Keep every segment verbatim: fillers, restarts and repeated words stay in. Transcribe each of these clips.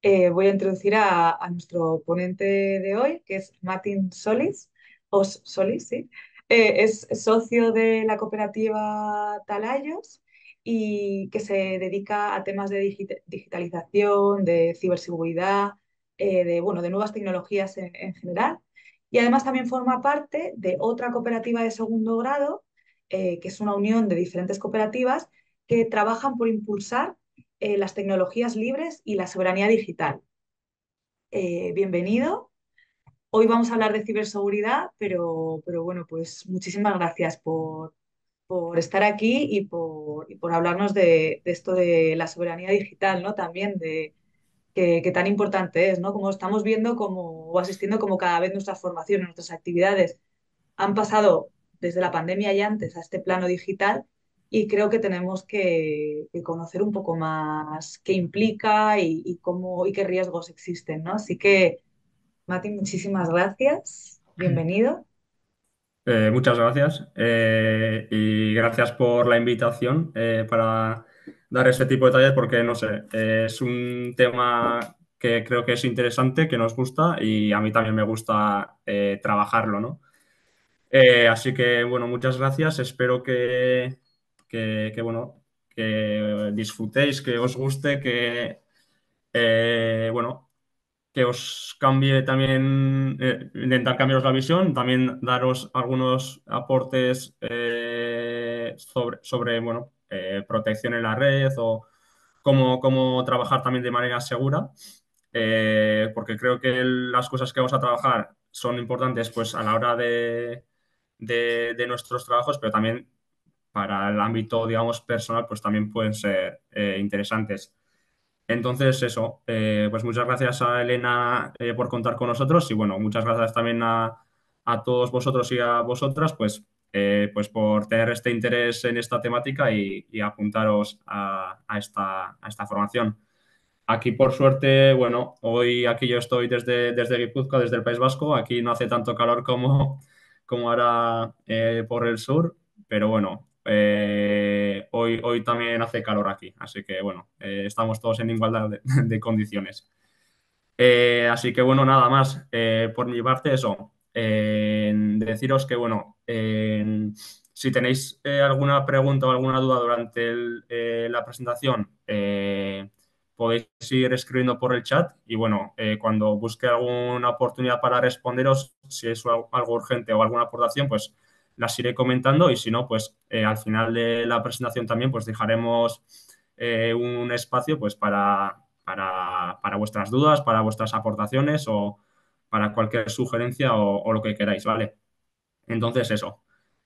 Eh, voy a introducir a, a nuestro ponente de hoy, que es Martín Solis, o S- Solis, sí. Eh, es socio de la cooperativa Talayos y que se dedica a temas de digita- digitalización, de ciberseguridad, eh, de, bueno, de nuevas tecnologías en, en general. Y además también forma parte de otra cooperativa de segundo grado, eh, que es una unión de diferentes cooperativas que trabajan por impulsar eh, las tecnologías libres y la soberanía digital. Eh, bienvenido. Hoy vamos a hablar de ciberseguridad, pero, pero bueno, pues muchísimas gracias por, por estar aquí y por, y por hablarnos de, de esto de la soberanía digital, ¿no? También de que, que tan importante es, ¿no? Como estamos viendo como, o asistiendo como cada vez nuestras formaciones, nuestras actividades han pasado desde la pandemia y antes a este plano digital y creo que tenemos que, que conocer un poco más qué implica y, y cómo y qué riesgos existen, ¿no? Así que, Mati, muchísimas gracias. Bienvenido. Eh, muchas gracias eh, y gracias por la invitación eh, para dar este tipo de detalles porque, no sé, eh, es un tema que creo que es interesante, que nos gusta y a mí también me gusta eh, trabajarlo, ¿no? Eh, así que, bueno, muchas gracias. Espero que, que, que, bueno, que disfrutéis, que os guste, que, eh, bueno, que os cambie también, eh, intentar cambiaros la visión, también daros algunos aportes eh, sobre, sobre, bueno, eh, protección en la red o cómo, cómo trabajar también de manera segura, eh, porque creo que las cosas que vamos a trabajar son importantes pues, a la hora de, de, de nuestros trabajos, pero también para el ámbito, digamos, personal, pues también pueden ser eh, interesantes. Entonces, eso, eh, pues muchas gracias a Elena eh, por contar con nosotros y bueno, muchas gracias también a, a todos vosotros y a vosotras, pues, eh, pues por tener este interés en esta temática y, y apuntaros a, a esta, a esta formación. Aquí, por suerte, bueno, hoy aquí yo estoy desde, desde Guipúzcoa, desde el País Vasco. Aquí no hace tanto calor como, como ahora eh, por el sur, pero bueno, eh, hoy, hoy también hace calor aquí. Así que bueno, eh, estamos todos en igualdad de, de condiciones. Eh, así que bueno, nada más. Eh, por mi parte, eso. Eh, deciros que, bueno, eh, si tenéis eh, alguna pregunta o alguna duda durante el- eh, la presentación, eh, podéis ir escribiendo por el chat y bueno, eh, cuando busque alguna oportunidad para responderos, si es algo algo urgente o alguna aportación, pues las iré comentando y si no, pues eh, al final de la presentación también pues dejaremos eh, un espacio pues para, para, para vuestras dudas, para vuestras aportaciones o para cualquier sugerencia o, o lo que queráis, ¿vale? Entonces eso.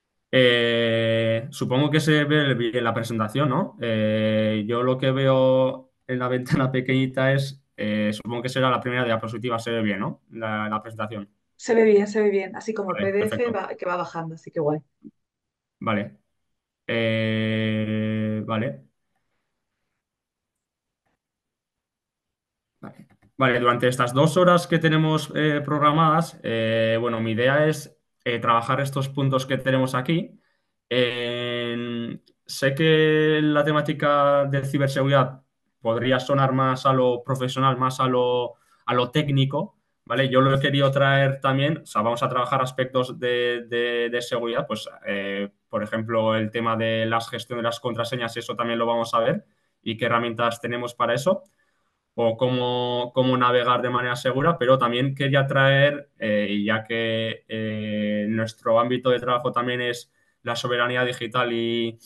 Eh, supongo que se ve bien la presentación, ¿no? Eh, yo lo que veo en la ventana pequeñita es, eh, supongo que será la primera diapositiva, se ve bien, ¿no? La, la presentación. Se ve bien, se ve bien, así como el Vale, P D F perfecto. va- que va bajando, así que guay. Vale. Eh, vale. Vale. Vale, durante estas dos horas que tenemos eh, programadas, eh, bueno, mi idea es eh, trabajar estos puntos que tenemos aquí. En- sé que la temática de ciberseguridad podría sonar más a lo profesional, más a lo, a lo técnico, ¿vale? Yo lo he querido traer también, o sea, vamos a trabajar aspectos de, de- de seguridad, pues, eh, por ejemplo, el tema de las gestión de las contraseñas, eso también lo vamos a ver y qué herramientas tenemos para eso o cómo, cómo navegar de manera segura, pero también quería traer, eh, y ya que eh, nuestro ámbito de trabajo también es la soberanía digital y,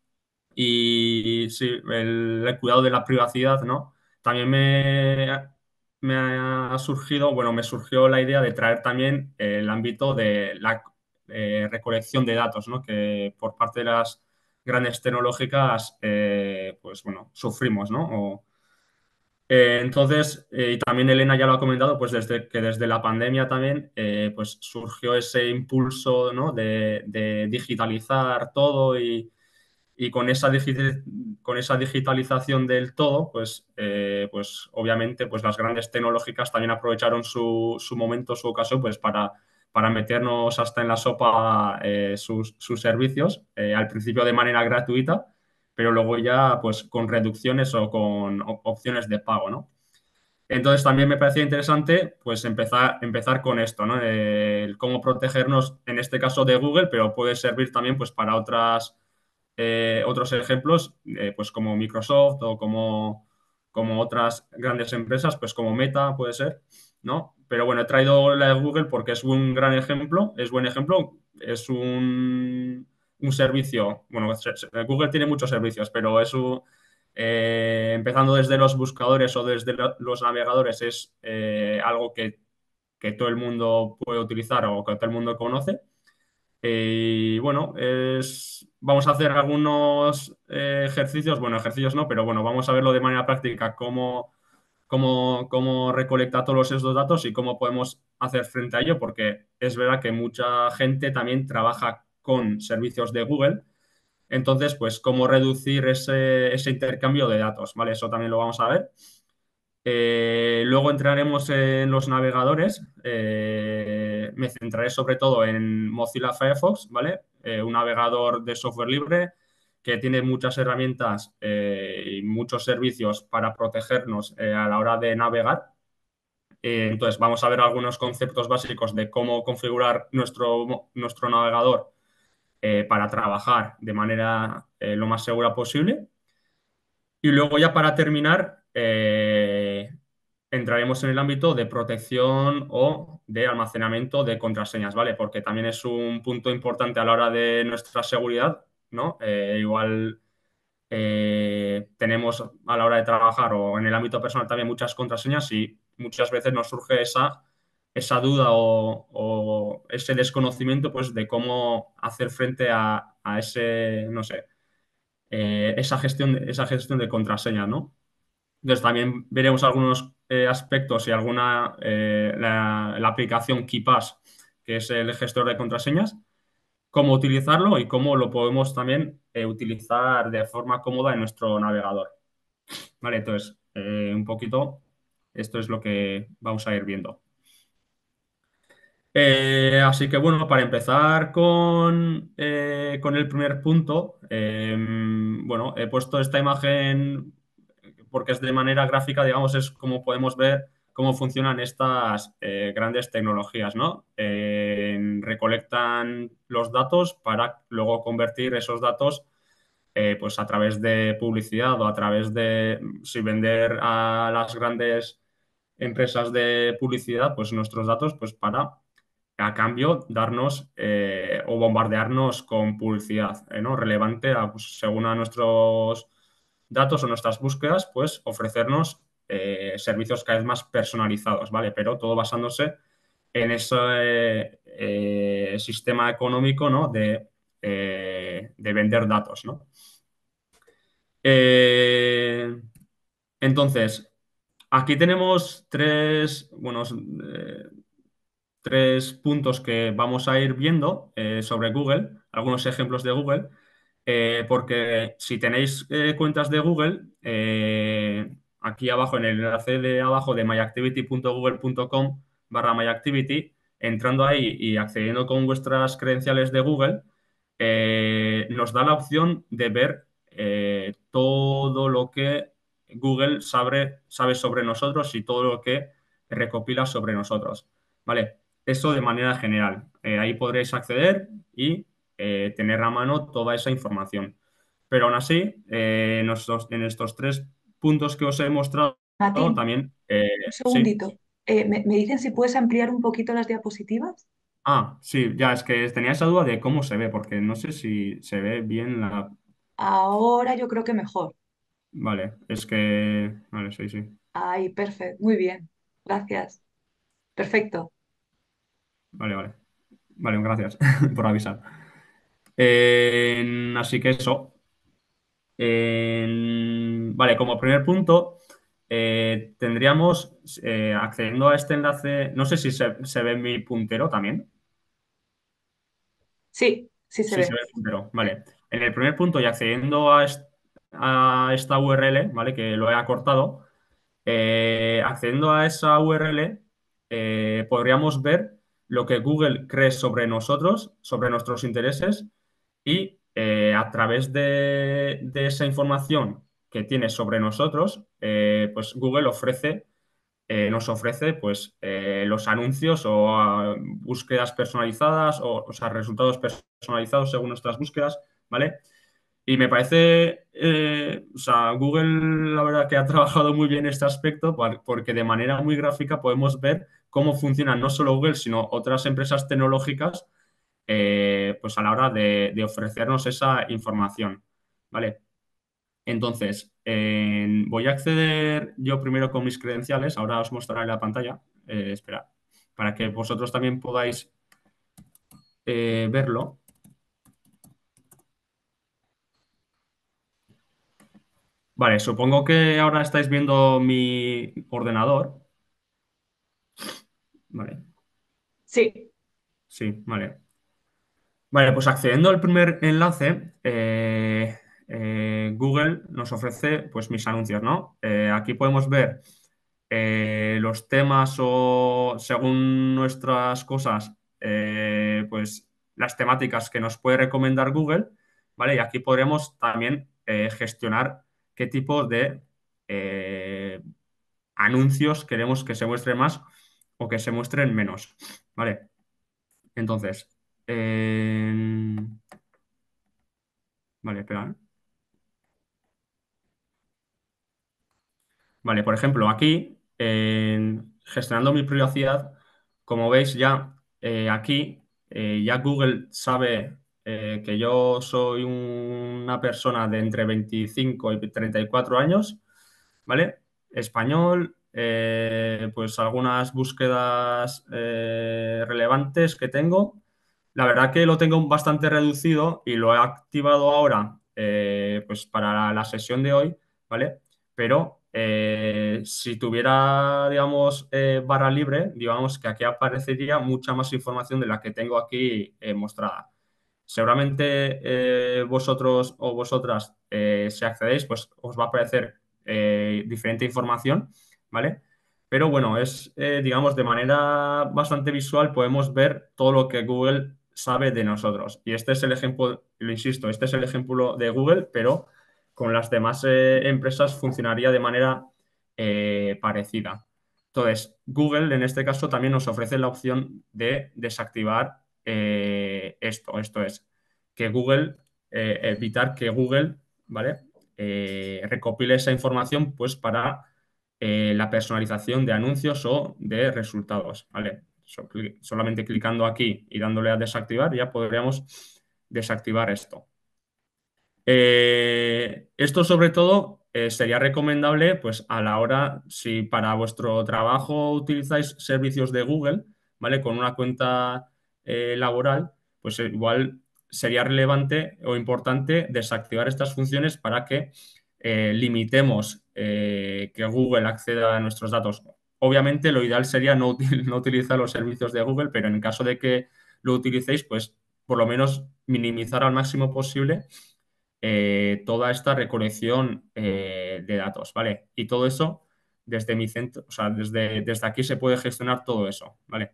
y sí, el, el cuidado de la privacidad, ¿no? También me, me ha surgido, bueno, me surgió la idea de traer también el ámbito de la eh, recolección de datos, ¿no? Que por parte de las grandes tecnológicas, eh, pues bueno, sufrimos, ¿no? O, eh, entonces, eh, y también Elena ya lo ha comentado, pues desde que desde la pandemia también eh, pues surgió ese impulso, ¿no? de, de digitalizar todo y, y con esa, digi- con esa digitalización del todo, pues, eh, pues obviamente pues las grandes tecnológicas también aprovecharon su, su momento, su ocasión, pues para, para meternos hasta en la sopa eh, sus, sus servicios, eh, al principio de manera gratuita, pero luego ya pues con reducciones o con op- opciones de pago, ¿no? Entonces también me parecía interesante pues empezar, empezar con esto, ¿no? El cómo protegernos, en este caso de Google, pero puede servir también pues para otras, eh, otros ejemplos, eh, pues como Microsoft o como, como otras grandes empresas, pues como Meta puede ser, ¿no? Pero bueno, he traído la de Google porque es un gran ejemplo, es buen ejemplo, es un, un servicio, bueno, se- se- Google tiene muchos servicios, pero es un eh, empezando desde los buscadores o desde lo- los navegadores, es eh, algo que, que todo el mundo puede utilizar o que todo el mundo conoce. Eh, y bueno, es, vamos a hacer algunos eh, ejercicios, bueno, ejercicios no, pero bueno, vamos a verlo de manera práctica, cómo, cómo, cómo recolecta todos esos datos y cómo podemos hacer frente a ello, porque es verdad que mucha gente también trabaja con servicios de Google, entonces, pues, cómo reducir ese, ese intercambio de datos, ¿vale? Eso también lo vamos a ver. Eh, luego entraremos en los navegadores. Eh, me centraré sobre todo en Mozilla Firefox, ¿vale? Eh, un navegador de software libre que tiene muchas herramientas eh, y muchos servicios para protegernos eh, a la hora de navegar. Eh, entonces, vamos a ver algunos conceptos básicos de cómo configurar nuestro, nuestro navegador eh, para trabajar de manera eh, lo más segura posible. Y luego ya para terminar, eh, entraremos en el ámbito de protección o de almacenamiento de contraseñas, ¿vale? Porque también es un punto importante a la hora de nuestra seguridad, ¿no? Eh, igual eh, tenemos a la hora de trabajar o en el ámbito personal también muchas contraseñas y muchas veces nos surge esa, esa duda o, o ese desconocimiento pues, de cómo hacer frente a, a ese, no sé, eh, esa gestión, esa gestión de contraseñas, ¿no? Entonces también veremos algunos eh, aspectos y alguna, eh, la, la aplicación KeePass, que es el gestor de contraseñas, cómo utilizarlo y cómo lo podemos también eh, utilizar de forma cómoda en nuestro navegador. Vale, entonces, eh, un poquito, esto es lo que vamos a ir viendo. Eh, así que bueno, para empezar con, eh, con el primer punto, eh, bueno, he puesto esta imagen porque es de manera gráfica, digamos, es como podemos ver cómo funcionan estas eh, grandes tecnologías, ¿no? Eh, recolectan los datos para luego convertir esos datos eh, pues a través de publicidad o a través de, si vender a las grandes empresas de publicidad, pues nuestros datos, pues para a cambio darnos eh, o bombardearnos con publicidad, eh, ¿no? Relevante a, pues, según a nuestros datos o nuestras búsquedas, pues ofrecernos eh, servicios cada vez más personalizados, ¿vale? Pero todo basándose en ese eh, sistema económico, ¿no? De, eh, de vender datos, ¿no? Eh, entonces, aquí tenemos tres, bueno, eh, tres puntos que vamos a ir viendo eh, sobre Google, algunos ejemplos de Google, eh, porque si tenéis eh, cuentas de Google, eh, aquí abajo en el enlace de abajo de myactivity punto google punto com barra myactivity, entrando ahí y accediendo con vuestras credenciales de Google, eh, nos da la opción de ver eh, todo lo que Google sabe, sabe sobre nosotros y todo lo que recopila sobre nosotros. ¿Vale? Eso de manera general. Eh, ahí podréis acceder y eh, tener a mano toda esa información. Pero aún así, eh, en, estos, en estos tres puntos que os he mostrado, Martín, también, eh, un sí. segundito. Eh, ¿me, me dicen si puedes ampliar un poquito las diapositivas? Ah, sí, ya es que tenía esa duda de cómo se ve, porque no sé si se ve bien la... Ahora yo creo que mejor. Vale, es que... Vale, sí, sí. Ay, perfecto. Muy bien. Gracias. Perfecto. Vale, vale. Vale, gracias por avisar. Eh, así que eso. En- vale, como primer punto, eh, tendríamos, eh, accediendo a este enlace, no sé si se, se ve mi puntero también. Sí, sí se Sí, se ve. ve el puntero. Vale. En el primer punto y accediendo a, est- a esta U R L, ¿vale? Que lo he acortado, eh, accediendo a esa U R L, eh, podríamos ver lo que Google cree sobre nosotros, sobre nuestros intereses y eh, a través de, de esa información que tiene sobre nosotros, eh, pues Google ofrece eh, nos ofrece pues, eh, los anuncios o ah, búsquedas personalizadas o, o sea, resultados personalizados según nuestras búsquedas, ¿vale? Y me parece, eh, o sea, Google la verdad que ha trabajado muy bien este aspecto por- porque de manera muy gráfica podemos ver cómo funciona no solo Google, sino otras empresas tecnológicas, eh, pues a la hora de, de ofrecernos esa información, ¿vale? Entonces, en- voy a acceder yo primero con mis credenciales, ahora os mostraré la pantalla, eh, espera, para que vosotros también podáis eh, verlo. Vale, supongo que ahora estáis viendo mi ordenador. Vale, Sí, sí, vale. Vale, pues accediendo al primer enlace, eh, eh, Google nos ofrece pues mis anuncios, ¿no? Eh, aquí podemos ver eh, los temas o según nuestras cosas, eh, pues las temáticas que nos puede recomendar Google, ¿vale? Y aquí podremos también eh, gestionar qué tipo de eh, anuncios queremos que se muestren más o que se muestren menos, ¿vale? Entonces, en- vale, espera, ¿eh? Vale, por ejemplo, aquí, en gestionando mi privacidad, como veis ya eh, aquí, eh, ya Google sabe eh, que yo soy una persona de entre veinticinco y treinta y cuatro años, ¿vale? Español, eh, pues algunas búsquedas eh, relevantes que tengo. La verdad que lo tengo bastante reducido y lo he activado ahora eh, pues para la sesión de hoy, ¿vale? Pero eh, si tuviera, digamos, eh, barra libre, digamos que aquí aparecería mucha más información de la que tengo aquí eh, mostrada. Seguramente eh, vosotros o vosotras, eh, si accedéis, pues os va a aparecer eh, diferente información, ¿vale? Pero bueno, es, eh, digamos, de manera bastante visual podemos ver todo lo que Google sabe de nosotros. Y este es el ejemplo, lo insisto, este es el ejemplo de Google, pero con las demás eh, empresas funcionaría de manera eh, parecida. Entonces, Google en este caso también nos ofrece la opción de desactivar eh, esto. Esto es que Google, eh, evitar que Google, ¿vale? Eh, recopile esa información pues para eh, la personalización de anuncios o de resultados, ¿vale? So- cli- solamente clicando aquí y dándole a desactivar ya podríamos desactivar esto. Eh, esto sobre todo eh, sería recomendable pues a la hora, si para vuestro trabajo utilizáis servicios de Google, ¿vale? Con una cuenta eh, laboral, pues eh, igual sería relevante o importante desactivar estas funciones para que eh, limitemos eh, que Google acceda a nuestros datos. Obviamente lo ideal sería no, util- no utilizar los servicios de Google, pero en caso de que lo utilicéis, pues por lo menos minimizar al máximo posible eh, toda esta recolección eh, de datos, ¿vale? Y todo eso desde mi centro, o sea, desde, desde aquí se puede gestionar todo eso, ¿vale?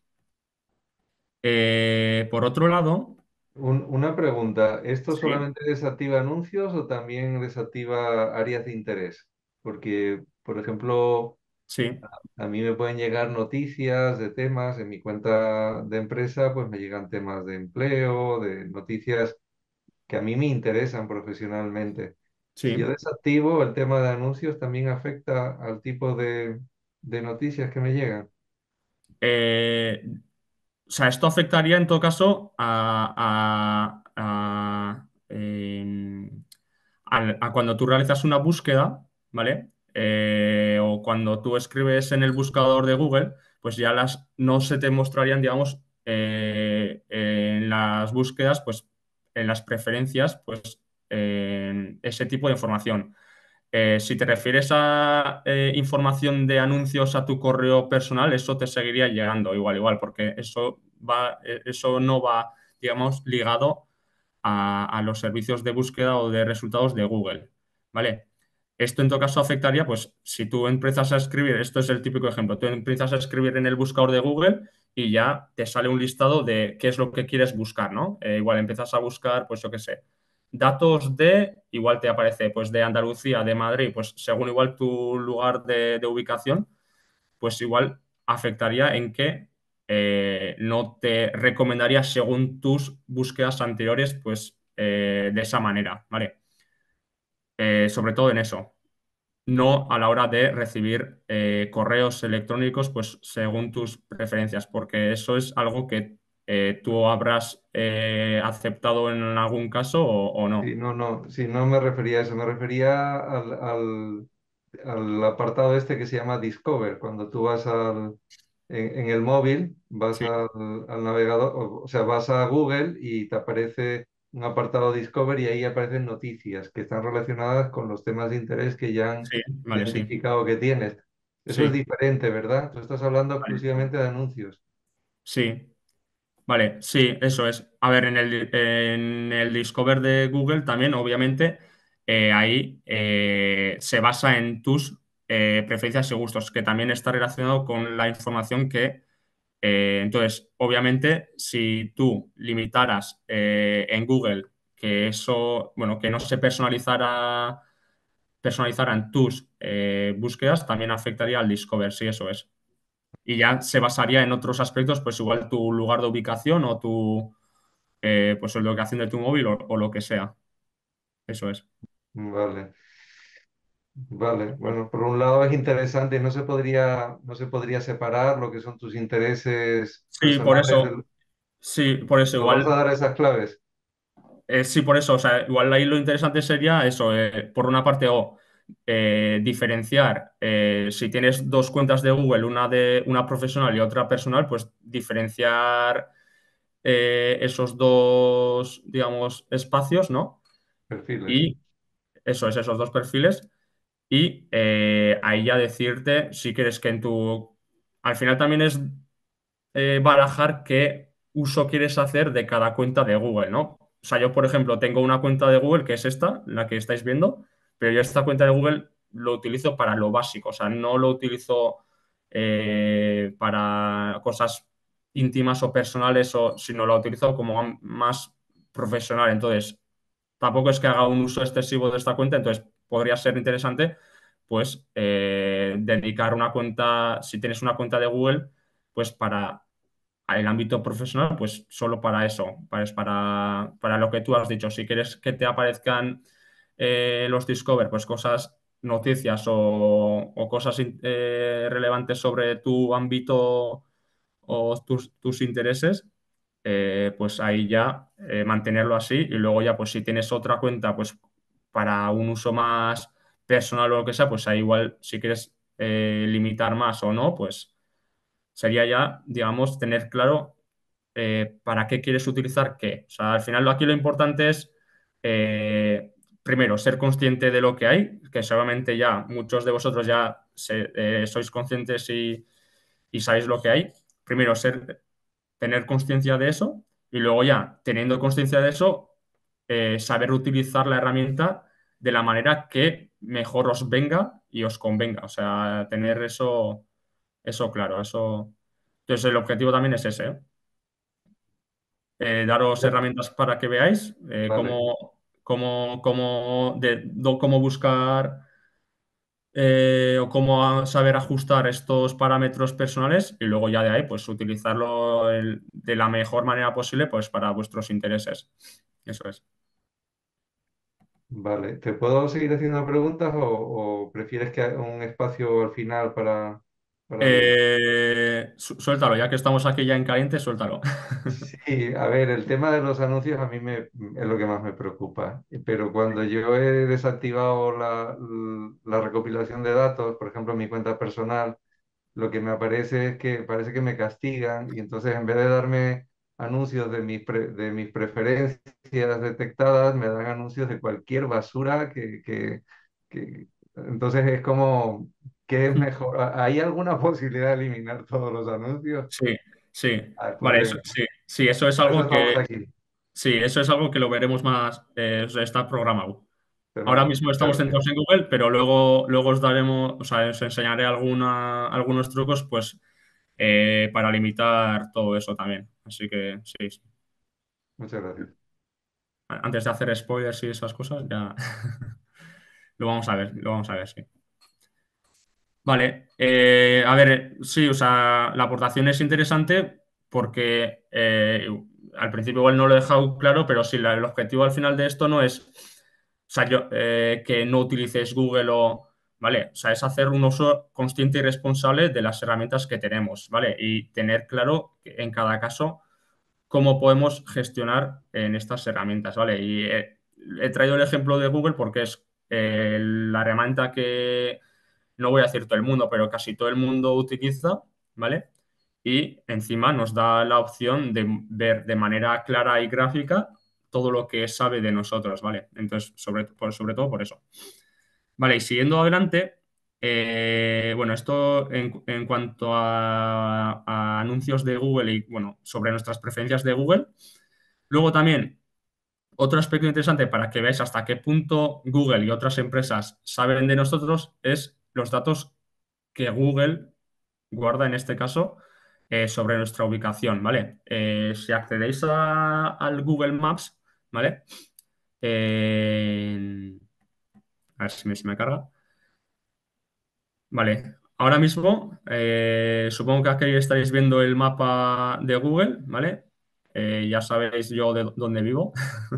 Eh, por otro lado, Un- una pregunta, ¿esto sí, solamente desactiva anuncios o también desactiva áreas de interés? Porque, por ejemplo, sí, a mí me pueden llegar noticias de temas en mi cuenta de empresa, pues me llegan temas de empleo, de noticias que a mí me interesan profesionalmente. Si yo sí. desactivo el tema de anuncios, también afecta al tipo de, de noticias que me llegan. Eh, o sea, esto afectaría en todo caso a, a- a, em, al- a cuando tú realizas una búsqueda, ¿vale? Eh, o cuando tú escribes en el buscador de Google, pues ya las no se te mostrarían, digamos, eh, en las búsquedas, pues en las preferencias, pues en ese tipo de información. Eh, si te refieres a eh, información de anuncios a tu correo personal, eso te seguiría llegando igual, igual, porque eso va, eh, eso no va, digamos, ligado a, a los servicios de búsqueda o de resultados de Google, ¿vale? Esto en todo caso afectaría, pues, si tú empiezas a escribir, esto es el típico ejemplo, tú empiezas a escribir en el buscador de Google y ya te sale un listado de qué es lo que quieres buscar, ¿no? Eh, igual empiezas a buscar, pues yo qué sé, datos de, igual te aparece, pues de Andalucía, de Madrid, pues según igual tu lugar de, de ubicación, pues igual afectaría en que eh, no te recomendaría según tus búsquedas anteriores, pues eh, de esa manera, ¿vale? Eh, sobre todo en eso, no a la hora de recibir eh, correos electrónicos, pues según tus preferencias, porque eso es algo que eh, tú habrás eh, aceptado en algún caso o, o Sí, no. no, no, sí, no me refería a eso, me refería al, al, al apartado este que se llama Discover, cuando tú vas al, en, en el móvil, vas Sí, al, al navegador, o, o sea, vas a Google y te aparece un apartado Discover y ahí aparecen noticias que están relacionadas con los temas de interés que ya han sí, vale, sí, identificado que tienes. Eso es sí, diferente, ¿verdad? Tú estás hablando vale, exclusivamente de anuncios. sí. Vale, sí, eso es. A ver, en el, en el Discover de Google también, obviamente, eh, ahí eh, se basa en tus eh, preferencias y gustos, que también está relacionado con la información que, eh, entonces, obviamente, si tú limitaras eh, en Google que eso, bueno, que no se personalizara, personalizaran tus eh, búsquedas, también afectaría al Discover, sí, eso es. Y ya se basaría en otros aspectos, pues igual tu lugar de ubicación o tu, eh, pues la ubicación de tu móvil o, o lo que sea. Eso es. Vale. Vale, bueno, por un lado es interesante, no se podría, no se podría separar lo que son tus intereses Sí, por personales. eso, del- sí, por eso ¿Nos vas a igual, dar esas claves? eh, sí, por eso, o sea, igual ahí lo interesante sería eso, eh, por una parte, o eh, diferenciar, eh, si tienes dos cuentas de Google, una de una profesional y otra personal, pues diferenciar eh, esos dos, digamos, espacios, ¿no? Perfiles. Y eso es, esos dos perfiles. Y eh, ahí ya decirte si quieres que en tu... Al final también es eh, barajar qué uso quieres hacer de cada cuenta de Google, ¿no? O sea, yo, por ejemplo, tengo una cuenta de Google que es esta, la que estáis viendo, pero yo esta cuenta de Google lo utilizo para lo básico, o sea, no lo utilizo eh, para cosas íntimas o personales, o, sino lo utilizo como am- más profesional. Entonces, tampoco es que haga un uso excesivo de esta cuenta, entonces podría ser interesante, pues, eh, dedicar una cuenta, si tienes una cuenta de Google, pues para el ámbito profesional, pues solo para eso, para, para, para lo que tú has dicho. Si quieres que te aparezcan eh, los Discover, pues cosas, noticias o, o cosas eh, relevantes sobre tu ámbito o tus, tus intereses, eh, pues ahí ya eh, mantenerlo así y luego ya, pues si tienes otra cuenta, pues para un uso más personal o lo que sea, pues ahí igual si quieres eh, limitar más o no, pues sería ya, digamos, tener claro eh, para qué quieres utilizar qué. O sea, al final aquí lo importante es, eh, primero, ser consciente de lo que hay, que seguramente ya muchos de vosotros ya se- eh, sois conscientes y, y sabéis lo que hay. Primero, ser, tener conciencia de eso y luego ya, teniendo conciencia de eso, eh, saber utilizar la herramienta de la manera que mejor os venga y os convenga. O sea, tener eso, eso claro, eso. Entonces, el objetivo también es ese, ¿eh? Eh, daros Ya. herramientas para que veáis eh, Vale, cómo, cómo, cómo, de- do- cómo buscar eh, o cómo a- saber ajustar estos parámetros personales y luego ya de ahí, pues utilizarlo el- de la mejor manera posible, pues para vuestros intereses. Eso es. vale. ¿Te puedo seguir haciendo preguntas o, o prefieres que haya un espacio al final para, para el... Eh, su- suéltalo, ya que estamos aquí ya en caliente, suéltalo. Sí, a ver, el tema de los anuncios a mí me, es lo que más me preocupa, pero cuando yo he desactivado la, la recopilación de datos, por ejemplo, en mi cuenta personal, lo que me aparece es que parece que me castigan y entonces en vez de darme anuncios de mis, pre- de mis preferencias detectadas, me dan anuncios de cualquier basura que, que, que- Entonces es como, ¿qué es mejor? ¿Hay alguna posibilidad de eliminar todos los anuncios? Sí, sí. Ah, Vale, pues eso, venga, sí, sí, eso es para eso algo estamos que, aquí. sí, eso es algo que lo veremos más, eh, o sea, está programado. Ahora Fenómeno. mismo estamos Muchas centrados gracias. en Google, pero luego, luego os daremos, o sea, os enseñaré alguna, algunos trucos, pues, eh, para limitar todo eso también. Así que sí, sí. Muchas gracias. Antes de hacer spoilers y esas cosas, ya lo vamos a ver, lo vamos a ver, sí. Vale, eh, a ver, sí, o sea, la aportación es interesante porque eh, al principio igual no lo he dejado claro, pero sí, la- el objetivo al final de esto no es, o sea, yo, eh, que no utilices Google o, ¿vale? O sea, es hacer un uso consciente y responsable de las herramientas que tenemos, ¿vale? Y tener claro en cada caso cómo podemos gestionar en estas herramientas, ¿vale? Y eh, he traído el ejemplo de Google porque es eh, la herramienta que, no voy a decir todo el mundo, pero casi todo el mundo utiliza, ¿vale? Y encima nos da la opción de ver de manera clara y gráfica todo lo que sabe de nosotros, ¿vale? Entonces, sobre, por- sobre todo por eso. Vale, y siguiendo adelante, eh, bueno, esto en, en cuanto a, a anuncios de Google y, bueno, sobre nuestras preferencias de Google. Luego también, otro aspecto interesante para que veáis hasta qué punto Google y otras empresas saben de nosotros es los datos que Google guarda en este caso eh, sobre nuestra ubicación, ¿vale? Eh, si accedéis a- al Google Maps, ¿vale? Eh, a ver si me, si me carga. Vale, ahora mismo eh, supongo que aquí estaréis viendo el mapa de Google, ¿vale? Eh, ya sabéis yo de dónde vivo,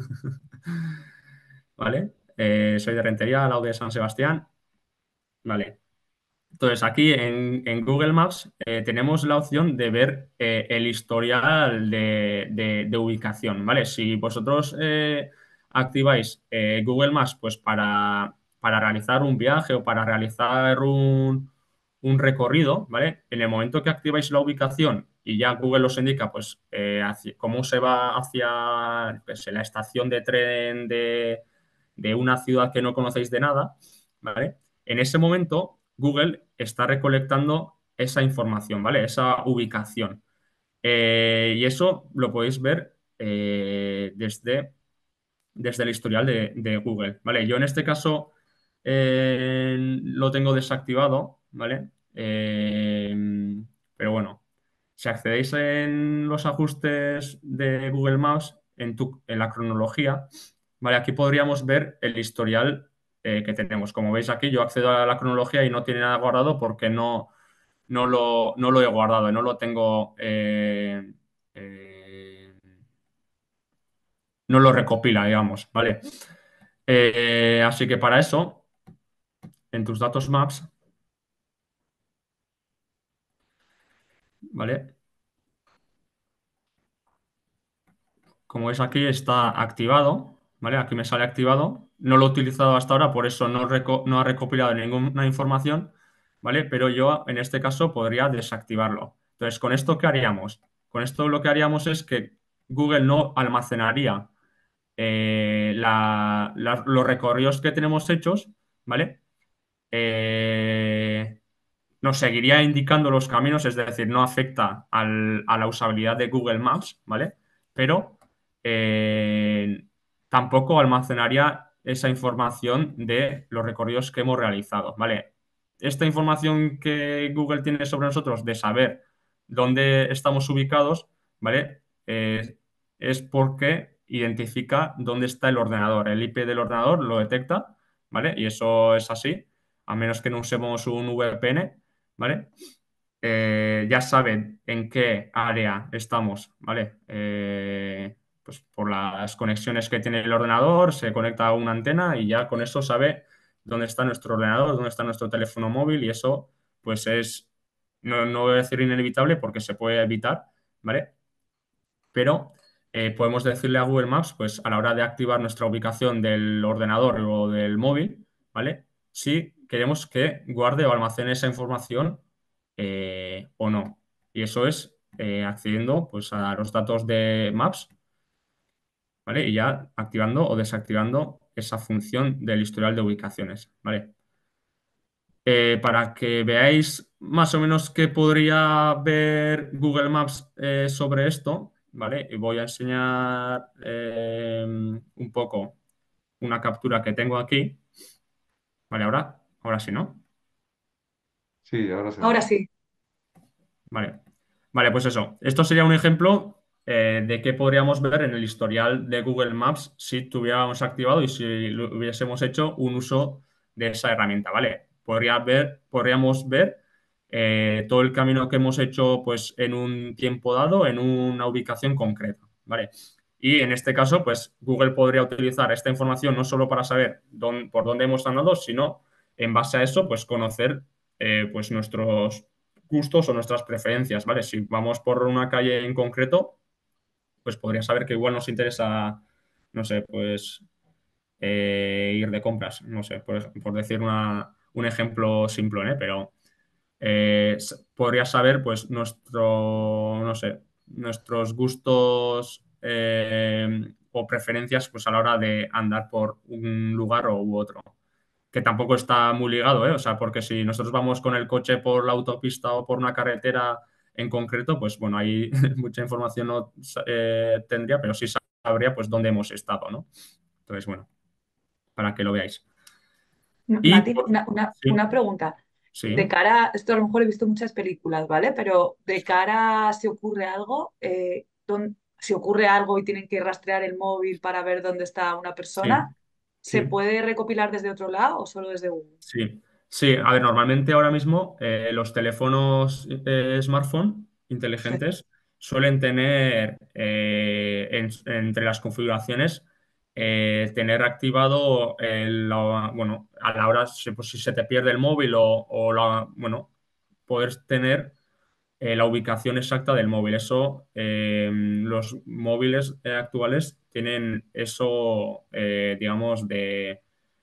¿vale? Eh, soy de Rentería, al lado de San Sebastián, ¿vale? Entonces, aquí en, en Google Maps eh, tenemos la opción de ver eh, el historial de, de- de ubicación, ¿vale? Si vosotros eh, activáis eh, Google Maps pues para, para realizar un viaje o para realizar un, un recorrido, ¿vale? En el momento que activáis la ubicación y ya Google os indica pues eh, hacia- cómo se va hacia pues, la estación de tren de, de una ciudad que no conocéis de nada, ¿vale? En ese momento, Google está recolectando esa información, ¿vale? Esa ubicación. Eh, y eso lo podéis ver eh, desde, desde el historial de, de Google, ¿vale? Yo en este caso eh, lo tengo desactivado, ¿vale? Eh, pero bueno, si accedéis en los ajustes de Google Maps, en, tu- en la cronología, ¿vale? Aquí podríamos ver el historial eh, que tenemos. Como veis aquí, yo accedo a la cronología y no tiene nada guardado porque no, no lo, no lo he guardado, no lo tengo, eh, eh, no lo recopila, digamos, ¿vale? Eh, así que para eso, en tus datos Maps, ¿vale? Como veis aquí está activado, ¿vale? Aquí me sale activado. No lo he utilizado hasta ahora, por eso no, reco- no ha recopilado ninguna información, ¿vale? Pero yo en este caso podría desactivarlo. Entonces, ¿con esto qué haríamos? Con esto lo que haríamos es que Google no almacenaría eh, la- la- los recorridos que tenemos hechos, ¿vale? Eh, nos seguiría indicando los caminos, es decir, no afecta al- a la usabilidad de Google Maps, ¿vale? Pero eh, tampoco almacenaría esa información de los recorridos que hemos realizado, ¿vale? Esta información que Google tiene sobre nosotros de saber dónde estamos ubicados, ¿vale? Eh, es porque identifica dónde está el ordenador. El I P del ordenador lo detecta, ¿vale? Y eso es así, a menos que no usemos un V P N, ¿vale? Eh, ya saben en qué área estamos, ¿vale? Eh, pues por las conexiones que tiene el ordenador, se conecta a una antena y ya con eso sabe dónde está nuestro ordenador, dónde está nuestro teléfono móvil y eso, pues es, no, no voy a decir inevitable porque se puede evitar, ¿vale? Pero eh, podemos decirle a Google Maps, pues a la hora de activar nuestra ubicación del ordenador o del móvil, ¿vale? Si queremos que guarde o almacene esa información eh, o no. Y eso es eh, accediendo pues, a los datos de Maps, ¿vale? Y ya activando o desactivando esa función del historial de ubicaciones, ¿vale? Eh, para que veáis más o menos qué podría ver Google Maps eh, sobre esto, ¿vale? Y voy a enseñar eh, un poco una captura que tengo aquí, ¿vale? Ahora, ahora sí, ¿no? Sí, ahora se Ahora ve. sí. Vale. Vale, pues eso. Esto sería un ejemplo eh, de qué podríamos ver en el historial de Google Maps si tuviéramos activado y si lo hubiésemos hecho un uso de esa herramienta, ¿vale? podría ver, podríamos ver eh, todo el camino que hemos hecho pues, en un tiempo dado, en una ubicación concreta, ¿vale? Y en este caso, pues Google podría utilizar esta información no solo para saber dónde- por dónde hemos andado, sino en base a eso, pues conocer eh, pues, nuestros gustos o nuestras preferencias, ¿vale? Si vamos por una calle en concreto, pues podría saber que igual nos interesa, no sé, pues eh, ir de compras, no sé, por, por decir una- un ejemplo simple, ¿eh? Pero eh, s- podría saber, pues, nuestro, no sé, nuestros gustos eh, o preferencias, pues, a la hora de andar por un lugar o u otro. Que tampoco está muy ligado, ¿eh? O sea, porque si nosotros vamos con el coche por la autopista o por una carretera en concreto, pues, bueno, ahí mucha información no eh, tendría, pero sí sabría, pues, dónde hemos estado, ¿no? Entonces, bueno, para que lo veáis. Y, Mati, por- una, una, sí, una pregunta. De sí, cara, esto a lo mejor he visto muchas películas, ¿vale? Pero de cara a si ocurre algo, eh, dón- si ocurre algo y tienen que rastrear el móvil para ver dónde está una sí, persona, ¿se sí. puede recopilar desde otro lado o solo desde Google? Sí, sí, a ver, normalmente ahora mismo eh, los teléfonos eh, smartphone Sí. inteligentes suelen tener eh, en- entre las configuraciones eh, tener activado el, la- bueno, a la hora, si, pues, si se te pierde el móvil o, o la, bueno, poder tener eh, la ubicación exacta del móvil. Eso, eh, los móviles eh, actuales tienen eso, eh, digamos, de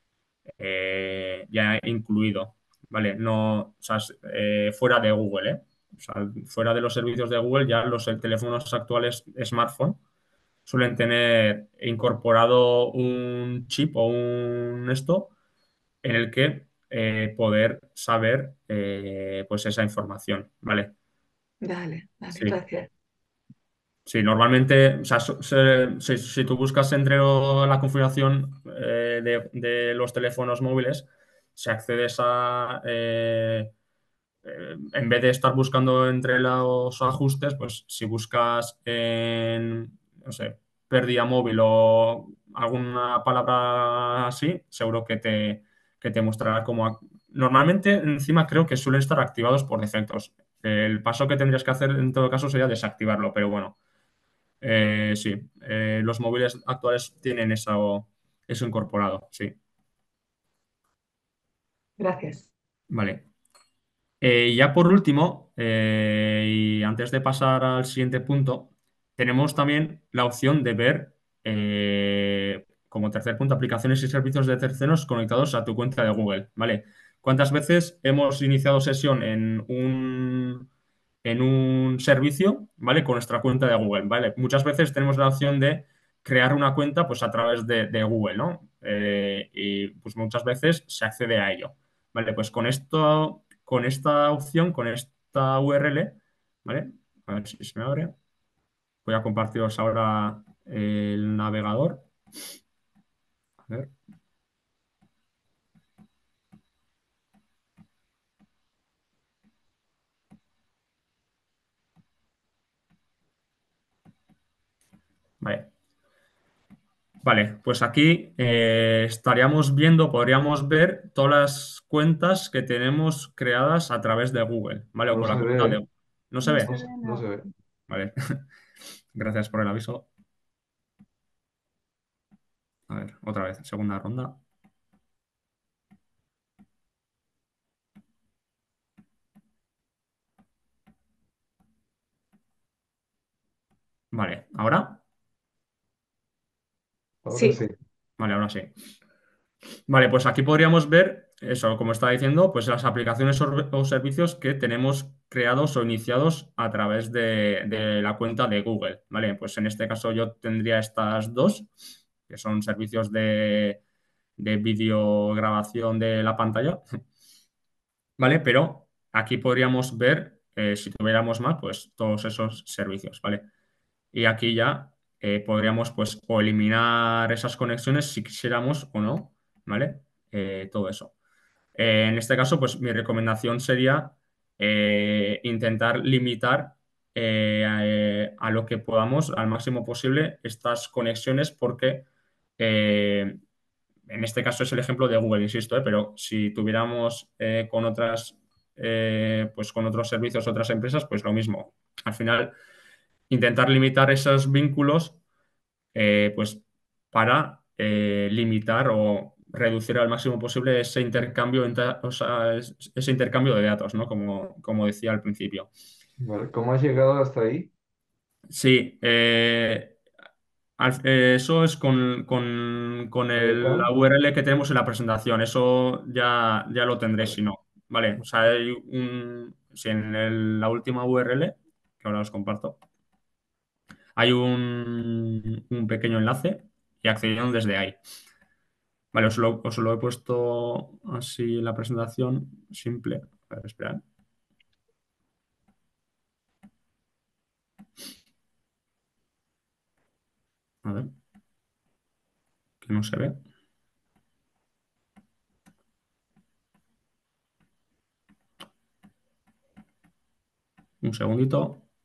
eh, ya incluido, ¿vale? No, o sea, es, eh, fuera de Google, ¿eh? O sea, fuera de los servicios de Google, ya los eh, teléfonos actuales smartphone suelen tener incorporado un chip o un esto en el que eh, poder saber eh, pues esa información, ¿vale? Dale, dale, Sí. gracias. Sí, normalmente, o sea, so- se- si, si tú buscas entre lo- la configuración eh, de, de los teléfonos móviles, si accedes a, eh, eh, en vez de estar buscando entre los ajustes, pues si buscas en, no sé, pérdida móvil o alguna palabra así, seguro que te, que te mostrará como... ac- Normalmente, encima creo que suelen estar activados por defectos. El paso que tendrías que hacer en todo caso sería desactivarlo, pero bueno. Eh, sí, eh, los móviles actuales tienen eso, eso incorporado, sí. Gracias. Vale. Eh, y ya por último, eh, y antes de pasar al siguiente punto, tenemos también la opción de ver, eh, como tercer punto, aplicaciones y servicios de terceros conectados a tu cuenta de Google, ¿vale? ¿Cuántas veces hemos iniciado sesión en un, en un servicio, ¿vale? Con nuestra cuenta de Google, ¿vale? Muchas veces tenemos la opción de crear una cuenta, pues, a través de, de Google, ¿no? Eh, y pues muchas veces se accede a ello. Vale, pues con esto, con esta opción, con esta U R L, ¿vale? A ver si se me abre. Voy a compartiros ahora el navegador. A ver, vale. Vale, pues aquí eh, estaríamos viendo, podríamos ver todas las cuentas que tenemos creadas a través de Google, ¿vale? O No con se la cuenta ve, de... ¿No se No ve? se no, ve se no se nada. ve. Vale, gracias por el aviso. A ver, otra vez, segunda ronda. Vale, ¿ahora? Ahora Sí, sí. Vale, ahora sí. Vale, pues aquí podríamos ver eso, como estaba diciendo, pues las aplicaciones o o servicios que tenemos creados o iniciados a través de, de la cuenta de Google. Vale, pues en este caso yo tendría estas dos, que son servicios de, de videograbación de la pantalla. ¿Vale? Pero aquí podríamos ver, eh, si tuviéramos más, pues todos esos servicios, ¿vale? Y aquí ya eh, podríamos, pues, o eliminar esas conexiones si quisiéramos o no, ¿vale? Eh, todo eso. Eh, en este caso, pues mi recomendación sería eh, intentar limitar eh, a, eh, a lo que podamos, al máximo posible, estas conexiones porque eh, en este caso es el ejemplo de Google, insisto, ¿eh? Pero si tuviéramos eh, con otras, eh, pues con otros servicios, otras empresas, pues lo mismo. Al final, intentar limitar esos vínculos, eh, pues para eh, limitar o reducir al máximo posible ese intercambio, entre- o sea, es- ese intercambio de datos, ¿no? Como, como decía al principio. Vale, ¿cómo has llegado hasta ahí? Sí, eh, al- eh, eso es con, con- con el- la Mayacán. U R L que tenemos en la presentación. Eso ya, ya lo tendréis Vale. si no. Vale, o sea, hay un, si en el- la última U R L, que ahora os comparto, hay un, un pequeño enlace y accedieron desde ahí. Vale, os lo, os lo he puesto así en la presentación, simple. A ver, esperad. A ver, que no se ve. Un segundito.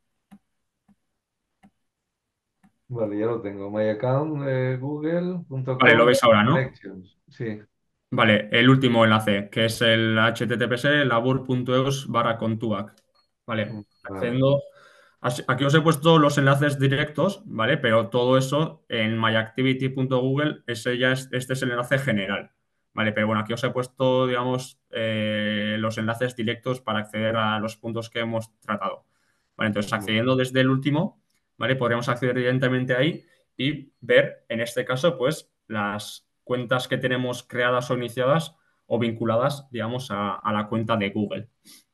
Vale, ya lo tengo. My account, eh, Vale, lo google punto com veis ahora, ¿no? connections. Sí. Vale, el último enlace, que es el https labur.eus barra contubac. Vale, Mm, vale. accediendo. as- Aquí os he puesto los enlaces directos, ¿vale? Pero todo eso en myactivity.google, ese ya es, este es el enlace general, ¿vale? Pero bueno, aquí os he puesto, digamos, eh, los enlaces directos para acceder a los puntos que hemos tratado. Vale, entonces Mm, accediendo desde el último, ¿vale? Podríamos acceder directamente ahí y ver, en este caso, pues las cuentas que tenemos creadas o iniciadas o vinculadas, digamos, a, a la cuenta de Google.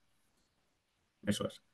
Eso es.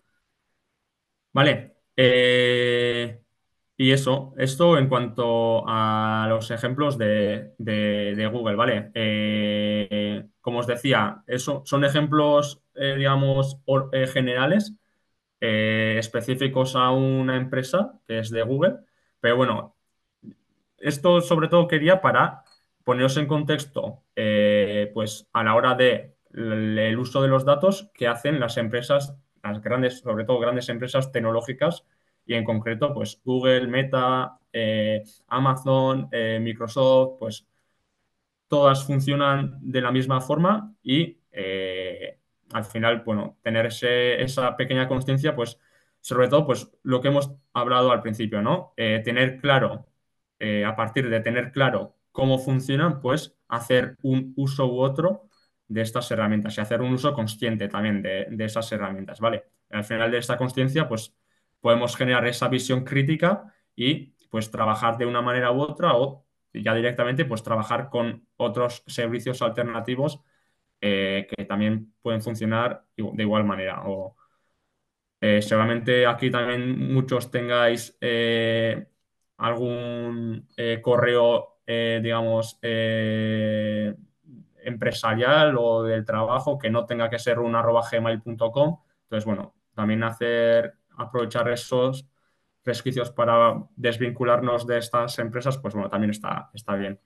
Vale. Eh, y eso, esto en cuanto a los ejemplos de, de- de Google, ¿vale? Eh, como os decía, eso son ejemplos, eh, digamos, or- eh, generales, eh, específicos a una empresa que es de Google, pero bueno, esto sobre todo quería para poneros en contexto, eh, pues a la hora de l- el uso de los datos que hacen las empresas, las grandes, sobre todo grandes empresas tecnológicas y en concreto, pues Google, Meta, eh, Amazon, eh, Microsoft, pues todas funcionan de la misma forma y eh, al final, bueno, tener ese- esa pequeña conciencia, pues sobre todo, pues lo que hemos hablado al principio, ¿no? Eh, tener claro, eh, a partir de tener claro cómo funcionan, pues hacer un uso u otro de estas herramientas y hacer un uso consciente también de, de esas herramientas, ¿vale? Al final de esta conciencia, pues podemos generar esa visión crítica y pues trabajar de una manera u otra o y ya directamente pues trabajar con otros servicios alternativos eh, que también pueden funcionar de igual manera. O eh, seguramente aquí también muchos tengáis eh, algún eh, correo, eh, digamos, eh, empresarial o del trabajo que no tenga que ser un arroba gmail punto com. Entonces, bueno, también hacer, aprovechar esos resquicios para desvincularnos de estas empresas, pues bueno, también está, está bien.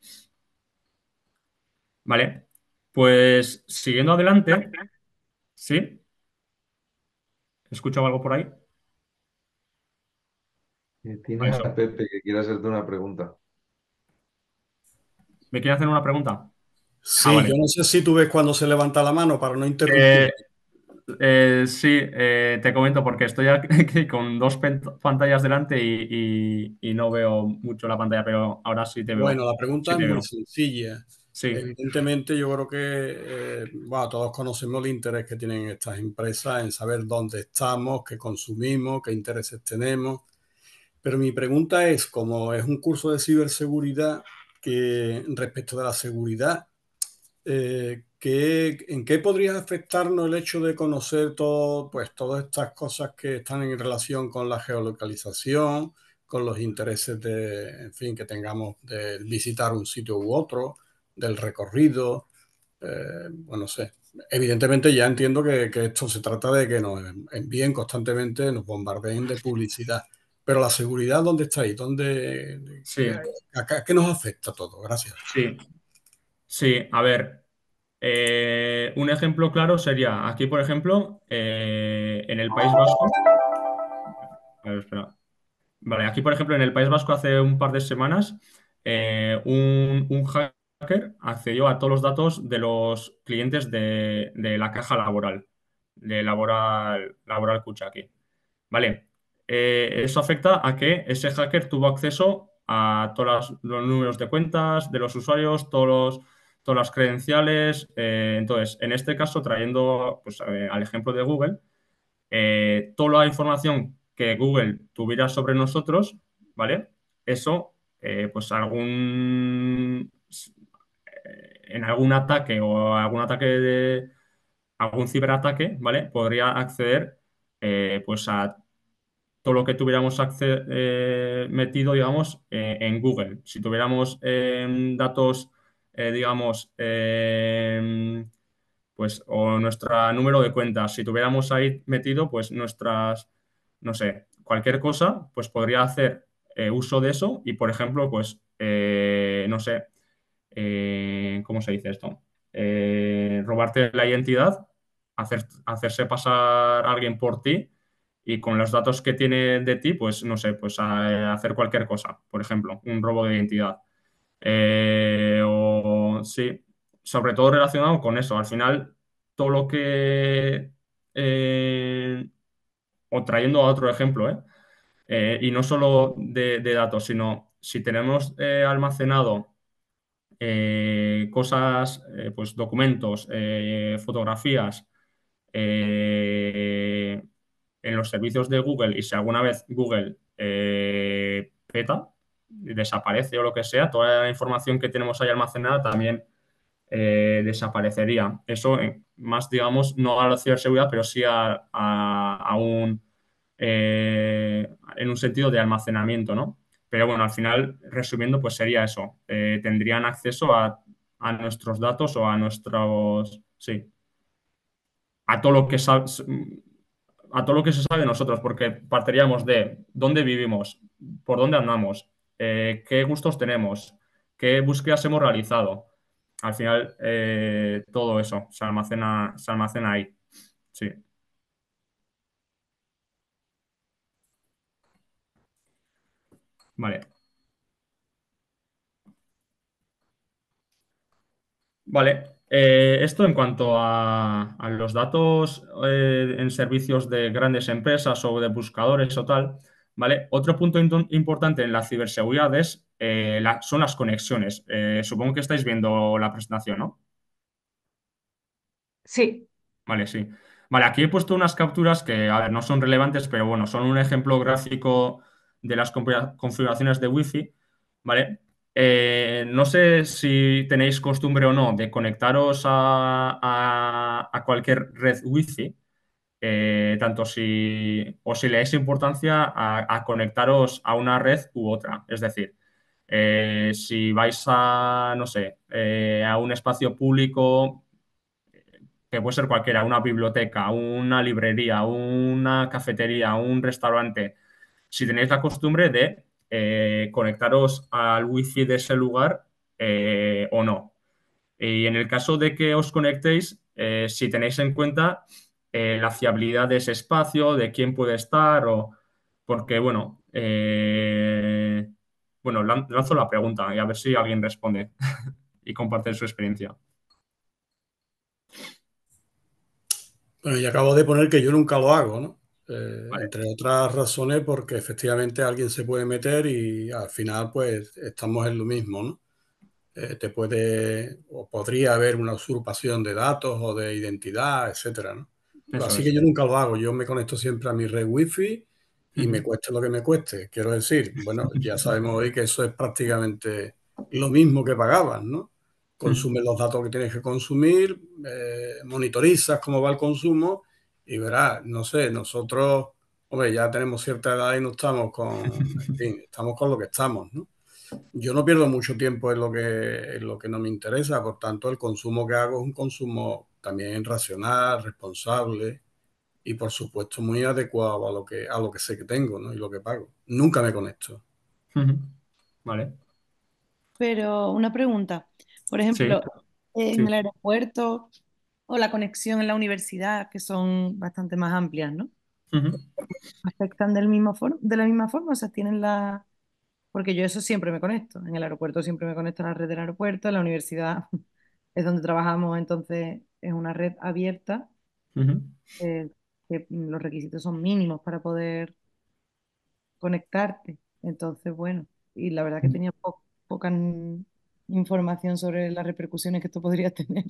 Vale, pues siguiendo adelante, ¿sí? ¿Escuchado algo por ahí? eh, Vale, Tienes eso. a Pepe que quiere hacerte una pregunta. ¿Me quiere hacer una pregunta? Ah, Sí, yo vale. no sé si tú ves cuando se levanta la mano para no interrumpir. Eh, eh, sí, eh, te comento porque estoy aquí con dos pen- pantallas delante y, y- y no veo mucho la pantalla, pero ahora sí te veo. Bueno, la Sí pregunta es te muy veo. sencilla. Sí, Evidentemente, yo creo que eh, bueno, todos conocemos el interés que tienen estas empresas en saber dónde estamos, qué consumimos, qué intereses tenemos. Pero mi pregunta es, como es un curso de ciberseguridad, que respecto de la seguridad, eh, ¿qué- ¿en qué podría afectarnos el hecho de conocer todo, pues, todas estas cosas que están en relación con la geolocalización, con los intereses de, en fin, que tengamos de visitar un sitio u otro, del recorrido? Eh, bueno, no sé. Evidentemente ya entiendo que, que esto se trata de que nos envíen constantemente, nos bombardeen de publicidad. Pero la seguridad, ¿dónde está ahí? ¿Dónde, sí, qué, a qué nos afecta todo? Gracias. sí, sí. A ver, eh, un ejemplo claro sería aquí, por ejemplo, eh, en el País Vasco. A ver, espera. Vale, aquí, por ejemplo, en el País Vasco hace un par de semanas, eh, un, un hacker hacker accedió a todos los datos de los clientes de, de la caja laboral, de Laboral, Laboral Kuchaki. Vale. Eh, eso afecta a que ese hacker tuvo acceso a todos los, los números de cuentas de los usuarios, todos los- todas las credenciales. Eh, entonces, en este caso, trayendo pues, eh, al ejemplo de Google, eh, toda la información que Google tuviera sobre nosotros, ¿vale? Eso, eh, pues algún, eh, en algún ataque o algún ataque de algún ciberataque, ¿vale? Podría acceder eh, pues a todo lo que tuviéramos acce- eh, metido, digamos, eh, en Google. Si tuviéramos eh, datos, eh, digamos, eh, pues, o nuestro número de cuentas, si tuviéramos ahí metido, pues nuestras, no sé, cualquier cosa, pues podría hacer eh, uso de eso y, por ejemplo, pues, eh, no sé, eh, ¿cómo se dice esto? Eh, robarte la identidad, hacer, hacerse pasar a alguien por ti y con los datos que tiene de ti, pues, no sé, pues a- hacer cualquier cosa, por ejemplo, un robo de identidad. Eh, o sí, sobre todo relacionado con eso. Al final, todo lo que, eh, o trayendo a otro ejemplo, ¿eh? Eh, y no solo de, de datos, sino si tenemos eh, almacenado eh, cosas, eh, pues documentos, eh, fotografías eh, en los servicios de Google y si alguna vez Google eh, peta, desaparece o lo que sea, toda la información que tenemos ahí almacenada también eh, desaparecería. Eso eh, más, digamos, no a la ciberseguridad, pero sí a, a- a un, eh, en un sentido de almacenamiento, ¿no? Pero bueno, al final, resumiendo, pues sería eso. Eh, tendrían acceso a, a nuestros datos o a nuestros, sí, a todo lo que sa- a todo lo que se sabe de nosotros, porque partiríamos de dónde vivimos, por dónde andamos, eh, qué gustos tenemos, qué búsquedas hemos realizado. Al final, eh, todo eso se almacena, se almacena ahí. Sí. Vale. Vale. Eh, esto en cuanto a, a los datos eh, en servicios de grandes empresas o de buscadores o tal, ¿vale? Otro punto in- importante en la ciberseguridad es, eh, la- son las conexiones. Eh, supongo que estáis viendo la presentación, ¿no? Sí, Vale, sí. Vale, aquí he puesto unas capturas que, a ver, no son relevantes, pero bueno, son un ejemplo gráfico de las configura- configuraciones de Wi-Fi, ¿vale? Eh, no sé si tenéis costumbre o no de conectaros a, a- a cualquier red Wi-Fi, eh, tanto si, o si le dais importancia a, a conectaros a una red u otra. Es decir, eh, si vais a, no sé, eh, a un espacio público que puede ser cualquiera, una biblioteca, una librería, una cafetería, un restaurante, si tenéis la costumbre de eh, conectaros al wifi de ese lugar eh, o no. Y en el caso de que os conectéis, eh, si tenéis en cuenta eh, la fiabilidad de ese espacio, de quién puede estar, o porque, bueno, eh, bueno, lan- lanzo la pregunta y a ver si alguien responde y comparte su experiencia. Bueno, y acabo de poner que yo nunca lo hago, ¿no? Eh, Vale, entre otras razones porque efectivamente alguien se puede meter y al final pues estamos en lo mismo, ¿no? Eh, te puede o podría haber una usurpación de datos o de identidad, etcétera, ¿no? eso Así que es. yo nunca lo hago. Yo me conecto siempre a mi red wifi y me Ujú, cueste lo que me cueste. Quiero decir, bueno, ya sabemos hoy que eso es prácticamente lo mismo que pagabas, ¿no? ujú. Consumes los datos que tienes que consumir, eh, monitorizas cómo va el consumo y verás, no sé, nosotros, hombre, ya tenemos cierta edad y no estamos con, en fin, estamos con lo que estamos, ¿no? Yo no pierdo mucho tiempo en lo que, en lo que no me interesa, por tanto, el consumo que hago es un consumo también racional, responsable y, por supuesto, muy adecuado a lo que, a lo que sé que tengo, ¿no? Y lo que pago. Nunca me conecto. Ujú. Vale, Pero una pregunta, por sí, ejemplo, en sí. el aeropuerto o la conexión en la universidad, que son bastante más amplias, ¿no? Ujú. ¿Afectan del mismo for- de la misma forma? O sea, tienen la... porque yo eso siempre me conecto. En el aeropuerto siempre me conecto a la red del aeropuerto, en la universidad es donde trabajamos, entonces es una red abierta, Ujú. eh, que los requisitos son mínimos para poder conectarte. Entonces, bueno, y la verdad que tenía po- poca n- información sobre las repercusiones que esto podría tener.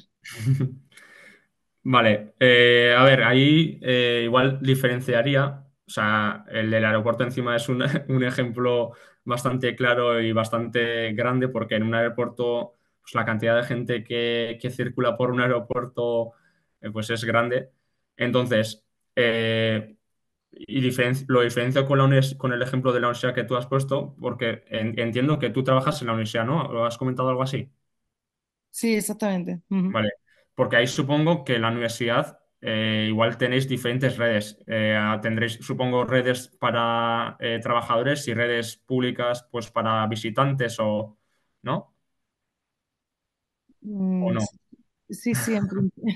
Vale, eh, a ver, ahí eh, igual diferenciaría, o sea, el del aeropuerto encima es un, un ejemplo bastante claro y bastante grande porque en un aeropuerto, pues la cantidad de gente que, que circula por un aeropuerto, eh, pues es grande. Entonces, eh, y diferen- lo diferencio con la univers- con el ejemplo de la universidad que tú has puesto, porque en- entiendo que tú trabajas en la universidad, ¿no? ¿Lo has comentado algo así? Sí, exactamente. Ujú. Vale, porque ahí supongo que en la universidad eh, igual tenéis diferentes redes. Eh, tendréis, supongo, redes para eh, trabajadores y redes públicas, pues para visitantes o, ¿no? ¿O Mm, no? sí, sí, en principio.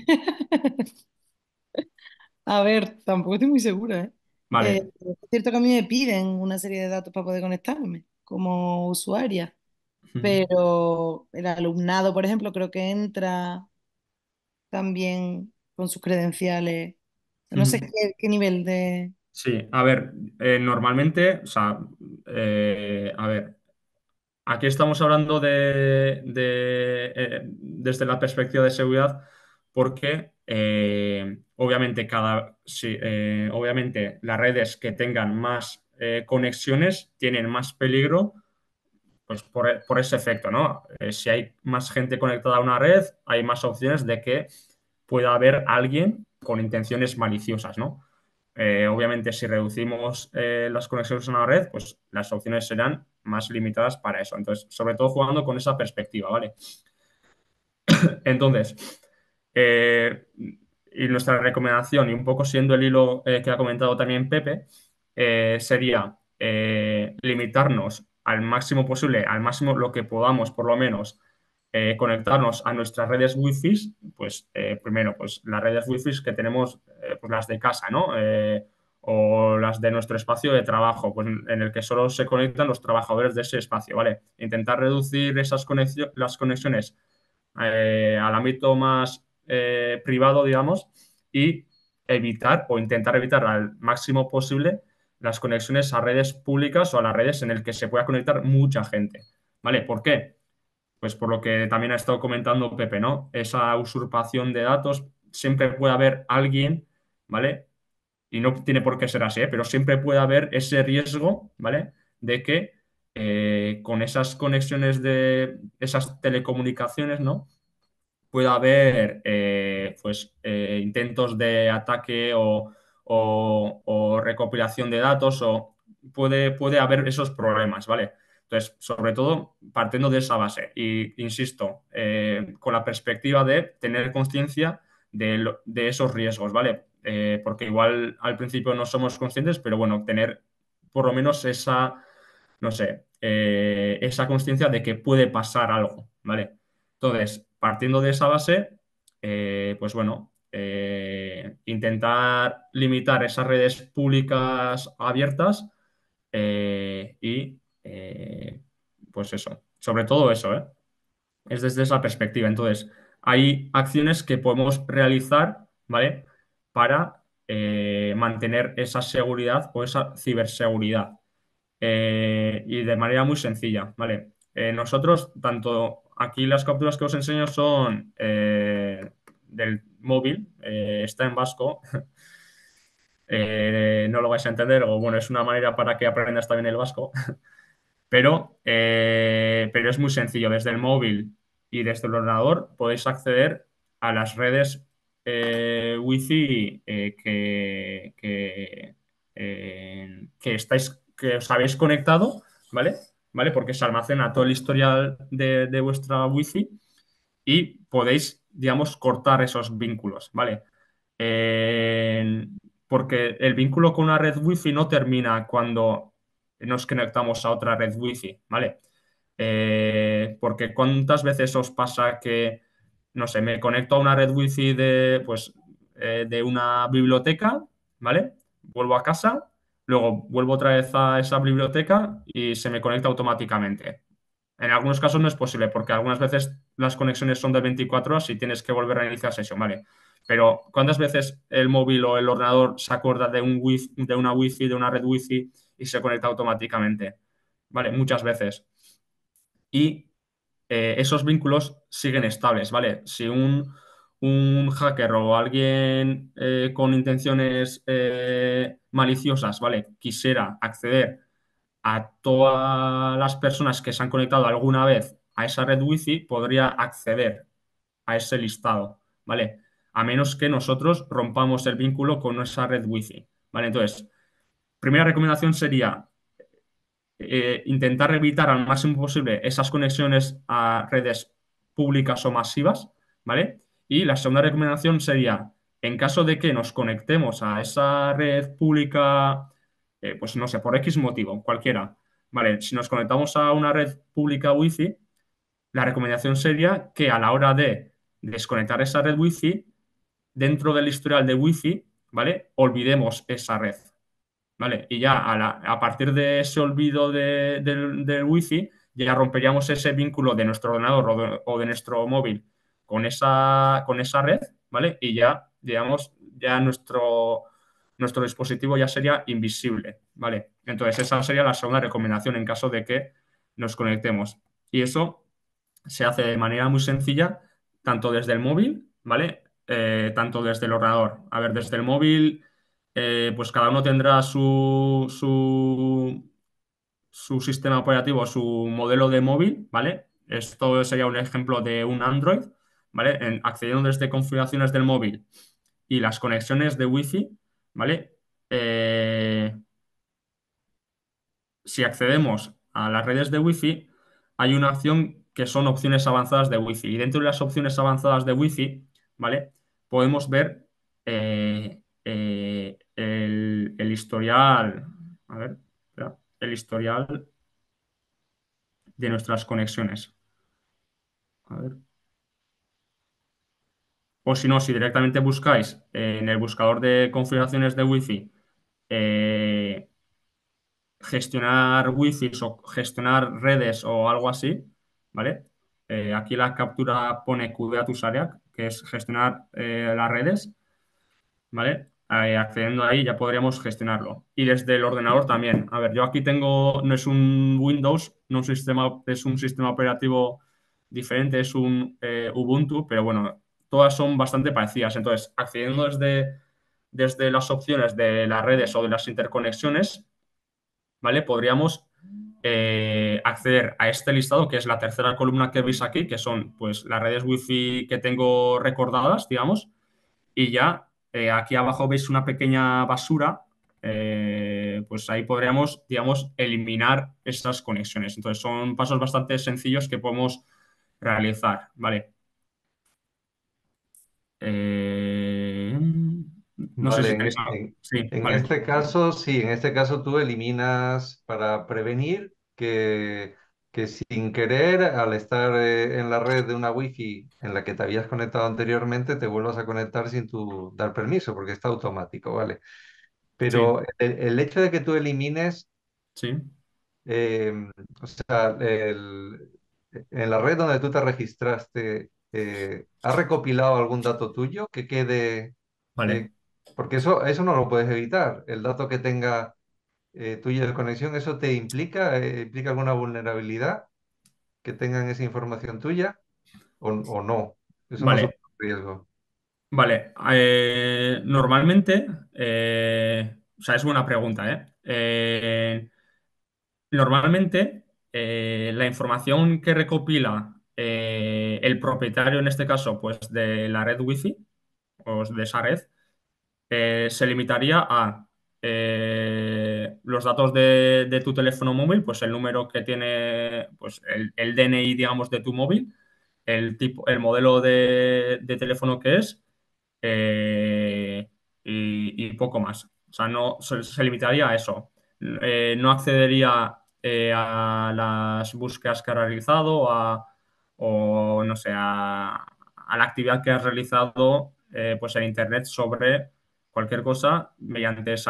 A ver, tampoco estoy muy segura, ¿eh? Eh, Vale. es cierto que a mí me piden una serie de datos para poder conectarme como usuaria, pero el alumnado, por ejemplo, creo que entra también con sus credenciales. No sé qué, qué nivel de... Sí, a ver, eh, normalmente, o sea, eh, a ver, aquí estamos hablando de, de, eh, desde la perspectiva de seguridad, porque eh, obviamente cada, sí, eh, obviamente las redes que tengan más eh, conexiones tienen más peligro, pues por, por ese efecto, ¿no? Eh, si hay más gente conectada a una red, hay más opciones de que pueda haber alguien con intenciones maliciosas, ¿no? Eh, obviamente, si reducimos eh, las conexiones a una red, pues las opciones serán más limitadas para eso. Entonces, sobre todo jugando con esa perspectiva, ¿vale? Entonces, eh, y nuestra recomendación, y un poco siendo el hilo eh, que ha comentado también Pepe, eh, sería eh, limitarnos al máximo posible, al máximo lo que podamos, por lo menos, eh, conectarnos a nuestras redes Wi-Fi, pues eh, primero, pues las redes Wi-Fi que tenemos, eh, pues las de casa, ¿no? Eh, o las de nuestro espacio de trabajo, pues en el que solo se conectan los trabajadores de ese espacio, ¿vale? Intentar reducir esas conexio- las conexiones eh, al ámbito más eh, privado, digamos, y evitar o intentar evitar al máximo posible las conexiones a redes públicas o a las redes en el que se pueda conectar mucha gente. ¿Vale? ¿Por qué? Pues por lo que también ha estado comentando Pepe, ¿no? Esa usurpación de datos, siempre puede haber alguien, ¿vale? Y no tiene por qué ser así, ¿eh? Pero siempre puede haber ese riesgo, ¿vale? De que eh, con esas conexiones de esas telecomunicaciones, ¿no? Pueda haber eh, pues, eh, intentos de ataque o, o- o recopilación de datos o puede, puede haber esos problemas, ¿vale? Entonces, sobre todo partiendo de esa base y, insisto, eh, con la perspectiva de tener conciencia de, lo- de esos riesgos, ¿vale? Eh, porque igual al principio no somos conscientes, pero bueno, tener por lo menos esa, no sé, eh, esa conciencia de que puede pasar algo, ¿vale? Entonces, partiendo de esa base, eh, pues bueno, eh, intentar limitar esas redes públicas abiertas eh, y eh, pues eso, sobre todo eso, ¿eh? Es desde esa perspectiva. Entonces, hay acciones que podemos realizar, ¿vale? Para eh, mantener esa seguridad o esa ciberseguridad eh, y de manera muy sencilla, ¿vale? Eh, nosotros, tanto aquí las capturas que os enseño son eh, del móvil, eh, está en vasco, eh, no lo vais a entender, o bueno, es una manera para que aprendas también el vasco, pero, eh, pero es muy sencillo. Desde el móvil y desde el ordenador podéis acceder a las redes eh, Wi-Fi eh, que, que, eh, que estáis, que os habéis conectado, ¿vale? ¿Vale? Porque se almacena todo el historial de, de vuestra Wi-Fi y podéis, digamos, cortar esos vínculos, ¿vale? Eh, porque el vínculo con una red Wi-Fi no termina cuando nos conectamos a otra red Wi-Fi, ¿vale? Eh, porque ¿cuántas veces os pasa que, no sé, me conecto a una red Wi-Fi de, pues, eh, de una biblioteca, ¿vale? Vuelvo a casa, luego vuelvo otra vez a esa biblioteca y se me conecta automáticamente. En algunos casos no es posible porque algunas veces las conexiones son de veinticuatro horas y tienes que volver a iniciar sesión, ¿vale? Pero ¿cuántas veces el móvil o el ordenador se acuerda de un wifi, de una wifi, de una red wifi y se conecta automáticamente? ¿Vale? Muchas veces. Y eh, esos vínculos siguen estables, ¿vale? Si un, un hacker o alguien eh, con intenciones eh, maliciosas, ¿vale? Quisiera acceder a todas las personas que se han conectado alguna vez a esa red wifi, podría acceder a ese listado, ¿vale? A menos que nosotros rompamos el vínculo con esa red wifi, ¿vale? Entonces, primera recomendación sería eh, intentar evitar al máximo posible esas conexiones a redes públicas o masivas, ¿vale? Y la segunda recomendación sería, en caso de que nos conectemos a esa red pública, eh, pues no sé, por X motivo, cualquiera, ¿vale? Si nos conectamos a una red pública Wi-Fi, la recomendación sería que a la hora de desconectar esa red Wi-Fi, dentro del historial de Wi-Fi, ¿vale? Olvidemos esa red. ¿Vale? Y ya a, la- a partir de ese olvido de- del, del wifi, ya romperíamos ese vínculo de nuestro ordenador o de, o de nuestro móvil con esa, con esa red, ¿vale? Y ya, digamos, ya nuestro, nuestro dispositivo ya sería invisible, ¿vale? Entonces, esa sería la segunda recomendación en caso de que nos conectemos. Y eso se hace de manera muy sencilla, tanto desde el móvil, ¿vale? Eh, tanto desde el ordenador. A ver, desde el móvil, eh, pues cada uno tendrá su, su, su sistema operativo, su modelo de móvil, ¿vale? Esto sería un ejemplo de un Android, ¿vale? En- accediendo desde configuraciones del móvil y las conexiones de Wi-Fi, ¿vale? Eh, si accedemos a las redes de Wi-Fi, hay una opción que son opciones avanzadas de Wi-Fi. Y dentro de las opciones avanzadas de Wi-Fi, ¿vale? Podemos ver eh, eh, el, el historial. A ver, espera, el historial de nuestras conexiones. A ver. O si no, si directamente buscáis en el buscador de configuraciones de Wi-Fi eh, gestionar wifi o gestionar redes o algo así, ¿vale? Eh, aquí la captura pone Kubernetes Area, que es gestionar eh, las redes, ¿vale? Eh, accediendo ahí ya podríamos gestionarlo. Y desde el ordenador también. A ver, yo aquí tengo, no es un Windows, no es un sistema, es un sistema operativo diferente, es un eh, Ubuntu, pero bueno, todas son bastante parecidas. Entonces, accediendo desde, desde las opciones de las redes o de las interconexiones, ¿vale? Podríamos eh, acceder a este listado, que es la tercera columna que veis aquí, que son pues las redes Wi-Fi que tengo recordadas, digamos, y ya eh, aquí abajo veis una pequeña basura, eh, pues ahí podríamos, digamos, eliminar esas conexiones. Entonces son pasos bastante sencillos que podemos realizar, ¿vale? Eh, no sé Vale, si en, tenéis e- algo. en- Sí, en vale. este caso, sí, en este caso tú eliminas para prevenir que, que sin querer, al estar eh, en la red de una wifi en la que te habías conectado anteriormente, te vuelvas a conectar sin tu dar permiso, porque está automático, ¿vale? Sí, Pero el, el hecho de que tú elimines, sí, eh, o sea, el- en la red donde tú te registraste, eh, ¿has recopilado algún dato tuyo que quede? vale. eh, Porque eso, eso no lo puedes evitar. El dato que tenga eh, tuyo de conexión, ¿eso te implica, eh, implica alguna vulnerabilidad que tengan esa información tuya o, o no? Eso no supone Vale, riesgo. vale. Eh, normalmente, eh, o sea, es buena pregunta, ¿eh? Eh, normalmente, eh, la información que recopila eh, el propietario, en este caso, pues de la red Wi-Fi o de esa red, eh, se limitaría a eh, los datos de, de tu teléfono móvil, pues el número que tiene, pues el, el D N I, digamos, de tu móvil, el tipo, el modelo de, de teléfono que es eh, y, y poco más. O sea, no se, se limitaría a eso. Eh, no accedería eh, a las búsquedas que ha realizado a, o no sé, a, a la actividad que has realizado eh, pues en Internet sobre cualquier cosa mediante esa red.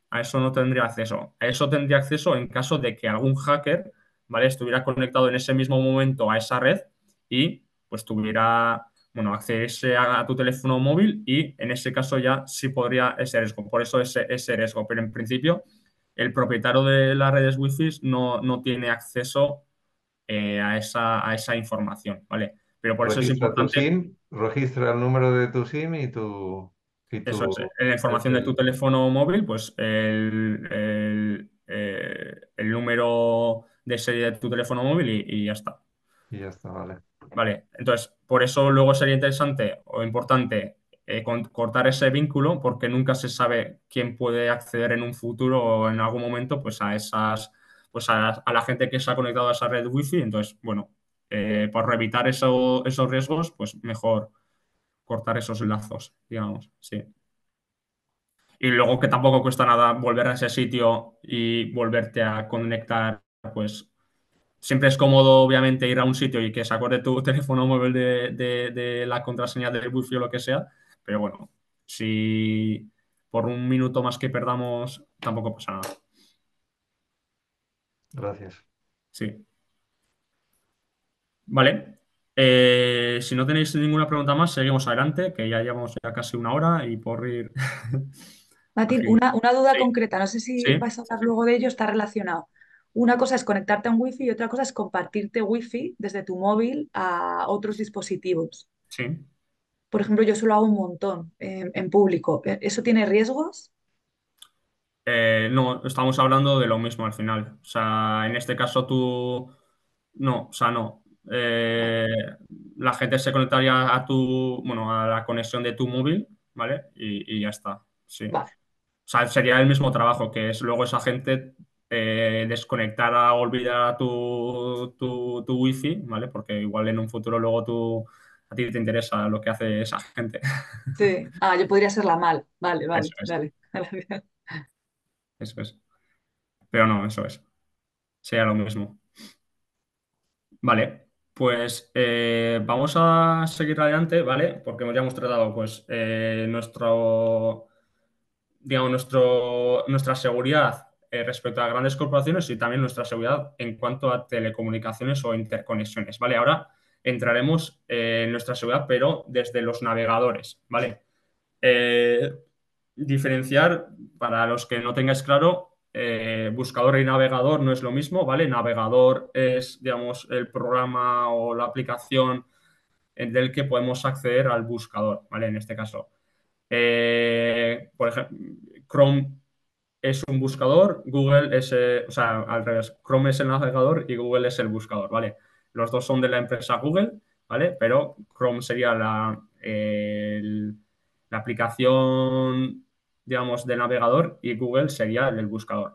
a eso no tendría acceso. A eso tendría acceso en caso de que algún hacker, ¿vale? Estuviera conectado en ese mismo momento a esa red y pues tuviera, bueno, accederse a, a tu teléfono móvil y en ese caso ya sí podría ese riesgo. Por eso ese, ese riesgo. Pero en principio el propietario de las redes Wi-Fi no, no tiene acceso eh, a esa, a esa información, ¿vale? Pero por eso es Registra tu importante. SIM, registra el número de tu SIM y tu, y Eso es, tu, en la el información de tu teléfono. teléfono móvil, pues el, el, eh, el número de serie de tu teléfono móvil y, y ya está. Y ya está, vale. Vale, entonces, por eso luego sería interesante o importante eh, con- cortar ese vínculo, porque nunca se sabe quién puede acceder en un futuro o en algún momento, pues a esas, pues a, a la gente que se ha conectado a esa red wifi. Entonces, bueno, eh, por evitar eso- esos riesgos, pues mejor cortar esos lazos, digamos, sí. Y luego que tampoco cuesta nada volver a ese sitio y volverte a conectar, pues siempre es cómodo, obviamente, ir a un sitio y que se acuerde tu teléfono móvil de, de- de la contraseña del wifi o lo que sea, pero bueno, si por un minuto más que perdamos, tampoco pasa nada. Gracias. Sí, vale. Eh, si no tenéis ninguna pregunta más, seguimos adelante, que ya llevamos ya casi una hora y por ir... Martín, Así. una, una duda Sí, concreta, no sé si sí, vais a hablar luego de ello, está relacionado. Una cosa es conectarte a un wifi y otra cosa es compartirte wifi desde tu móvil a otros dispositivos. sí. Por ejemplo, yo solo hago un montón en, en público. ¿E- ¿Eso tiene riesgos? Eh, no, estamos hablando de lo mismo al final. O sea, en este caso tú, no, o sea, no. Vale, Eh, la gente se conectaría a tu, bueno, a la conexión de tu móvil, ¿vale? Y, y ya está, sí. O vale, sea, sería el mismo trabajo, que es luego esa gente eh, desconectar o olvidar tu, tu, tu wifi, ¿vale? Porque igual en un futuro luego tú, a ti te interesa lo que hace esa gente. sí. Ah, yo podría ser la mal. Vale, Eso vale, es, vale. eso es. Pero no, eso es. Sería lo mismo. Vale, pues eh, vamos a seguir adelante, ¿vale? Porque ya hemos tratado, pues, eh, nuestro, digamos, nuestro, nuestra seguridad eh, respecto a grandes corporaciones y también nuestra seguridad en cuanto a telecomunicaciones o interconexiones, ¿vale? Ahora entraremos eh, en nuestra seguridad, pero desde los navegadores, ¿vale? Eh, diferenciar, para los que no tengáis claro, eh, buscador y navegador no es lo mismo, ¿vale? Navegador es, digamos, el programa o la aplicación en del que podemos acceder al buscador, ¿vale? En este caso. Eh, por ejemplo, Chrome es un buscador, Google es, eh, o sea, al revés, Chrome es el navegador y Google es el buscador, ¿vale? Los dos son de la empresa Google, ¿vale? Pero Chrome sería la, eh, el- la aplicación, digamos, de navegador y Google sería el del buscador.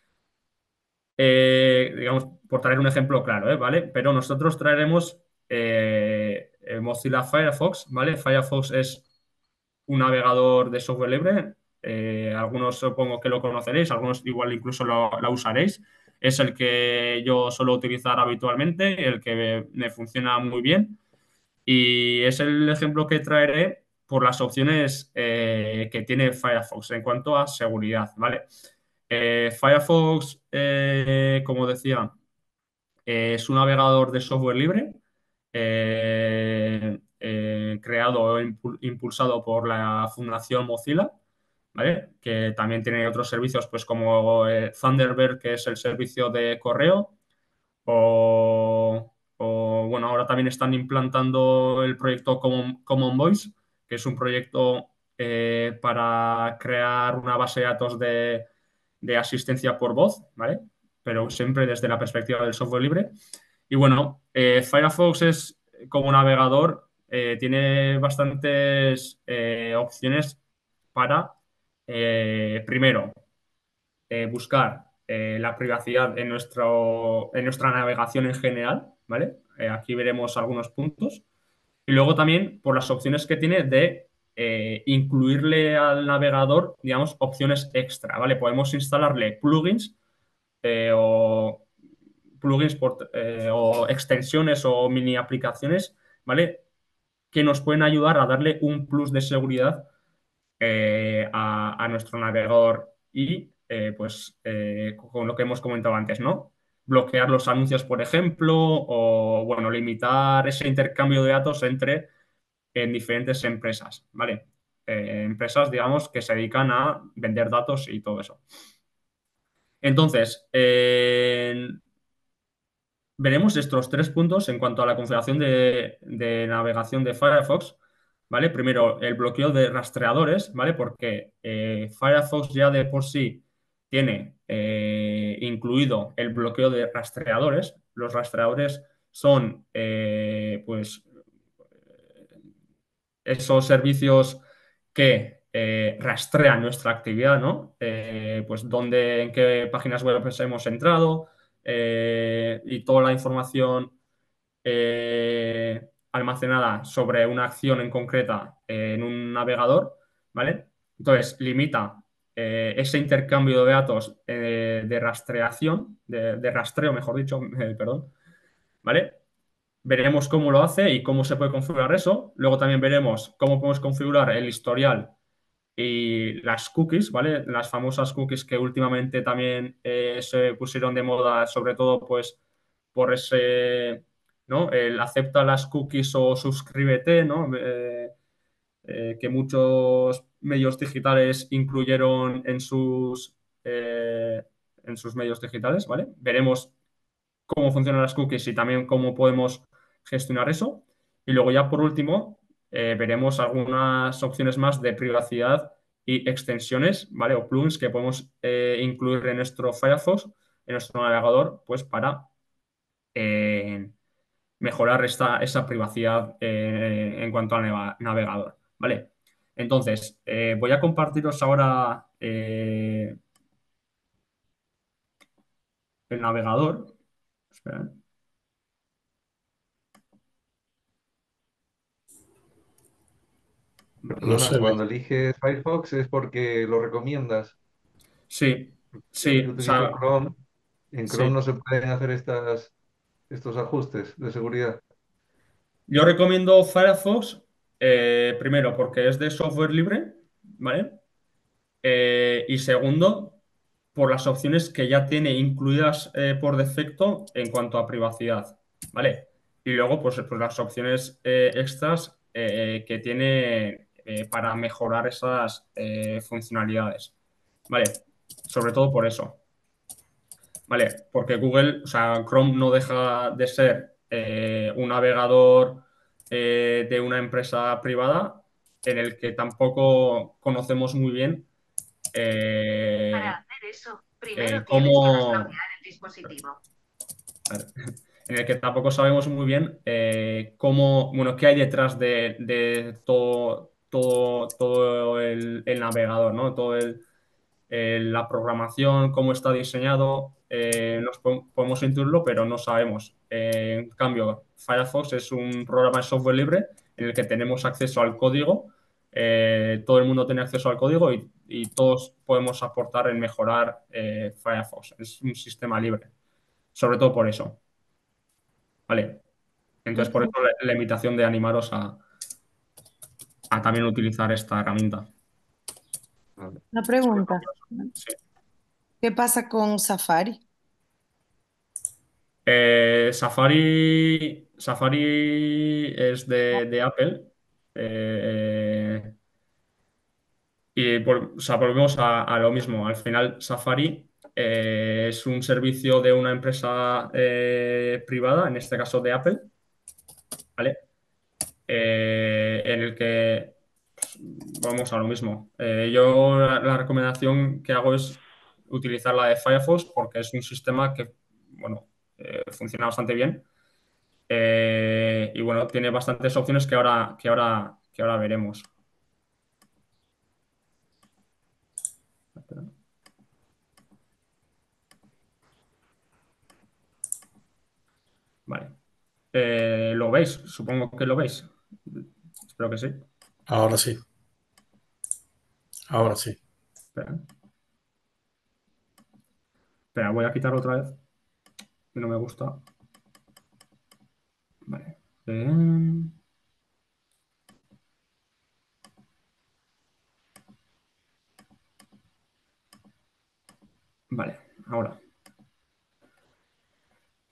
Eh, digamos, por traer un ejemplo claro, ¿eh? ¿Vale? Pero nosotros traeremos eh, eh, Mozilla Firefox, ¿vale? Firefox es un navegador de software libre. Eh, algunos supongo que lo conoceréis, algunos igual incluso lo, la usaréis. Es el que yo suelo utilizar habitualmente, el que me funciona muy bien. Y es el ejemplo que traeré por las opciones eh, que tiene Firefox en cuanto a seguridad, ¿vale? Eh, Firefox, eh, como decía, eh, es un navegador de software libre eh, eh, creado o impu- impulsado por la Fundación Mozilla, ¿vale? Que también tiene otros servicios, pues como eh, Thunderbird, que es el servicio de correo, o, o, bueno, ahora también están implantando el proyecto Common, Common Voice, que es un proyecto eh, para crear una base de datos de, de asistencia por voz, ¿vale? Pero siempre desde la perspectiva del software libre. Y bueno, eh, Firefox es como navegador, eh, tiene bastantes eh, opciones para, eh, primero, eh, buscar eh, la privacidad en, nuestro, en nuestra navegación en general, ¿vale? Eh, aquí veremos algunos puntos. Y luego también por las opciones que tiene de eh, incluirle al navegador, digamos, opciones extra, ¿vale? Podemos instalarle plugins eh, o plugins por, eh, o extensiones o mini aplicaciones, ¿vale? Que nos pueden ayudar a darle un plus de seguridad eh, a, a nuestro navegador y eh, pues, eh, con lo que hemos comentado antes, ¿no? Bloquear los anuncios, por ejemplo, o, bueno, limitar ese intercambio de datos entre en diferentes empresas, ¿vale? Eh, empresas, digamos, que se dedican a vender datos y todo eso. Entonces, eh, veremos estos tres puntos en cuanto a la configuración de, de navegación de Firefox, ¿vale? Primero, el bloqueo de rastreadores, ¿vale? Porque eh, Firefox ya de por sí tiene eh, incluido el bloqueo de rastreadores. Los rastreadores son, eh, pues, esos servicios que eh, rastrean nuestra actividad, ¿no? Eh, pues dónde, en qué páginas web hemos entrado eh, y toda la información eh, almacenada sobre una acción en concreta eh, en un navegador, ¿vale? Entonces, limita eh, ese intercambio de datos eh, de rastreación, de, de rastreo, mejor dicho, eh, perdón, ¿vale? Veremos cómo lo hace y cómo se puede configurar eso. Luego también veremos cómo podemos configurar el historial y las cookies, ¿vale? Las famosas cookies que últimamente también eh, se pusieron de moda, sobre todo pues por ese, ¿no? El acepta las cookies o suscríbete, ¿no? Eh, eh, que muchos medios digitales incluyeron en sus, eh, en sus medios digitales, ¿vale? Veremos cómo funcionan las cookies y también cómo podemos gestionar eso. Y luego ya por último, eh, veremos algunas opciones más de privacidad y extensiones, ¿vale? O plugins que podemos eh, incluir en nuestro Firefox, en nuestro navegador, pues para eh, mejorar esta, esa privacidad eh, en cuanto al neva- navegador, ¿vale? Entonces, eh, voy a compartiros ahora eh, el navegador. Espera. No Perdona, se ve. cuando eliges Firefox es porque lo recomiendas. Sí, Yo, sí, yo o utilizo sea, Chrome. En Chrome sí. no se pueden hacer estas, estos ajustes de seguridad. Yo recomiendo Firefox, eh, primero porque es de software libre, ¿vale? Eh, y segundo, por las opciones que ya tiene incluidas eh, por defecto en cuanto a privacidad, ¿vale? Y luego, pues, pues las opciones eh, extras eh, que tiene eh, para mejorar esas eh, funcionalidades, ¿vale? Sobre todo por eso. Vale, porque Google, o sea, Chrome no deja de ser eh, un navegador eh, de una empresa privada en el que tampoco conocemos muy bien eh, Para hacer eso, eh, primero tienes que cómo, desbloquear el dispositivo. a ver, en el que tampoco sabemos muy bien eh, cómo, bueno, qué hay detrás de, de todo, todo, todo el, el navegador, ¿no? Todo el, eh, la programación, cómo está diseñado, eh, nos po- podemos intuirlo, pero no sabemos. Eh, en cambio, Firefox es un programa de software libre en el que tenemos acceso al código, eh, todo el mundo tiene acceso al código y, y todos podemos aportar en mejorar eh, Firefox. Es un sistema libre, sobre todo por eso. ¿Vale? Entonces, por eso la, la invitación de animaros a, a también utilizar esta herramienta. Vale. Una pregunta. Sí. ¿Qué pasa con Safari? Eh, Safari, Safari es de, de Apple. eh, y vol- o sea, volvemos a, a lo mismo. Al final, Safari eh, es un servicio de una empresa eh, privada, en este caso de Apple, ¿vale? Eh, en el que pues, vamos a lo mismo. Eh, yo la, la recomendación que hago es utilizar la de Firefox porque es un sistema que, bueno, eh, funciona bastante bien. Eh, y bueno, tiene bastantes opciones que ahora, que ahora, que ahora veremos. Vale. Eh, ¿lo veis? Supongo que lo veis. Espero que sí. Ahora sí, ahora sí. Espera, espera, voy a quitarlo otra vez. Que no me gusta. Vale. Eh,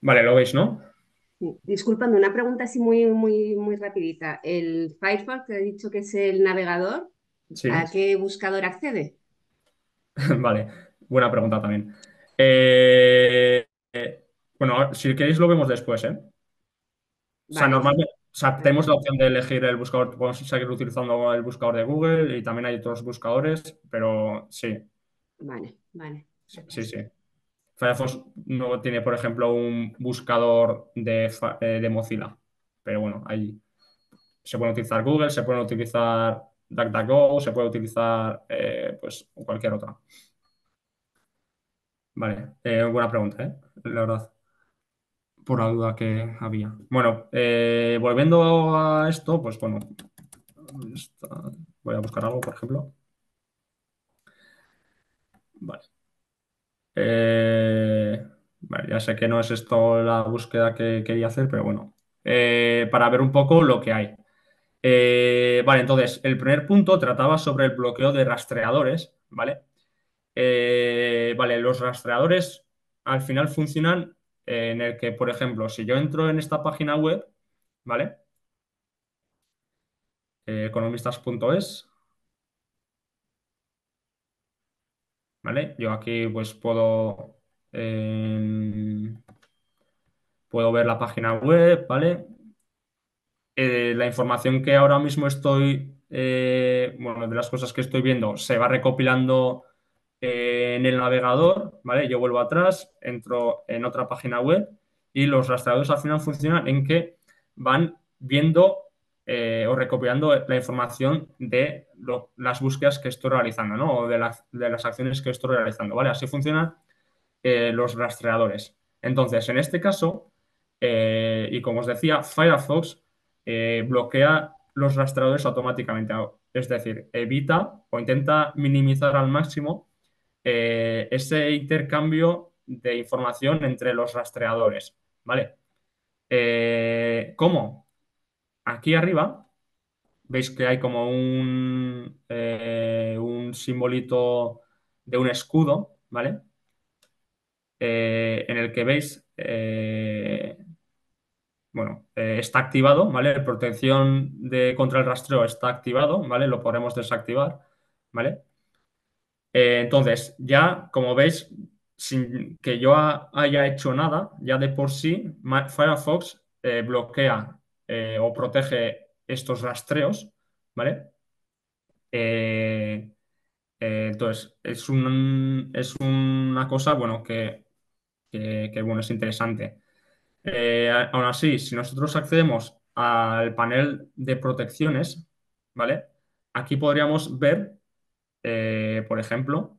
Vale, lo veis, ¿no? Sí. Disculpame, una pregunta así muy, muy, muy rapidita. El Firefox, que he dicho que es el navegador, Sí. ¿a qué buscador accede? Vale, buena pregunta también. Eh, eh, bueno, si queréis lo vemos después, ¿eh? O sea, Vale, normalmente, o sea, vale, tenemos la opción de elegir el buscador, podemos seguir utilizando el buscador de Google y también hay otros buscadores, pero sí, vale, vale, sí, gracias. sí. Firefox no tiene, por ejemplo, un buscador de, fa- eh, de Mozilla, pero bueno, ahí se puede utilizar Google, se puede utilizar DuckDuckGo, se puede utilizar eh, pues cualquier otra. Vale, eh, buena pregunta, ¿eh? La verdad, por la duda que había. Bueno, eh, volviendo a esto, pues bueno, esta- voy a buscar algo, por ejemplo. Vale. Eh, vale, ya sé que no es esto la búsqueda que quería hacer, pero bueno, Eh, para ver un poco lo que hay. Eh, vale, entonces, el primer punto trataba sobre el bloqueo de rastreadores, ¿vale? Eh, vale, los rastreadores al final funcionan eh, en el que, por ejemplo, si yo entro en esta página web, ¿vale? Eh, economistas punto es, ¿vale? Yo aquí pues puedo, eh, puedo ver la página web, ¿vale? Eh, la información que ahora mismo estoy, eh, bueno, de las cosas que estoy viendo, se va recopilando eh, en el navegador, ¿vale? Yo vuelvo atrás, entro en otra página web y los rastreadores al final funcionan en que van viendo eh, o recopilando la información de lo- las búsquedas que estoy realizando, ¿no? O de, las de las acciones que estoy realizando, ¿vale? Así funcionan eh, los rastreadores. Entonces, en este caso, eh, y como os decía, Firefox eh, bloquea los rastreadores automáticamente. Es decir, evita o intenta minimizar al máximo eh, ese intercambio de información entre los rastreadores. ¿Vale? Eh, ¿cómo? Aquí arriba veis que hay como un, eh, un simbolito de un escudo, ¿vale? Eh, en el que veis, eh, bueno, eh, está activado, ¿vale? La protección de, contra el rastreo está activado, ¿vale? Lo podremos desactivar, ¿vale? Eh, entonces, ya, como veis, sin que yo ha- haya hecho nada, ya de por sí, Ma- Firefox eh, bloquea eh, o protege estos rastreos, ¿vale? Eh, eh, entonces, es un, es una cosa, bueno, que, que, que, bueno, es interesante. Eh, a- aún así, si nosotros accedemos al panel de protecciones, ¿vale? Aquí podríamos ver, eh, por ejemplo,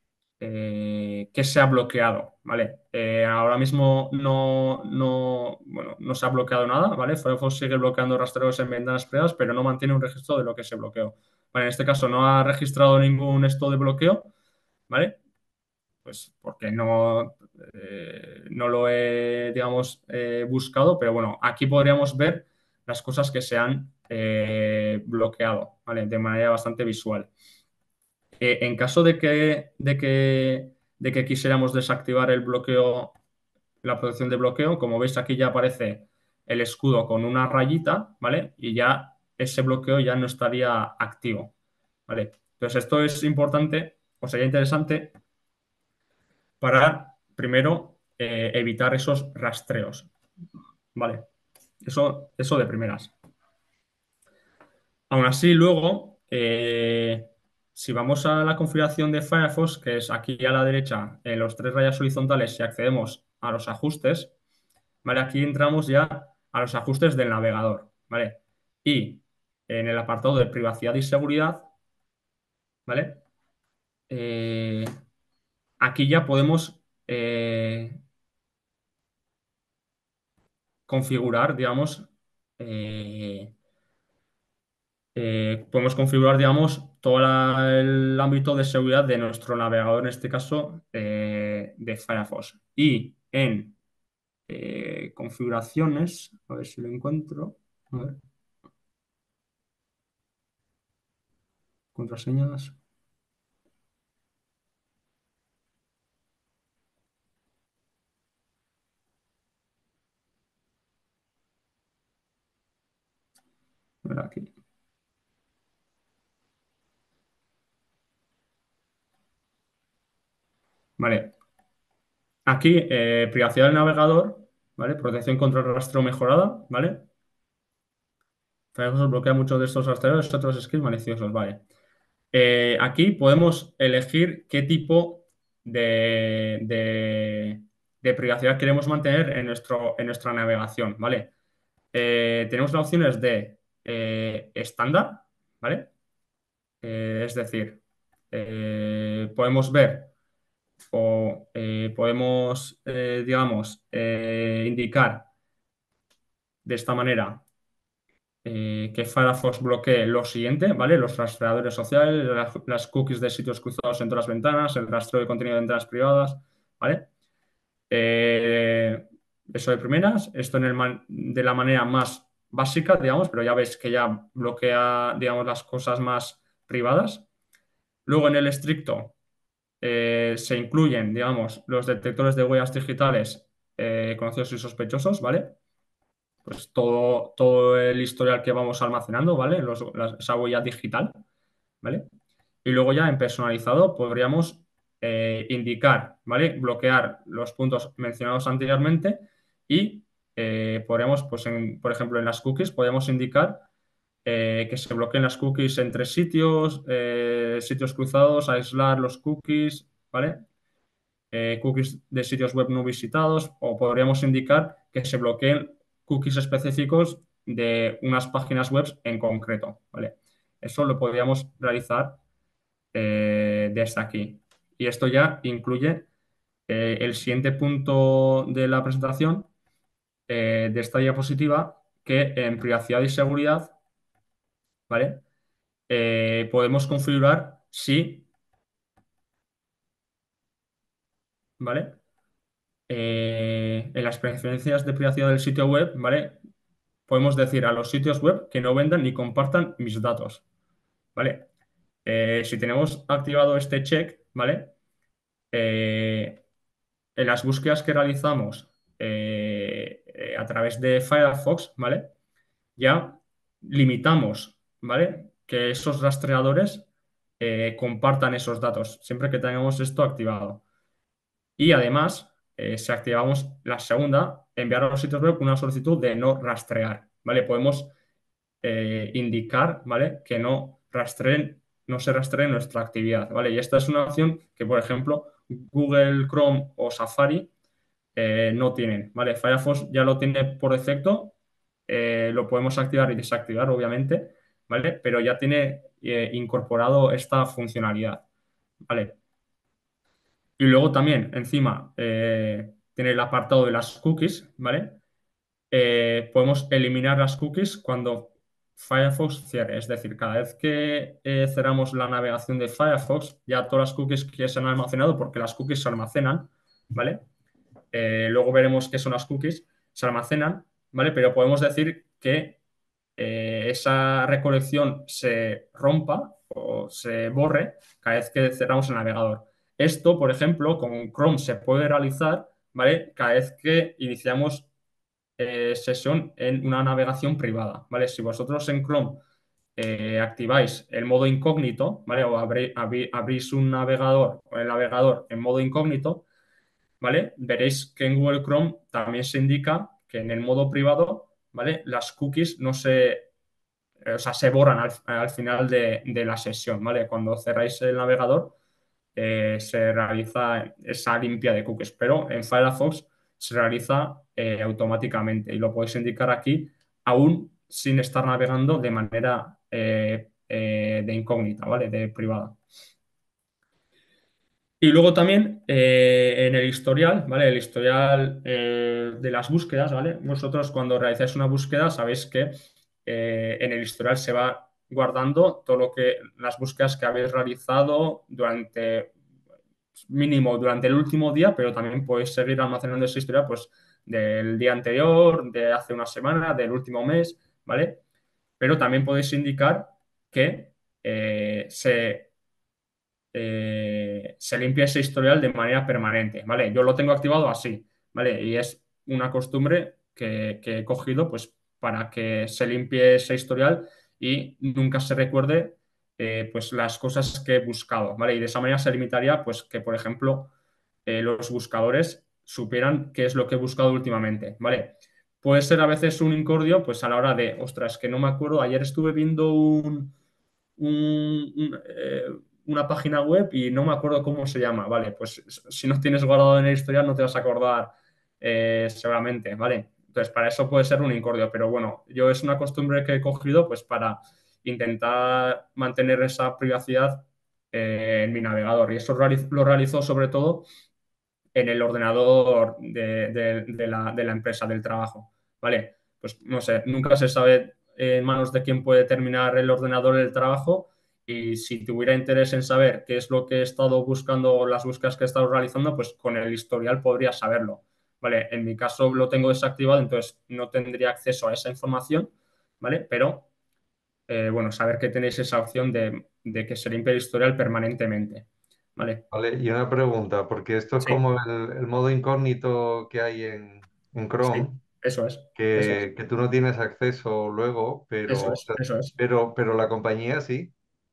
eh, qué se ha bloqueado, ¿vale? Eh, ahora mismo no, no, bueno, no se ha bloqueado nada, ¿vale? Firefox sigue bloqueando rastreos en ventanas privadas, pero no mantiene un registro de lo que se bloqueó. Vale, en este caso no ha registrado ningún esto de bloqueo, ¿vale? Pues porque no, eh, no lo he, digamos, eh, buscado, pero bueno, aquí podríamos ver las cosas que se han eh, bloqueado, ¿vale? De manera bastante visual. Eh, en caso de que, de que, de que quisiéramos desactivar el bloqueo, la protección de bloqueo, como veis aquí ya aparece el escudo con una rayita, ¿vale? Y ya ese bloqueo ya no estaría activo, ¿vale? Entonces esto es importante, o sería interesante para, primero, eh, evitar esos rastreos. Vale, eso, eso de primeras. Aún así, luego, eh, si vamos a la configuración de Firefox, que es aquí a la derecha, en los tres rayas horizontales, si accedemos a los ajustes, ¿vale? Aquí entramos ya a los ajustes del navegador, ¿vale? Y en el apartado de privacidad y seguridad, ¿vale? Eh, aquí ya podemos eh, configurar, digamos, eh, eh, podemos configurar, digamos, todo la- el ámbito de seguridad de nuestro navegador, en este caso, eh, de Firefox. Y en eh, configuraciones, a ver si lo encuentro, a ver, contraseñas. ver aquí. Vale. Aquí, eh, privacidad del navegador, ¿vale? Protección contra el rastreo mejorada, ¿vale? Firefox bloquea muchos de estos rastreadores, otros skills maliciosos, ¿vale? Eh, aquí podemos elegir qué tipo de, de- de privacidad queremos mantener en nuestro, en nuestra navegación, ¿vale? Eh, tenemos las opciones de eh, estándar, ¿vale? Eh, es decir, eh, podemos ver o eh, podemos, eh, digamos, eh, indicar de esta manera eh, que Firefox bloquee lo siguiente, ¿vale? Los rastreadores sociales, las, las cookies de sitios cruzados en todas las ventanas, el rastreo de contenido de ventanas privadas, ¿vale? Eh, eso de primeras, esto en el man- de la manera más básica, digamos, pero ya veis que ya bloquea, digamos, las cosas más privadas. Luego en el estricto eh, se incluyen, digamos, los detectores de huellas digitales eh, conocidos y sospechosos, ¿vale? Pues todo, todo el historial que vamos almacenando, ¿vale? Los- las- esa huella digital, ¿vale? Y luego ya en personalizado podríamos eh, indicar, ¿vale? Bloquear los puntos mencionados anteriormente y eh, podríamos, pues en- por ejemplo, en las cookies podríamos indicar eh, que se bloqueen las cookies entre sitios, eh, sitios cruzados, aislar los cookies, ¿vale? Eh, cookies de sitios web no visitados o podríamos indicar que se bloqueen cookies específicos de unas páginas web en concreto, ¿vale? Eso lo podríamos realizar eh, desde aquí. Y esto ya incluye eh, el siguiente punto de la presentación eh, de esta diapositiva, que en privacidad y seguridad, ¿vale? Eh, podemos configurar si, ¿vale? Eh, en las preferencias de privacidad del sitio web, ¿vale? Podemos decir a los sitios web que no vendan ni compartan mis datos, ¿vale? Eh, si tenemos activado este check, ¿vale? Eh, en las búsquedas que realizamos eh, eh, a través de Firefox, ¿vale? Ya limitamos, ¿vale? Que esos rastreadores eh, compartan esos datos, siempre que tengamos esto activado. Y además, eh, si activamos la segunda, enviar a los sitios web una solicitud de no rastrear, ¿vale? Podemos eh, indicar, ¿vale? Que no rastreen, no se rastree nuestra actividad, ¿vale? Y esta es una opción que, por ejemplo, Google Chrome o Safari eh, no tienen, ¿vale? Firefox ya lo tiene por defecto, eh, lo podemos activar y desactivar, obviamente, ¿vale? Pero ya tiene eh, incorporado esta funcionalidad, ¿vale? Y luego también, encima, eh, tiene el apartado de las cookies, ¿vale? Eh, podemos eliminar las cookies cuando Firefox cierre. Es decir, cada vez que eh, cerramos la navegación de Firefox, ya todas las cookies que se han almacenado, porque las cookies se almacenan, ¿vale? Eh, luego veremos qué son las cookies, se almacenan, ¿vale? Pero podemos decir que eh, esa recolección se rompa o se borre cada vez que cerramos el navegador. Esto, por ejemplo, con Chrome se puede realizar, ¿vale? Cada vez que iniciamos eh, sesión en una navegación privada, ¿vale? Si vosotros en Chrome eh, activáis el modo incógnito, ¿vale? O abrí- abrí- abrís un navegador o el navegador en modo incógnito, ¿vale? Veréis que en Google Chrome también se indica que en el modo privado, ¿vale? Las cookies no se, eh, o sea, se borran al, al final de, de la sesión, ¿vale? Cuando cerráis el navegador, eh, se realiza esa limpia de cookies, pero en Firefox se realiza eh, automáticamente y lo podéis indicar aquí, aún sin estar navegando de manera eh, eh, de incógnita, ¿vale? De privada. Y luego también eh, en el historial, ¿vale? El historial eh, de las búsquedas, ¿vale? Vosotros cuando realizáis una búsqueda sabéis que eh, en el historial se va guardando todo lo que las búsquedas que habéis realizado durante mínimo durante el último día, pero también podéis seguir almacenando esa historia pues del día anterior, de hace una semana, del último mes, ¿vale? Pero también podéis indicar que eh, se eh, se limpia ese historial de manera permanente, ¿vale? Yo lo tengo activado así, ¿vale? Y es una costumbre que, que he cogido, pues, para que se limpie ese historial y nunca se recuerde eh, pues las cosas que he buscado, ¿vale? Y de esa manera se limitaría pues que, por ejemplo, eh, los buscadores supieran qué es lo que he buscado últimamente, ¿vale? Puede ser a veces un incordio, pues a la hora de, ostras, que no me acuerdo, ayer estuve viendo un, un- un, eh, una página web y no me acuerdo cómo se llama, ¿vale? Pues si no tienes guardado en el historial no te vas a acordar eh, seguramente, ¿vale? Entonces, para eso puede ser un incordio, pero bueno, yo es una costumbre que he cogido pues para intentar mantener esa privacidad eh, en mi navegador y eso realiz- lo realizo sobre todo en el ordenador de, de- de la, de la empresa, del trabajo, ¿vale? Pues no sé, nunca se sabe en manos de quién puede terminar el ordenador del trabajo y si tuviera interés en saber qué es lo que he estado buscando o las búsquedas que he estado realizando, pues con el historial podría saberlo, ¿vale? En mi caso lo tengo desactivado, entonces no tendría acceso a esa información, ¿vale? Pero, eh, bueno, saber que tenéis esa opción de, de que se limpie el historial permanentemente, ¿vale? Vale, y una pregunta, porque esto es Sí, como el, el modo incógnito que hay en, en sí, Chrome, eso es, eso es. que, que tú no tienes acceso luego, Eso pero, o es, sea, eso es. pero, pero la compañía sí.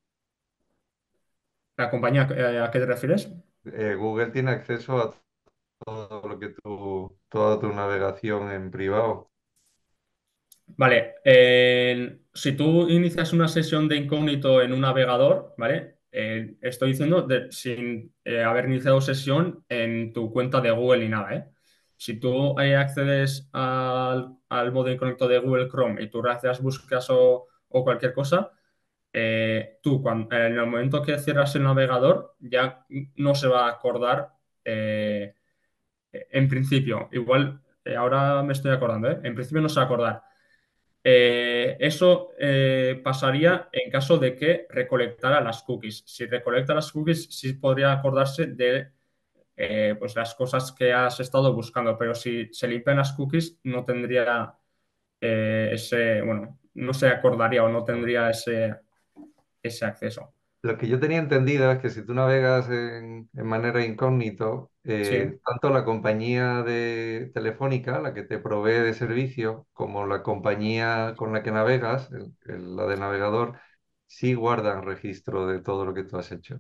¿La compañía eh, a qué te refieres? Eh, Google tiene acceso a todo lo que tú, toda tu navegación en privado. Vale, eh, si tú inicias una sesión de incógnito en un navegador, ¿vale? Eh, estoy diciendo de- sin eh, haber iniciado sesión en tu cuenta de Google ni nada, ¿eh? Si tú eh, accedes al, al modo incógnito de Google Chrome y tú realizas búsquedas o, o cualquier cosa, eh, tú cuando, en el momento que cierras el navegador ya no se va a acordar eh, en principio, igual, eh, ahora me estoy acordando, ¿eh? En principio no se va a acordar. Eh, eso eh, pasaría en caso de que recolectara las cookies. Si recolecta las cookies, sí podría acordarse de eh, pues las cosas que has estado buscando, pero si se limpian las cookies, no tendría eh, ese, bueno, no se acordaría o no tendría ese, ese acceso. Lo que yo tenía entendido es que si tú navegas en, en manera incógnito, Sí, eh, tanto la compañía de telefónica, la que te provee de servicio, como la compañía con la que navegas, el- el- la del navegador, sí guardan registro de todo lo que tú has hecho.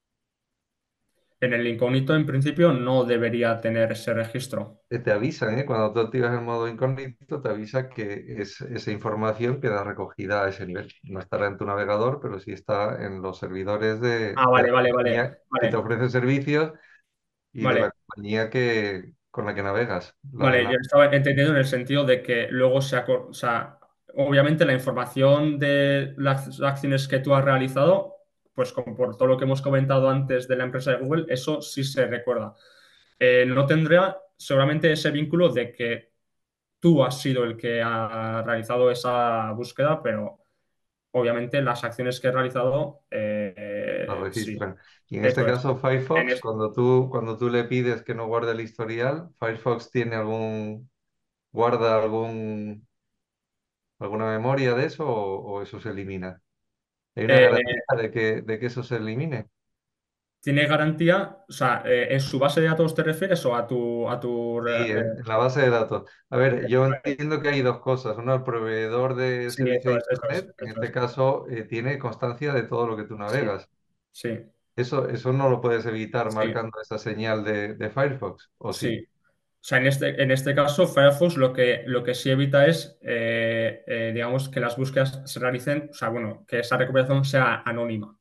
en el incógnito, en principio, no debería tener ese registro. Eh, Te avisan, ¿eh? Cuando tú activas el modo incógnito, te avisa que es, esa información queda recogida a ese nivel. No estará en tu navegador, pero sí está en los servidores de, Ah, de la vale, vale, vale, compañía que te vale, ofrece servicios y de vale. la compañía que, con la que navegas, la de Vale, la... yo estaba entendiendo en el sentido de que luego se acor- o sea, obviamente la información de las acciones que tú has realizado, pues como por todo lo que hemos comentado antes de la empresa de Google, eso sí se recuerda. Eh, no tendría seguramente ese vínculo de que tú has sido el que ha realizado esa búsqueda, pero obviamente las acciones que he realizado, eh, la eh, sí, registran. Y en este eso es. caso, En Firefox, es- cuando tú, cuando tú le pides que no guarde el historial, Firefox tiene algún, guarda algún, alguna memoria de eso o, o eso se elimina. ¿Hay una eh, garantía de que, de que eso se elimine? ¿Tiene garantía? O sea, eh, ¿en su base de datos te refieres o a tu, a tu Sí, eh, en, en la base de datos. A ver, yo vale. entiendo que hay dos cosas. Uno, el proveedor de Sí, servicio eso de es, eso es, Internet, en eso este es. caso, eh, tiene constancia de todo lo que tú Sí, navegas. sí, Eso, eso no lo puedes evitar sí, marcando esa señal de, de Firefox, ¿o sí? sí. O sea, en este, en este caso, Firefox lo que, lo que sí evita es, eh, eh, digamos, que las búsquedas se realicen, o sea, bueno, que esa recuperación sea anónima.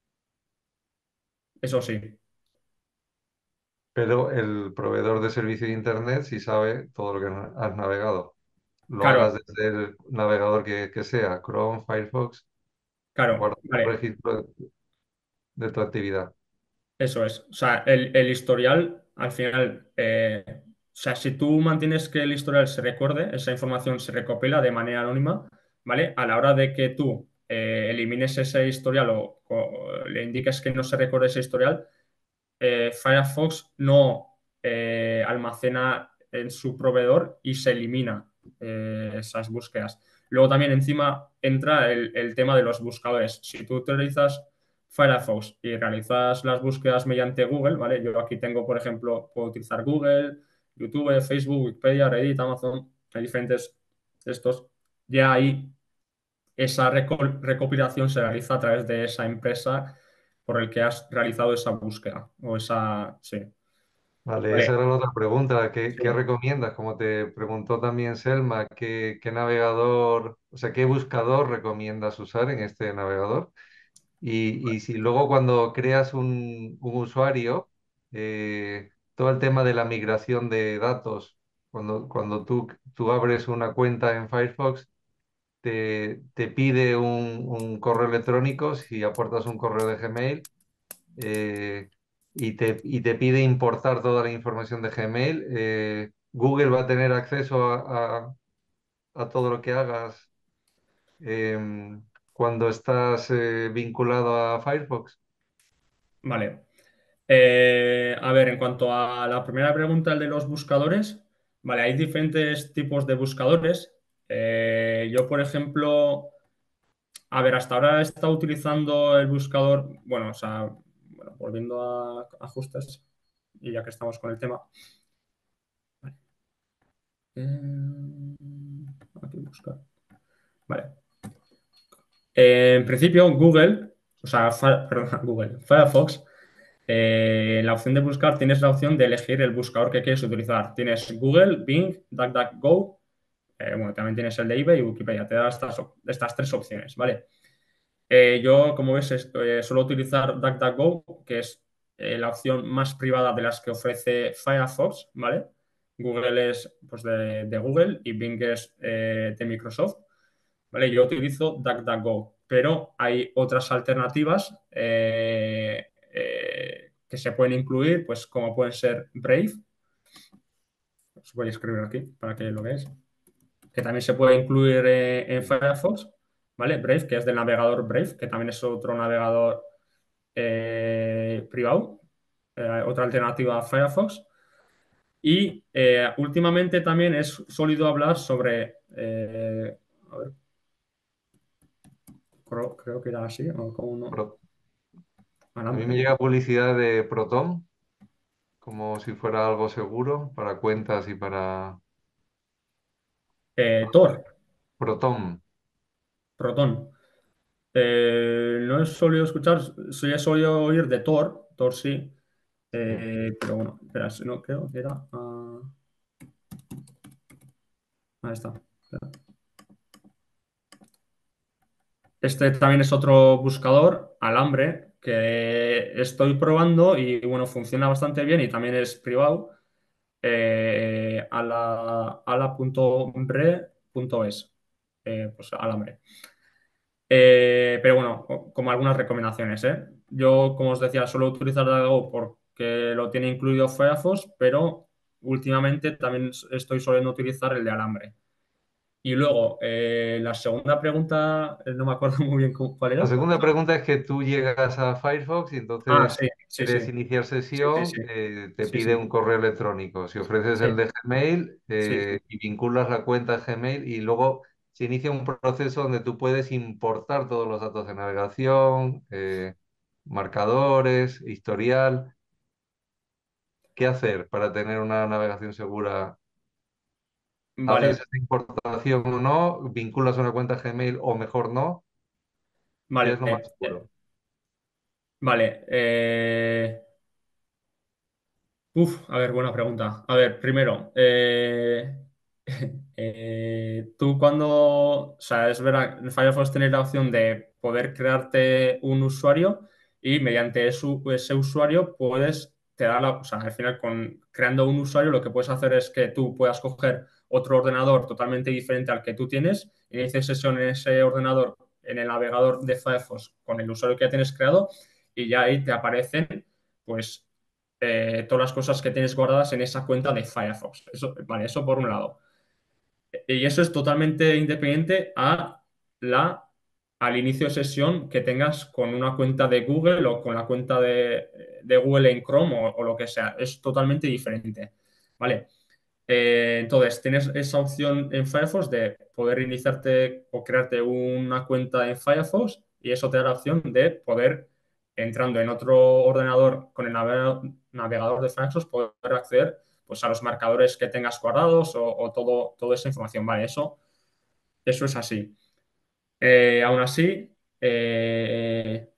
Eso sí. Pero el proveedor de servicio de Internet sí sabe todo lo que na- has navegado. Lo Claro, hagas desde el navegador que, que sea, Chrome, Firefox, claro, guarda un vale. registro de, de tu actividad. Eso es. O sea, el, el historial, al final, eh, o sea, si tú mantienes que el historial se recuerde, esa información se recopila de manera anónima, ¿vale? A la hora de que tú eh, elimines ese historial o, o le indiques que no se recuerde ese historial, eh, Firefox no eh, almacena en su proveedor y se elimina eh, esas búsquedas. Luego también encima entra el, el tema de los buscadores. Si tú utilizas Firefox y realizas las búsquedas mediante Google, ¿vale? Yo aquí tengo, por ejemplo, puedo utilizar Google, YouTube, Facebook, Wikipedia, Reddit, Amazon, hay diferentes estos. Ya ahí esa reco- recopilación se realiza a través de esa empresa por el que has realizado esa búsqueda o esa, sí. Vale, esa Vale, era la otra pregunta. ¿Qué, qué sí. recomiendas? Como te preguntó también Selma, ¿qué, qué navegador, o sea, qué buscador recomiendas usar en este navegador? Y, y si luego cuando creas un, un usuario, eh, todo el tema de la migración de datos, cuando, cuando tú, tú abres una cuenta en Firefox, te, te pide un, un correo electrónico si aportas un correo de Gmail, eh, y te, y te pide importar toda la información de Gmail. eh, Google va a tener acceso a, a- a todo lo que hagas em, cuando estás eh, vinculado a Firefox. Vale. Eh, a ver, en cuanto a la primera pregunta, el de los buscadores, vale, hay diferentes tipos de buscadores. Eh, yo, por ejemplo, a ver, hasta ahora he estado utilizando el buscador, bueno, o sea, bueno, volviendo a ajustes, y ya que estamos con el tema. Vale. Eh, aquí buscar. Vale. Eh, en principio, Google, o sea, Fa- perdón, Google, Firefox, eh, en la opción de buscar tienes la opción de elegir el buscador que quieres utilizar. Tienes Google, Bing, DuckDuckGo, eh, bueno, también tienes el de eBay y Wikipedia. Te da estas, op- estas tres opciones, ¿vale? Eh, yo, como ves, es- eh, suelo utilizar DuckDuckGo, que es eh, la opción más privada de las que ofrece Firefox, ¿vale? Google es pues, de, de Google y Bing es eh, de Microsoft. ¿Vale? Yo utilizo DuckDuckGo, pero hay otras alternativas eh, eh, que se pueden incluir, pues como pueden ser Brave, os voy a escribir aquí para que lo veáis, que también se puede incluir eh, en Firefox, ¿vale? Brave, que es del navegador Brave, que también es otro navegador eh, privado, eh, otra alternativa a Firefox. Y eh, últimamente también es sólido hablar sobre, eh, a ver, creo, creo que era así, o cómo no. Pro- A mí me Alambre. llega publicidad de Proton, como si fuera algo seguro para cuentas y para Eh, Tor, Proton. Proton. Eh, no he solido escuchar, sí he solido oír de Tor, Tor sí, Sí. eh, pero bueno, espera, si no creo que era. ah, ahí está. Espera. Este también es otro buscador, Alambre, que estoy probando y bueno, funciona bastante bien y también es privado. Eh, ala, ala.bre.es, eh, pues Alambre. Eh, pero bueno, co- como algunas recomendaciones, ¿eh? Yo, como os decía, suelo utilizar DuckDuckGo porque lo tiene incluido Firefox, pero últimamente también s- estoy soliendo utilizar el de Alambre. Y luego, eh, la segunda pregunta, eh, no me acuerdo muy bien cómo- cuál La era. segunda pregunta es que tú llegas a Firefox y Ah, entonces sí, sí, sí, quieres iniciar sí, sí, sesión, sí, eh, te sí, pide sí, un correo electrónico. Si ofreces sí, el de Gmail, sí, eh, sí. y vinculas la cuenta Gmail, y luego se inicia un proceso donde tú puedes importar todos los datos de navegación, eh, marcadores, historial. ¿Qué hacer para tener una navegación segura? ¿Haces Vale, esa importación o no? ¿Vinculas una cuenta Gmail o mejor no? ¿Qué vale, es lo más eh, seguro? vale. eh, Uf, a ver, buena pregunta. A ver, primero, eh, eh, tú cuando, o sea, es verdad, en Firefox tenéis la opción de poder crearte un usuario y mediante eso- ese usuario puedes, te da la, o sea, al final con creando un usuario lo que puedes hacer es que tú puedas coger otro ordenador totalmente diferente al que tú tienes, inicies sesión en ese ordenador, en el navegador de Firefox con el usuario que ya tienes creado y ya ahí te aparecen, pues eh, todas las cosas que tienes guardadas en esa cuenta de Firefox. Eso, vale, eso por un lado. Y eso es totalmente independiente a la, al inicio de sesión que tengas con una cuenta de Google o con la cuenta de, de Google en Chrome o, o lo que sea. Es totalmente diferente. ¿Vale? Eh, entonces, tienes esa opción en Firefox de poder iniciarte o crearte una cuenta en Firefox y eso te da la opción de poder, entrando en otro ordenador con el navega- navegador de Firefox, poder acceder pues, a los marcadores que tengas guardados o, o todo, toda esa información. Vale, eso, eso es así. Eh, aún así, eh,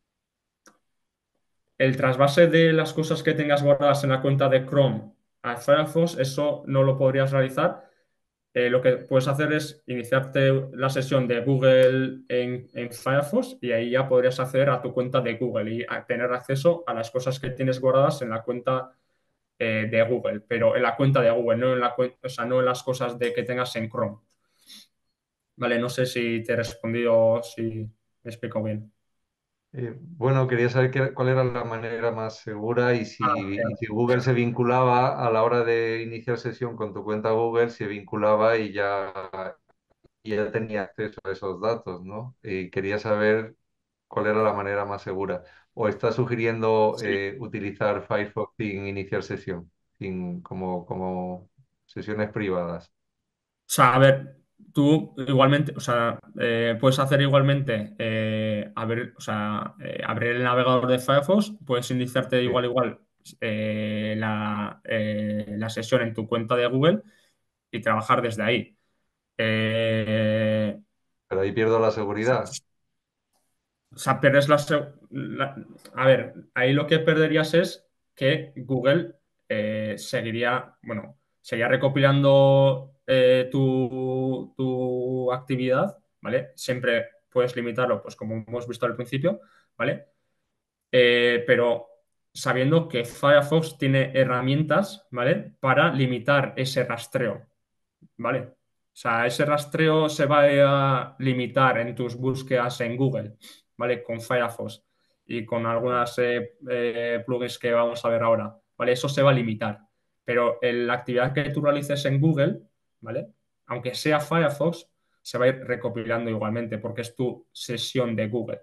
el trasvase de las cosas que tengas guardadas en la cuenta de Chrome a Firefox, eso no lo podrías realizar. Eh, lo que puedes hacer es iniciarte la sesión de Google en, en Firefox y ahí ya podrías acceder a tu cuenta de Google y a tener acceso a las cosas que tienes guardadas en la cuenta eh, de Google, pero en la cuenta de Google, no en la cuen- o sea, no en las cosas de que tengas en Chrome. Vale, no sé si te he respondido, si me explico bien. Eh, bueno, quería saber qué- cuál era la manera más segura y si, y Ah, si Google se vinculaba a la hora de iniciar sesión con tu cuenta Google, se vinculaba y ya, y ya tenía acceso a esos datos, ¿no? Y quería saber cuál era la manera más segura. ¿O está sugiriendo sí. eh, utilizar Firefox sin iniciar sesión, sin, como, como sesiones privadas? O sea, a ver, tú igualmente, o sea, eh, puedes hacer igualmente, eh, abrir, o sea, eh, abrir el navegador de Firefox, puedes iniciarte Sí, igual, igual eh, la, eh, la sesión en tu cuenta de Google y trabajar desde ahí. Eh, pero ahí pierdo la seguridad. O sea, pierdes la, se- la- A ver, ahí lo que perderías es que Google eh, seguiría, bueno, seguiría recopilando eh, tu, tu actividad, ¿vale? Siempre puedes limitarlo, pues como hemos visto al principio, ¿vale? Eh, pero sabiendo que Firefox tiene herramientas, ¿vale? Para limitar ese rastreo. ¿Vale? O sea, ese rastreo se va a limitar en tus búsquedas en Google, ¿vale? Con Firefox y con Vale, algunas eh, eh, plugins que vamos a ver ahora, ¿vale? Eso se va a limitar. Pero en la actividad que tú realices en Google, ¿vale? Aunque sea Firefox, se va a ir recopilando igualmente porque es tu sesión de Google.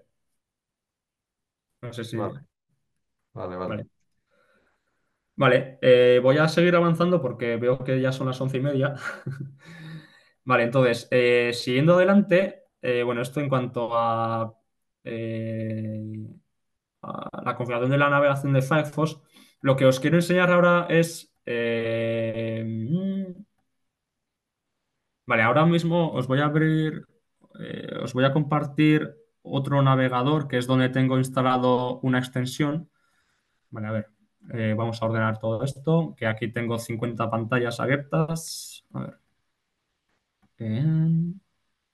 No sé si... vale, vale, vale. Vale. Vale, eh, voy a seguir avanzando porque veo que ya son las once y media. Vale, entonces, eh, siguiendo adelante, eh, bueno, esto en cuanto a, eh, a la configuración de la navegación de Firefox, lo que os quiero enseñar ahora es, eh, mm, vale, ahora mismo os voy a abrir, eh, os voy a compartir otro navegador que es donde tengo instalado una extensión. Vale, a ver, eh, vamos a ordenar todo esto, que aquí tengo cincuenta pantallas abiertas. A ver, eh,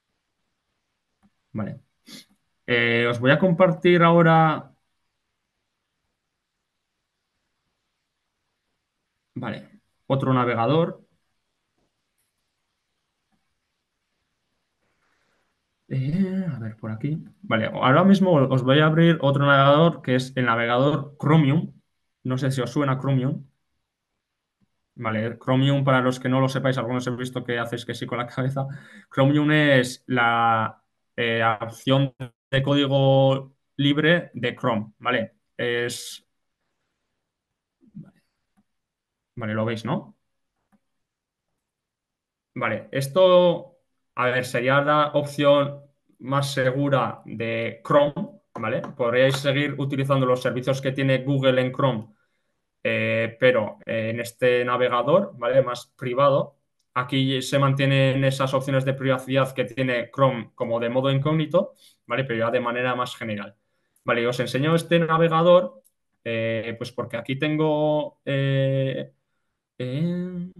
vale. Eh, os voy a compartir ahora, vale, otro navegador. Eh, a ver, por aquí. Vale, ahora mismo os voy a abrir otro navegador que es el navegador Chromium. No sé si os suena Chromium. Vale, Chromium, para los que no lo sepáis, algunos he visto que hacéis que sí con la cabeza. Chromium es la eh, opción de código libre de Chrome, ¿vale? Es, vale, lo veis, ¿no? Vale, esto, a ver, sería la opción más segura de Chrome, ¿vale? Podríais seguir utilizando los servicios que tiene Google en Chrome, eh, pero eh, en este navegador, ¿vale? Más privado. Aquí se mantienen esas opciones de privacidad que tiene Chrome como de modo incógnito, ¿vale? Pero ya de manera más general. Vale, y os enseño este navegador, eh, pues porque aquí tengo... eh, eh,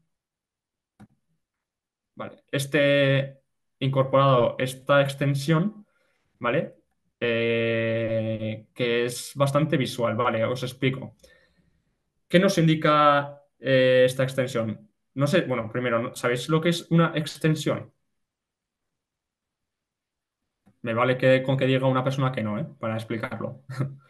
Vale, este incorporado esta extensión, ¿vale? Eh, que es bastante visual, ¿vale? Os explico. ¿Qué nos indica eh, esta extensión? No sé, bueno, primero, ¿no? ¿Sabéis lo que es una extensión? Me vale que con que diga una persona que no, ¿eh? Para explicarlo.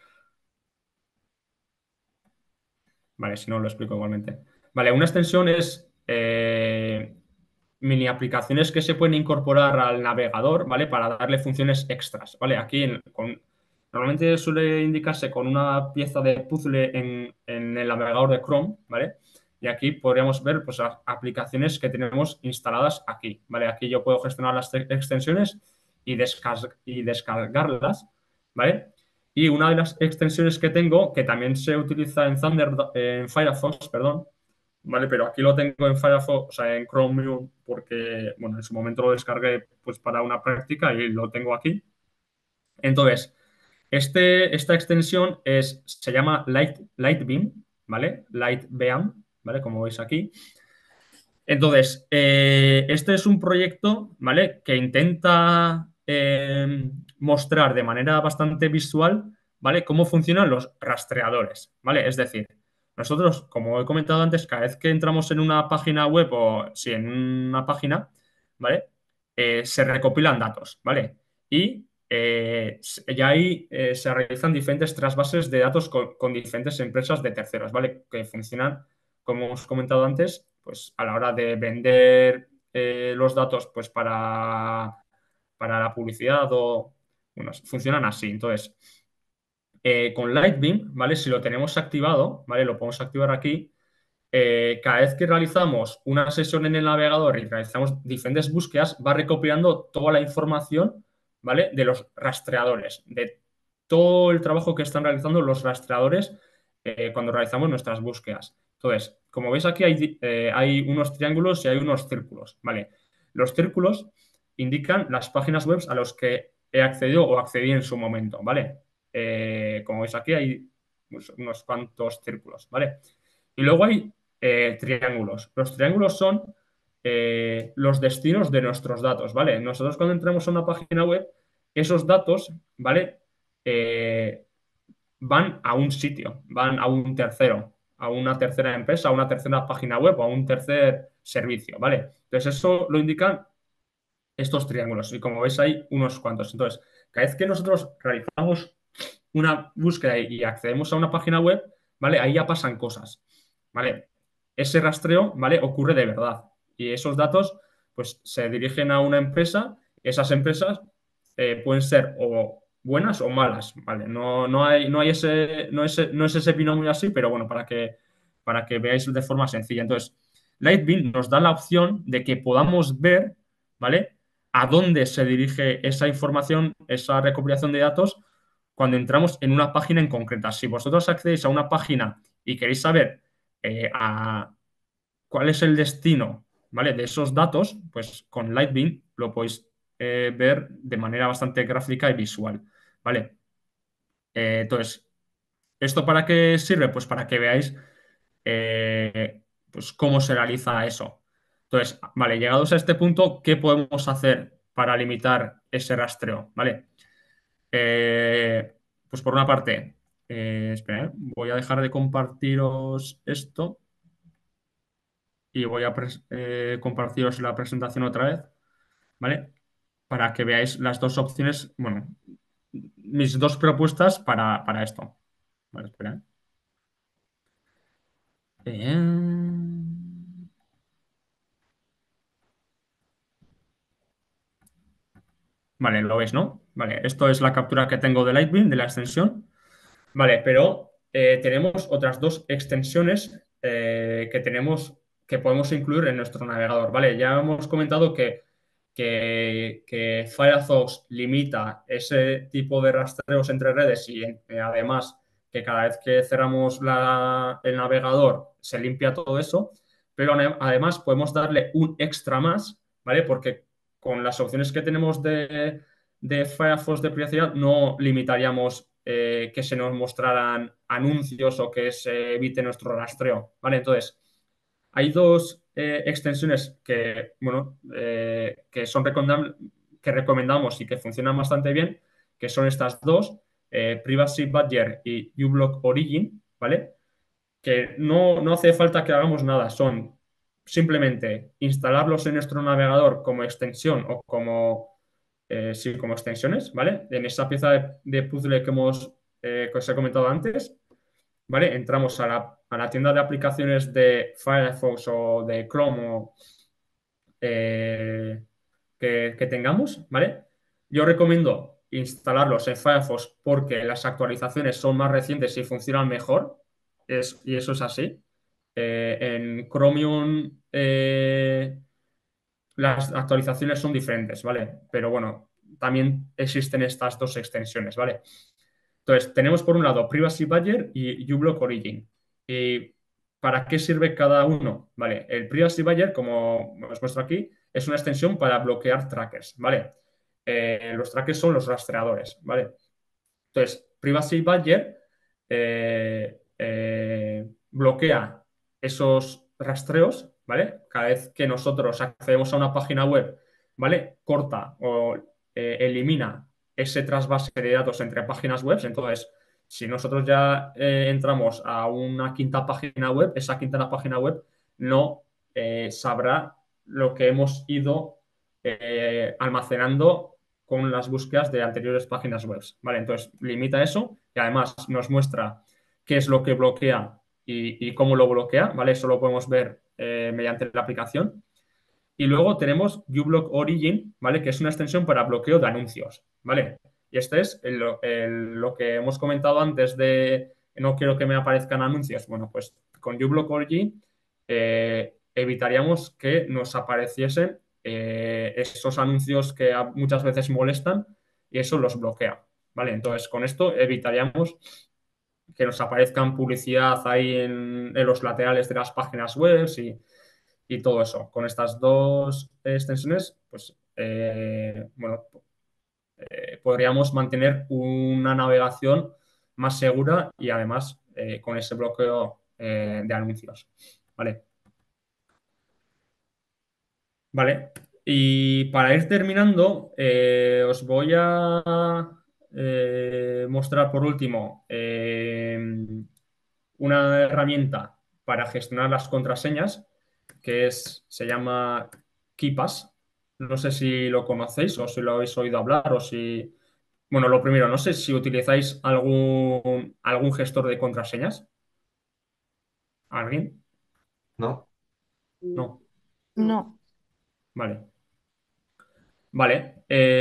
Vale, si no, lo explico igualmente. Vale, una extensión es eh, mini aplicaciones que se pueden incorporar al navegador, ¿vale? Para darle funciones extras, ¿vale? Aquí en- con- normalmente suele indicarse con una pieza de puzzle en, en el navegador de Chrome, ¿vale? Y aquí podríamos ver pues, las aplicaciones que tenemos instaladas aquí, ¿vale? Aquí yo puedo gestionar las te- extensiones y, descar- y descargarlas, ¿vale? Y una de las extensiones que tengo, que también se utiliza en Thunder, en Firefox, perdón, ¿vale? Pero aquí lo tengo en Firefox, o sea, en Chromium, porque, bueno, en su momento lo descargué pues para una práctica y lo tengo aquí. Entonces, este, esta extensión es, se llama Light, Lightbeam, ¿vale? Lightbeam, ¿vale? Como veis aquí. Entonces, eh, este es un proyecto, ¿vale? Que intenta eh, mostrar de manera bastante visual, ¿vale? Cómo funcionan los rastreadores, ¿vale? Es decir, nosotros, como he comentado antes, cada vez que entramos en una página web o si en una página, ¿vale? Eh, se recopilan datos, ¿vale? Y eh, ya ahí eh, se realizan diferentes trasvases de datos con, con diferentes empresas de terceros, ¿vale? Que funcionan, como hemos comentado antes, pues a la hora de vender eh, los datos pues para, para la publicidad o, bueno, funcionan así. Entonces, eh, con Lightbeam, ¿vale? Si lo tenemos activado, ¿vale? Lo podemos activar aquí. Eh, cada vez que realizamos una sesión en el navegador y realizamos diferentes búsquedas, va recopilando toda la información, ¿vale? De los rastreadores, de todo el trabajo que están realizando los rastreadores eh, cuando realizamos nuestras búsquedas. Entonces, como veis aquí hay, eh, hay unos triángulos y hay unos círculos, ¿vale? Los círculos indican las páginas web a las que he accedido o accedí en su momento, ¿vale? Eh, como veis aquí hay unos, unos cuantos círculos, ¿vale? Y luego hay eh, triángulos. Los triángulos son eh, los destinos de nuestros datos, ¿vale? Nosotros cuando entramos a una página web, esos datos, ¿vale? Eh, van a un sitio, van a un tercero, a una tercera empresa, a una tercera página web o a un tercer servicio, ¿vale? Entonces eso lo indican estos triángulos y como veis hay unos cuantos. Entonces, cada vez que nosotros realizamos una búsqueda y accedemos a una página web, ¿vale? Ahí ya pasan cosas, ¿vale? Ese rastreo, ¿vale? Ocurre de verdad y esos datos, pues, se dirigen a una empresa. Esas empresas eh, pueden ser o buenas o malas, ¿vale? No, no hay, no hay ese, no es, no es ese binomio así, pero bueno, para que, para que veáis de forma sencilla. Entonces, Lightbeam nos da la opción de que podamos ver, ¿vale? A dónde se dirige esa información, esa recopilación de datos cuando entramos en una página en concreta. Si vosotros accedéis a una página y queréis saber eh, a cuál es el destino, ¿vale? De esos datos, pues con Lightbeam lo podéis eh, ver de manera bastante gráfica y visual, ¿vale? Eh, entonces, ¿esto para qué sirve? Pues para que veáis eh, pues cómo se realiza eso. Entonces, vale, llegados a este punto, ¿qué podemos hacer para limitar ese rastreo? ¿Vale? Eh, pues por una parte, eh, espera, eh, voy a dejar de compartiros esto y voy a pres- eh, compartiros la presentación otra vez, ¿vale? Para que veáis las dos opciones, bueno, mis dos propuestas para, para esto. Vale, espera. Eh, Vale, lo ves, ¿no? Vale, esto es la captura que tengo de Lightbeam, de la extensión. Vale, pero eh, tenemos otras dos extensiones eh, que tenemos, que podemos incluir en nuestro navegador, ¿vale? Ya hemos comentado que, que, que Firefox limita ese tipo de rastreos entre redes y eh, además que cada vez que cerramos la- el navegador se limpia todo eso, pero ane- además podemos darle un extra más, ¿vale? Porque con las opciones que tenemos de, de Firefox de privacidad no limitaríamos eh, que se nos mostraran anuncios o que se evite nuestro rastreo, ¿vale? Entonces, hay dos eh, extensiones que, bueno, eh, que son recomendam- que recomendamos y que funcionan bastante bien, que son estas dos, eh, Privacy Badger y uBlock Origin, ¿vale? Que no, no hace falta que hagamos nada, son simplemente instalarlos en nuestro navegador como extensión o como, eh, sí, como extensiones, ¿vale? En esa pieza de, de puzzle que hemos, eh, que os he comentado antes, ¿vale? Entramos a la, a la tienda de aplicaciones de Firefox o de Chrome o, eh, que, que tengamos, ¿vale? Yo recomiendo instalarlos en Firefox porque las actualizaciones son más recientes y funcionan mejor, es- y eso es así. Eh, en Chromium eh, las actualizaciones son diferentes, ¿vale? Pero bueno, también existen estas dos extensiones, ¿vale? Entonces, tenemos por un lado Privacy Badger y uBlock Origin. Y ¿para qué sirve cada uno? Vale, el Privacy Badger, como os muestro aquí, es una extensión para bloquear trackers, ¿vale? Eh, los trackers son los rastreadores, ¿vale? Entonces, Privacy Badger eh, eh, bloquea esos rastreos, ¿vale? Cada vez que nosotros accedemos a una página web, ¿vale? Corta o eh, elimina ese trasvase de datos entre páginas web. Entonces, si nosotros ya eh, entramos a una quinta página web, esa quinta página web no eh, sabrá lo que hemos ido eh, almacenando con las búsquedas de anteriores páginas web, ¿vale? Entonces, limita eso y además nos muestra qué es lo que bloquea y, y cómo lo bloquea, ¿vale? Eso lo podemos ver eh, mediante la aplicación. Y luego tenemos uBlock Origin, ¿vale? Que es una extensión para bloqueo de anuncios, ¿vale? Y este es el- el- lo que hemos comentado antes de no quiero que me aparezcan anuncios. Bueno, pues con uBlock Origin eh, evitaríamos que nos apareciesen eh, esos anuncios que a- muchas veces molestan y eso los bloquea, ¿vale? Entonces, con esto evitaríamos que nos aparezcan publicidad ahí en, en los laterales de las páginas web y, y todo eso. Con estas dos extensiones, pues, eh, bueno, eh, podríamos mantener una navegación más segura y además eh, con ese bloqueo eh, de anuncios. ¿Vale? Vale. Y para ir terminando, eh, os voy a eh, mostrar por último eh, una herramienta para gestionar las contraseñas que es, se llama KeePass. No sé si lo conocéis o si lo habéis oído hablar o si... Bueno, lo primero, no sé si utilizáis algún, algún gestor de contraseñas. ¿Alguien? ¿No? No. No. No, Vale. Vale.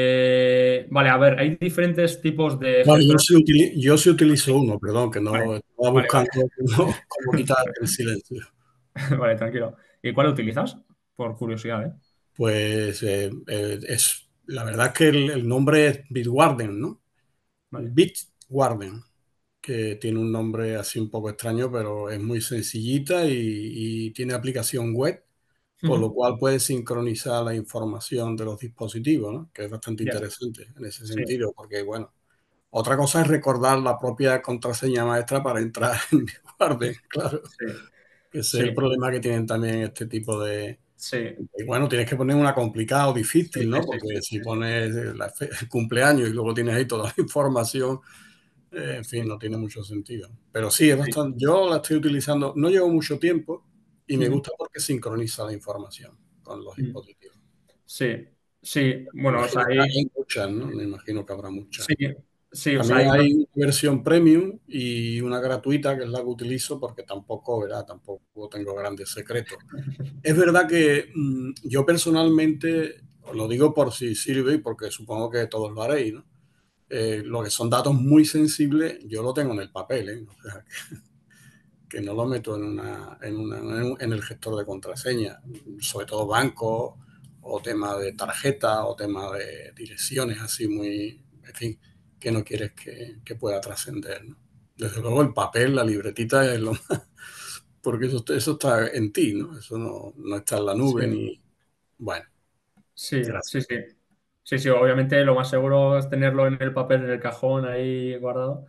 Eh, vale, a ver, hay diferentes tipos de Bueno, yo gestores. sí, utili- yo sí utilizo uno, perdón, que Vale, no estaba vale, buscando cómo, cómo quitar el silencio. vale. Vale, tranquilo. ¿Y cuál utilizas? Por curiosidad, ¿eh? Pues eh, eh, es, la verdad es que el, el nombre es Bitwarden, ¿no? Vale. Bitwarden, que tiene un nombre así un poco extraño, pero es muy sencillita y, y tiene aplicación web, por lo Ujú. cual puede sincronizar la información de los dispositivos, ¿no? Que es bastante Ya. interesante en ese Sí, sentido, porque bueno, otra cosa es recordar la propia contraseña maestra para entrar en Bitwarden, claro, sí, que ese es el sí, problema que tienen también este tipo de... sí, Y bueno, tienes que poner una complicada o sí, difícil, sí, ¿no? sí, sí, Porque si sí. pones la fe- el cumpleaños y luego tienes ahí toda la información, eh, en fin, no tiene mucho sentido. Pero sí, es Sí. bastante. Yo la estoy utilizando, no llevo mucho tiempo y me Ujú. gusta porque sincroniza la información con los Ujú. dispositivos. Sí, sí, Me bueno, o sea, imagino que ahí, hay muchas, ¿no? Me imagino que habrá muchas. sí, sí, o sea, También hay hay dos, una versión premium y una gratuita, que es la que utilizo porque tampoco, ¿verdad? Tampoco tengo grandes secretos. Es verdad que mmm, yo personalmente, os lo digo por si sirve y porque supongo que todos lo haréis, ¿no? Eh, lo que son datos muy sensibles, yo lo tengo en el papel, ¿eh? O sea, que, que no lo meto en, una, en, una, en el gestor de contraseña, sobre todo bancos o tema de tarjeta o tema de direcciones así muy, en fin, que no quieres que, que pueda trascender, ¿no? Desde luego el papel, la libretita es lo más, porque eso, eso está en ti, ¿no? Eso no, no está en la nube sí, ni... Bueno, sí, sí, gracias. sí, sí, sí, obviamente lo más seguro es tenerlo en el papel, en el cajón ahí guardado.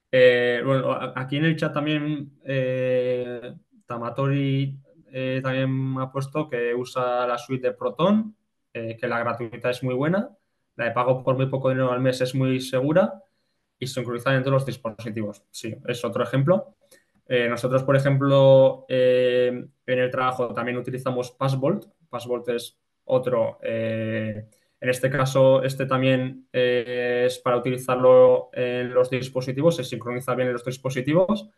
Eh, bueno, a- aquí en el chat también eh, Tamatori eh, también me ha puesto que usa la suite de Proton, eh, que la gratuita es muy buena, la de pago por muy poco dinero al mes es muy segura y sincronizar entre los dispositivos. Sí, es otro ejemplo. Eh, nosotros, por ejemplo, eh, en el trabajo también utilizamos Passbolt. Passbolt es otro. Eh, en este caso, este también eh, es para utilizarlo en los dispositivos, se sincroniza bien en los dispositivos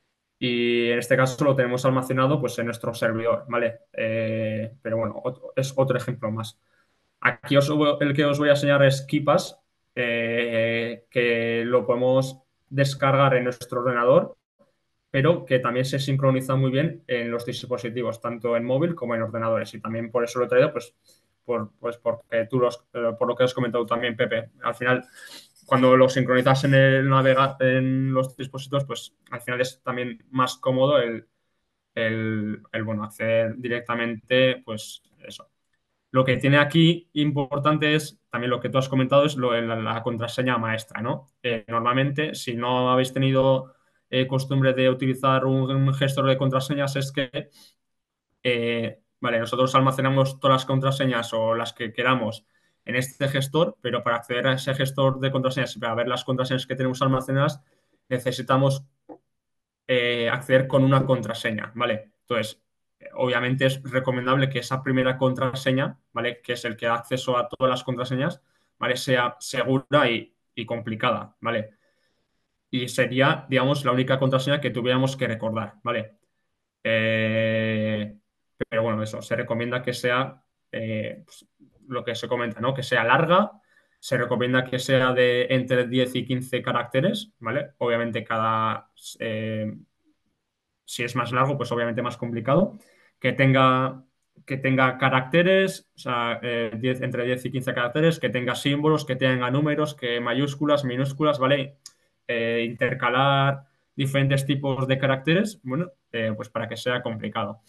y en este caso lo tenemos almacenado pues, en nuestro servidor, ¿vale? Eh, pero bueno, otro- es otro ejemplo más. Aquí os, el que os voy a enseñar es KeePass, eh, que lo podemos descargar en nuestro ordenador pero que también se sincroniza muy bien en los dispositivos, tanto en móvil como en ordenadores. Y también por eso lo he traído, pues, por, pues porque tú los, eh, por lo que has comentado también, Pepe. Al final, cuando lo sincronizas en el navegador, en los dispositivos, pues al final es también más cómodo el, el, el, bueno, acceder directamente, pues eso. Lo que tiene aquí importante es también lo que tú has comentado, es lo de la, la contraseña maestra, ¿no? Eh, normalmente, si no habéis tenido eh, costumbre de utilizar un, un gestor de contraseñas, es que, eh, vale, nosotros almacenamos todas las contraseñas o las que queramos en este gestor, pero para acceder a ese gestor de contraseñas y para ver las contraseñas que tenemos almacenadas, necesitamos eh, acceder con una contraseña, ¿vale? Entonces, obviamente es recomendable que esa primera contraseña, ¿vale? Que es el que da acceso a todas las contraseñas, ¿vale? Sea segura y, y complicada, ¿vale? Y sería, digamos, la única contraseña que tuviéramos que recordar, ¿vale? Eh, pero bueno, eso, se recomienda que sea eh, pues, lo que se comenta, ¿no? Que sea larga, se recomienda que sea de entre diez y quince caracteres, ¿vale? Obviamente cada, eh, si es más largo, pues obviamente más complicado. Que tenga, que tenga caracteres, o sea, eh, diez, entre diez y quince caracteres, que tenga símbolos, que tenga números, que mayúsculas, minúsculas, ¿vale? Eh, intercalar diferentes tipos de caracteres, bueno, eh, pues para que sea complicado.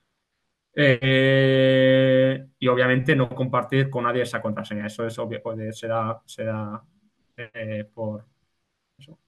Eh, y obviamente no compartir con nadie esa contraseña. Eso es obvio, pues, será, será eh, por eso.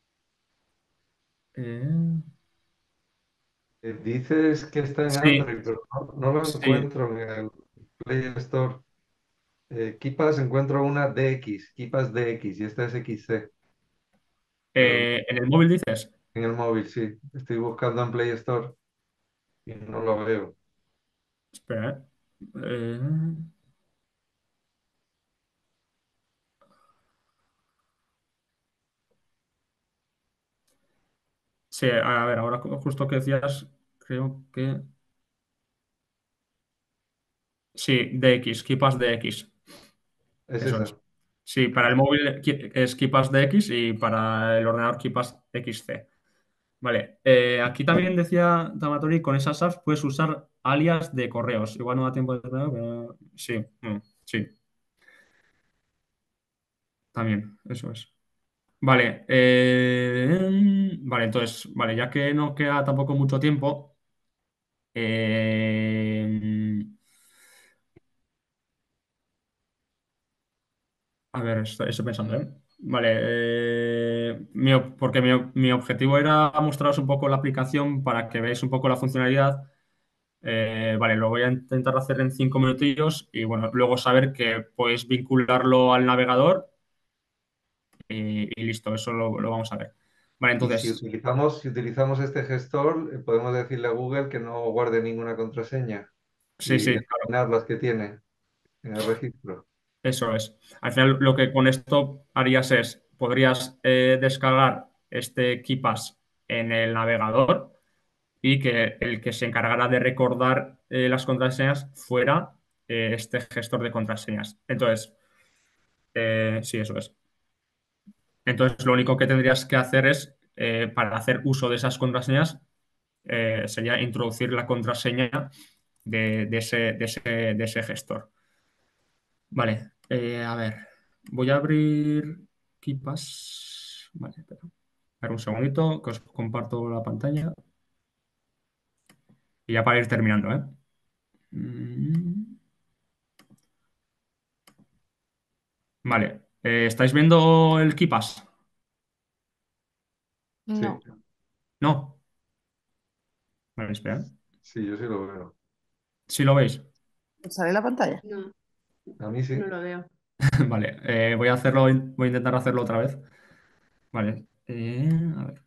Eh, Eh, Dices que está en sí, Android, pero no, no lo sí. encuentro en el Play Store. Eh, Keepas encuentro una D X, Keepas D X, y esta es X C, pero Eh, en el móvil dices. en el móvil sí. Estoy buscando en Play Store y no lo veo. Espera, ¿eh? Eh, sí, a ver, ahora justo que decías, creo que... Sí, D X, Keepas D X. Es Eso es. esa. Sí, para el móvil ki- es Keepas D X y para el ordenador Keepas X C. Vale, eh, aquí también decía Tamatori, con esas apps puedes usar alias de correos. Igual no da tiempo de... pero sí, mm, sí, también, eso es. Vale, eh, vale, entonces, vale, ya que no queda tampoco mucho tiempo, eh, a ver, estoy, estoy pensando, ¿eh? Vale, eh, mi ob- porque mi, ob- mi objetivo era mostraros un poco la aplicación para que veáis un poco la funcionalidad. Eh, vale, lo voy a intentar hacer en cinco minutillos y bueno, luego saber que podéis vincularlo al navegador y, y listo, eso lo, lo vamos a ver. Vale, Y si entonces, utilizamos, si utilizamos este gestor, eh, podemos decirle a Google que no guarde ninguna contraseña sí, y sí, claro. eliminar las que tiene en el registro. Eso es. Al final, lo que con esto harías es, podrías eh, descargar este KeePass en el navegador y que el que se encargara de recordar eh, las contraseñas fuera eh, este gestor de contraseñas. Entonces, eh, sí, eso es. Entonces, lo único que tendrías que hacer es, eh, para hacer uso de esas contraseñas, eh, sería introducir la contraseña de, de ese, de ese, de ese gestor. Vale, eh, a ver, voy a abrir KeePass. Vale, espera. A ver, un segundito, que os comparto la pantalla. Y ya para ir terminando, ¿eh? Mm, Vale, eh, ¿estáis viendo el KeePass? Sí, No. No. Vale, espera. sí, yo sí lo veo. ¿Sí lo veis? ¿Sale la pantalla? No, A mí no sí. lo veo. Vale, eh, voy a hacerlo, voy a intentar hacerlo otra vez. Vale, eh, a ver.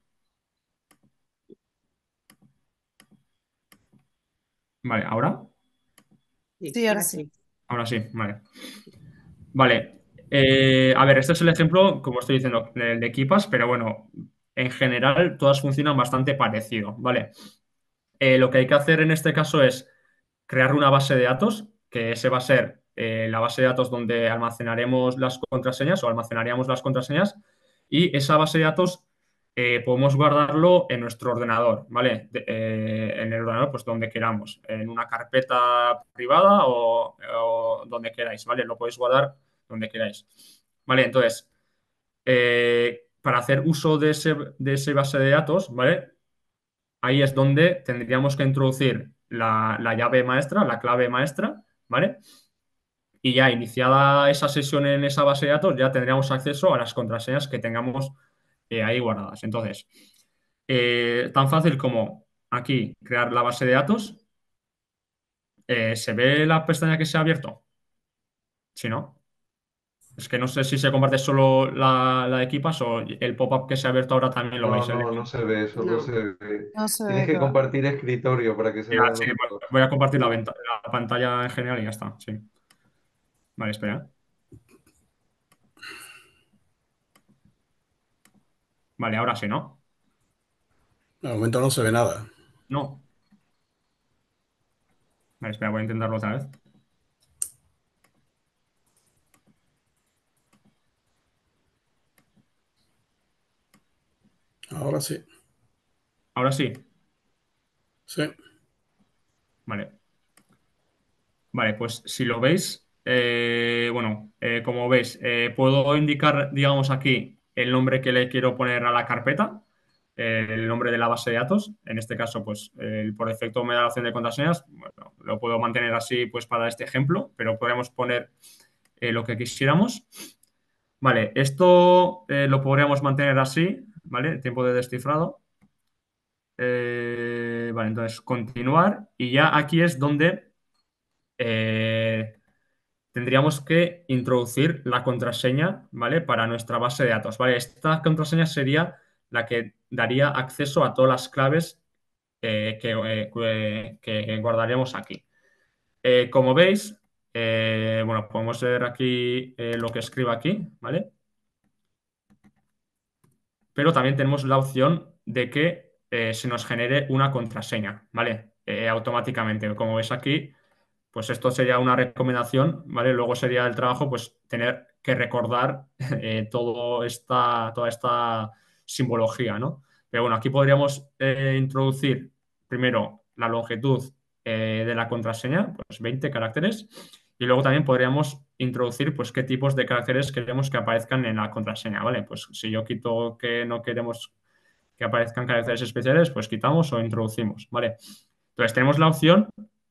Vale, ¿ahora? Sí, Sí, ahora ahora sí. sí. Ahora sí, vale. Vale. Eh, a ver, este es el ejemplo, como estoy diciendo, de, de Keepas, pero bueno, en general todas funcionan bastante parecido, ¿vale? Eh, lo que hay que hacer en este caso es crear una base de datos, que ese va a ser eh, la base de datos donde almacenaremos las contraseñas o almacenaríamos las contraseñas, y esa base de datos eh, podemos guardarlo en nuestro ordenador, ¿vale? De- eh, en el ordenador, pues donde queramos, en una carpeta privada o, o donde queráis, ¿vale? Lo podéis guardar donde queráis. Vale, entonces, eh, para hacer uso de ese, de ese base de datos, ¿vale? ahí es donde tendríamos que introducir la, la llave maestra, la clave maestra, ¿vale? Y ya iniciada esa sesión en esa base de datos, ya tendríamos acceso a las contraseñas que tengamos eh, ahí guardadas. Entonces, eh, tan fácil como aquí crear la base de datos. Eh, ¿se ve la pestaña que se ha abierto? Si no, es que no sé si se comparte solo la, la de equipas o el pop-up que se ha abierto ahora también lo No, veis. El- no, no se ve, solo No. se ve. No se Tienes ve, que claro. compartir escritorio para que se Ya, vean sí, los bueno, dos. voy a compartir la, venta- la pantalla en general y ya está. Sí. Vale, espera. Vale, ahora sí, ¿no? De momento no se ve nada. No. Vale, espera, voy a intentarlo otra vez. Ahora sí. Ahora sí. Sí. Vale. Vale, pues si lo veis, eh, bueno, eh, como veis, eh, puedo indicar, digamos, aquí el nombre que le quiero poner a la carpeta, eh, el nombre de la base de datos. En este caso, pues el- por defecto me da la opción de contraseñas. Bueno, lo puedo mantener así, pues para este ejemplo, pero podemos poner eh, lo que quisiéramos. Vale, esto eh, lo podríamos mantener así, ¿vale? Tiempo de descifrado. Eh, vale, entonces continuar y ya aquí es donde eh, tendríamos que introducir la contraseña, ¿vale? Para nuestra base de datos, ¿vale? Esta contraseña sería la que daría acceso a todas las claves eh, que, eh, que- que guardaremos aquí. Eh, como veis, eh, bueno, podemos ver aquí eh, lo que escribo aquí, ¿vale? Pero también tenemos la opción de que eh, se nos genere una contraseña, ¿vale? Eh, automáticamente. Como ves aquí, pues esto sería una recomendación, ¿vale? Luego sería el trabajo, pues tener que recordar eh, todo esta, toda esta simbología, ¿no? Pero bueno, aquí podríamos eh, introducir primero la longitud eh, de la contraseña, pues veinte caracteres, y luego también podríamos introducir, pues, qué tipos de caracteres queremos que aparezcan en la contraseña, ¿vale? Pues si yo quito que no queremos que aparezcan caracteres especiales, pues quitamos o introducimos, ¿vale? Entonces tenemos la opción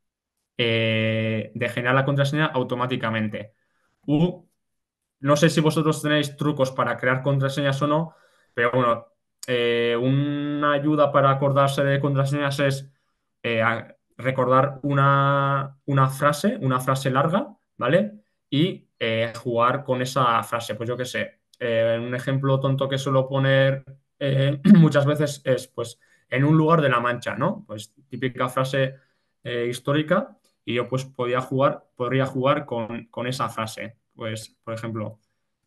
eh, de generar la contraseña automáticamente. U, no sé si vosotros tenéis trucos para crear contraseñas o no, pero bueno, eh, una ayuda para acordarse de contraseñas es eh, a- recordar una, una frase, una frase larga, ¿vale? Y eh, jugar con esa frase. Pues yo qué sé, eh, un ejemplo tonto que suelo poner eh, muchas veces es, pues, en un lugar de la Mancha, ¿no? Pues típica frase eh, histórica y yo pues podía jugar, podría jugar con, con esa frase. Pues, por ejemplo,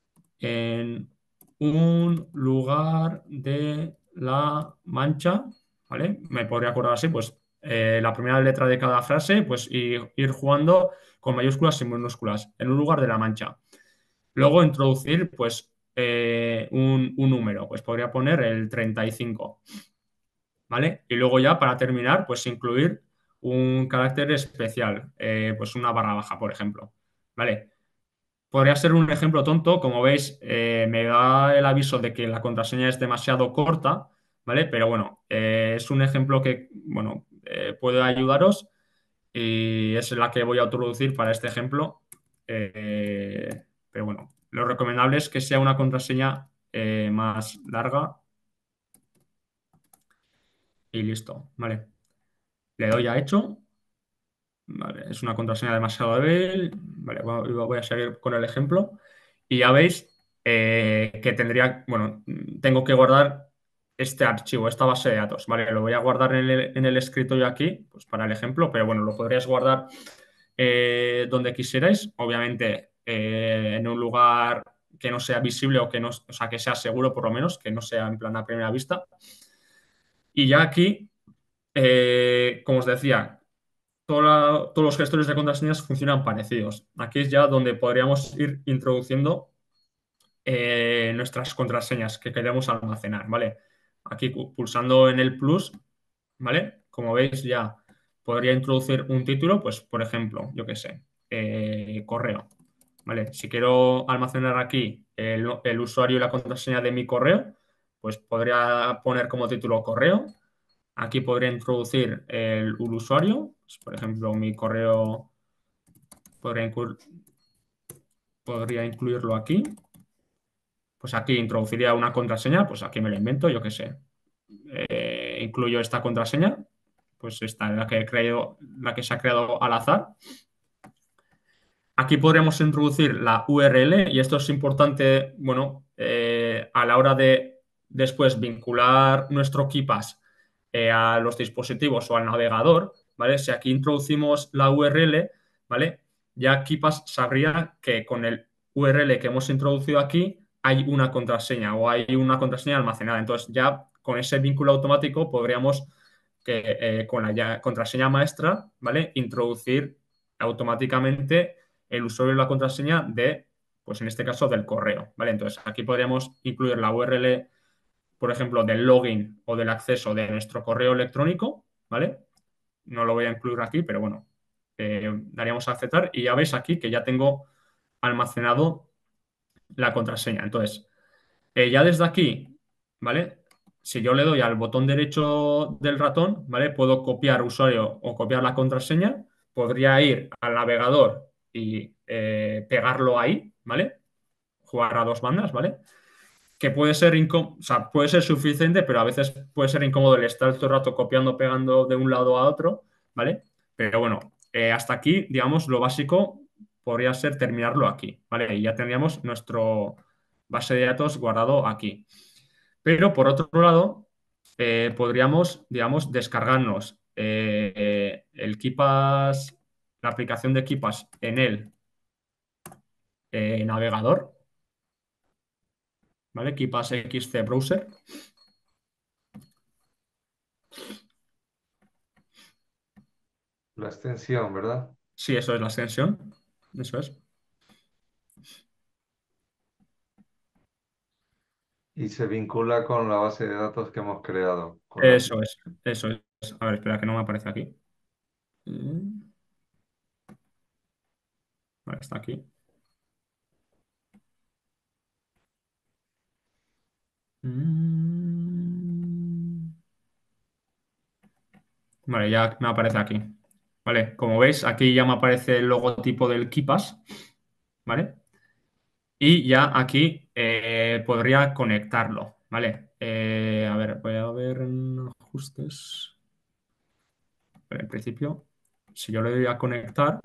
en un lugar de la Mancha, ¿vale? Me podría acordar así, pues eh, la primera letra de cada frase, pues y, ir jugando con mayúsculas y minúsculas, en un lugar de la Mancha. Luego introducir, pues, eh, un, un número, pues podría poner el treinta y cinco, ¿vale? Y luego ya para terminar, pues incluir un carácter especial, eh, pues una barra baja, por ejemplo, ¿vale? Podría ser un ejemplo tonto, como veis, eh, me da el aviso de que la contraseña es demasiado corta, ¿vale? Pero bueno, eh, es un ejemplo que, bueno, eh, puede ayudaros y es la que voy a introducir para este ejemplo. Eh, pero bueno, lo recomendable es que sea una contraseña eh, más larga y listo, ¿vale? Le doy a hecho. Vale, es una contraseña demasiado débil. Vale, voy voy a seguir con el ejemplo. Y ya veis eh, que tendría, bueno, tengo que guardar este archivo, esta base de datos. Vale, lo voy a guardar en el, en el escritorio aquí, pues para el ejemplo, pero bueno, lo podríais guardar eh, donde quisierais. Obviamente eh, en un lugar que no sea visible o que no, o sea, que sea seguro por lo menos, que no sea en plan a primera vista. Y ya aquí, eh, como os decía, toda la- todos los gestores de contraseñas funcionan parecidos. Aquí es ya donde podríamos ir introduciendo eh, nuestras contraseñas que queremos almacenar, ¿vale? Aquí pu- pulsando en el plus, ¿vale? Como veis ya podría introducir un título, pues por ejemplo, yo qué sé, eh, correo, ¿vale? Si quiero almacenar aquí el, el usuario y la contraseña de mi correo, pues podría poner como título correo. Aquí podría introducir el, el usuario, pues, por ejemplo, mi correo podría, incluir, podría incluirlo aquí. Pues aquí introduciría una contraseña, pues aquí me la invento, yo qué sé. Eh, incluyo esta contraseña, pues esta es la que he creado, la que se ha creado al azar. Aquí podríamos introducir la U R L y esto es importante, bueno, eh, a la hora de después vincular nuestro KeePass eh, a los dispositivos o al navegador, ¿vale? Si aquí introducimos la U R L, ¿vale? Ya KeePass sabría que con el U R L que hemos introducido aquí hay una contraseña o hay una contraseña almacenada. Entonces ya con ese vínculo automático podríamos que eh, con la ya- contraseña maestra, ¿vale? Introducir automáticamente el usuario y la contraseña de, pues en este caso, del correo, ¿vale? Entonces, aquí podríamos incluir la U R L, por ejemplo, del login o del acceso de nuestro correo electrónico, ¿vale? No lo voy a incluir aquí, pero bueno, eh, daríamos a aceptar y ya veis aquí que ya tengo almacenado la contraseña. Entonces, eh, ya desde aquí, ¿vale? Si yo le doy al botón derecho del ratón, ¿vale? Puedo copiar usuario o copiar la contraseña. Podría ir al navegador y eh, pegarlo ahí, ¿vale? Jugar a dos bandas, ¿vale? Que puede ser, incó- o sea, puede ser suficiente, pero a veces puede ser incómodo el estar todo el rato copiando, pegando de un lado a otro, ¿vale? Pero bueno, eh, hasta aquí, digamos, lo básico podría ser terminarlo aquí, ¿vale? Y ya tendríamos nuestro base de datos guardado aquí. Pero por otro lado, eh, podríamos, digamos, descargarnos eh, eh, el KeePass, la aplicación de KeePass en el eh, navegador, ¿vale? KeePass X C Browser. La extensión, ¿verdad? Sí, eso es la extensión. Eso es. Y se vincula con la base de datos que hemos creado, ¿correcto? Eso es. Eso es. A ver, espera que no me aparece aquí. Mm, Vale, está aquí. Mm, Vale, ya me aparece aquí. Vale, como veis, aquí ya me aparece el logotipo del KeePass, ¿vale? Y ya aquí eh, podría conectarlo, ¿vale? Eh, a ver, voy a ver en ajustes. Pero en principio, si yo le doy a conectar,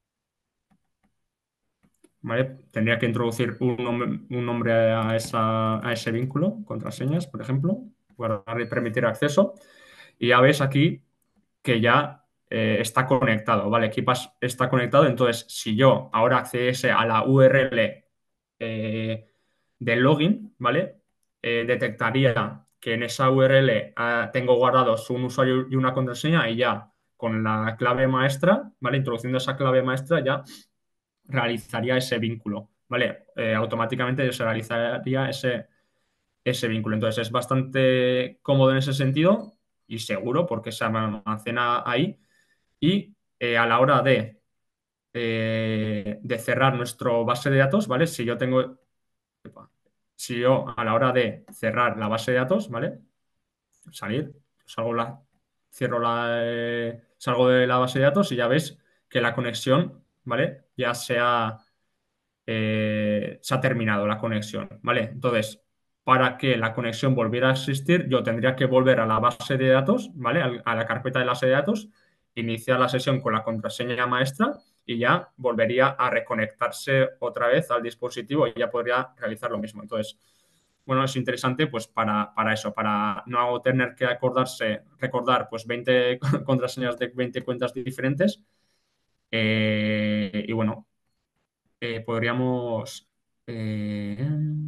¿vale? Tendría que introducir un nombre, un nombre a, esa- a ese vínculo, contraseñas, por ejemplo, para darle permitir acceso. Y ya ves aquí que ya eh, está conectado, ¿vale? KeePass está conectado. Entonces, si yo ahora accediese a la U R L eh, del login, ¿vale? Eh, detectaría que en esa U R L ah, tengo guardados un usuario y una contraseña y ya con la clave maestra, ¿vale? Introduciendo esa clave maestra ya realizaría ese vínculo, ¿vale? Eh, automáticamente se realizaría ese, ese vínculo. Entonces es bastante cómodo en ese sentido y seguro porque se almacena ahí y eh, a la hora de, eh, de cerrar nuestro base de datos, ¿vale? Si yo tengo, si yo a la hora de cerrar la base de datos, ¿vale? Salir, salgo la, cierro la, eh, salgo de la base de datos y ya ves que la conexión, ¿vale? Ya sea eh, se ha terminado la conexión, ¿vale? Entonces, para que la conexión volviera a existir, yo tendría que volver a la base de datos, ¿vale? Al- A la carpeta de la base de datos, iniciar la sesión con la contraseña maestra y ya volvería a reconectarse otra vez al dispositivo y ya podría realizar lo mismo. Entonces, bueno, es interesante pues para, para eso, para no tener que acordarse, recordar pues veinte contraseñas de veinte cuentas diferentes. Eh, y bueno, eh, podríamos, eh,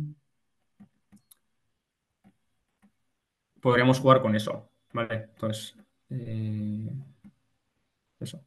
podríamos jugar con eso, ¿vale? Entonces, eh, eso.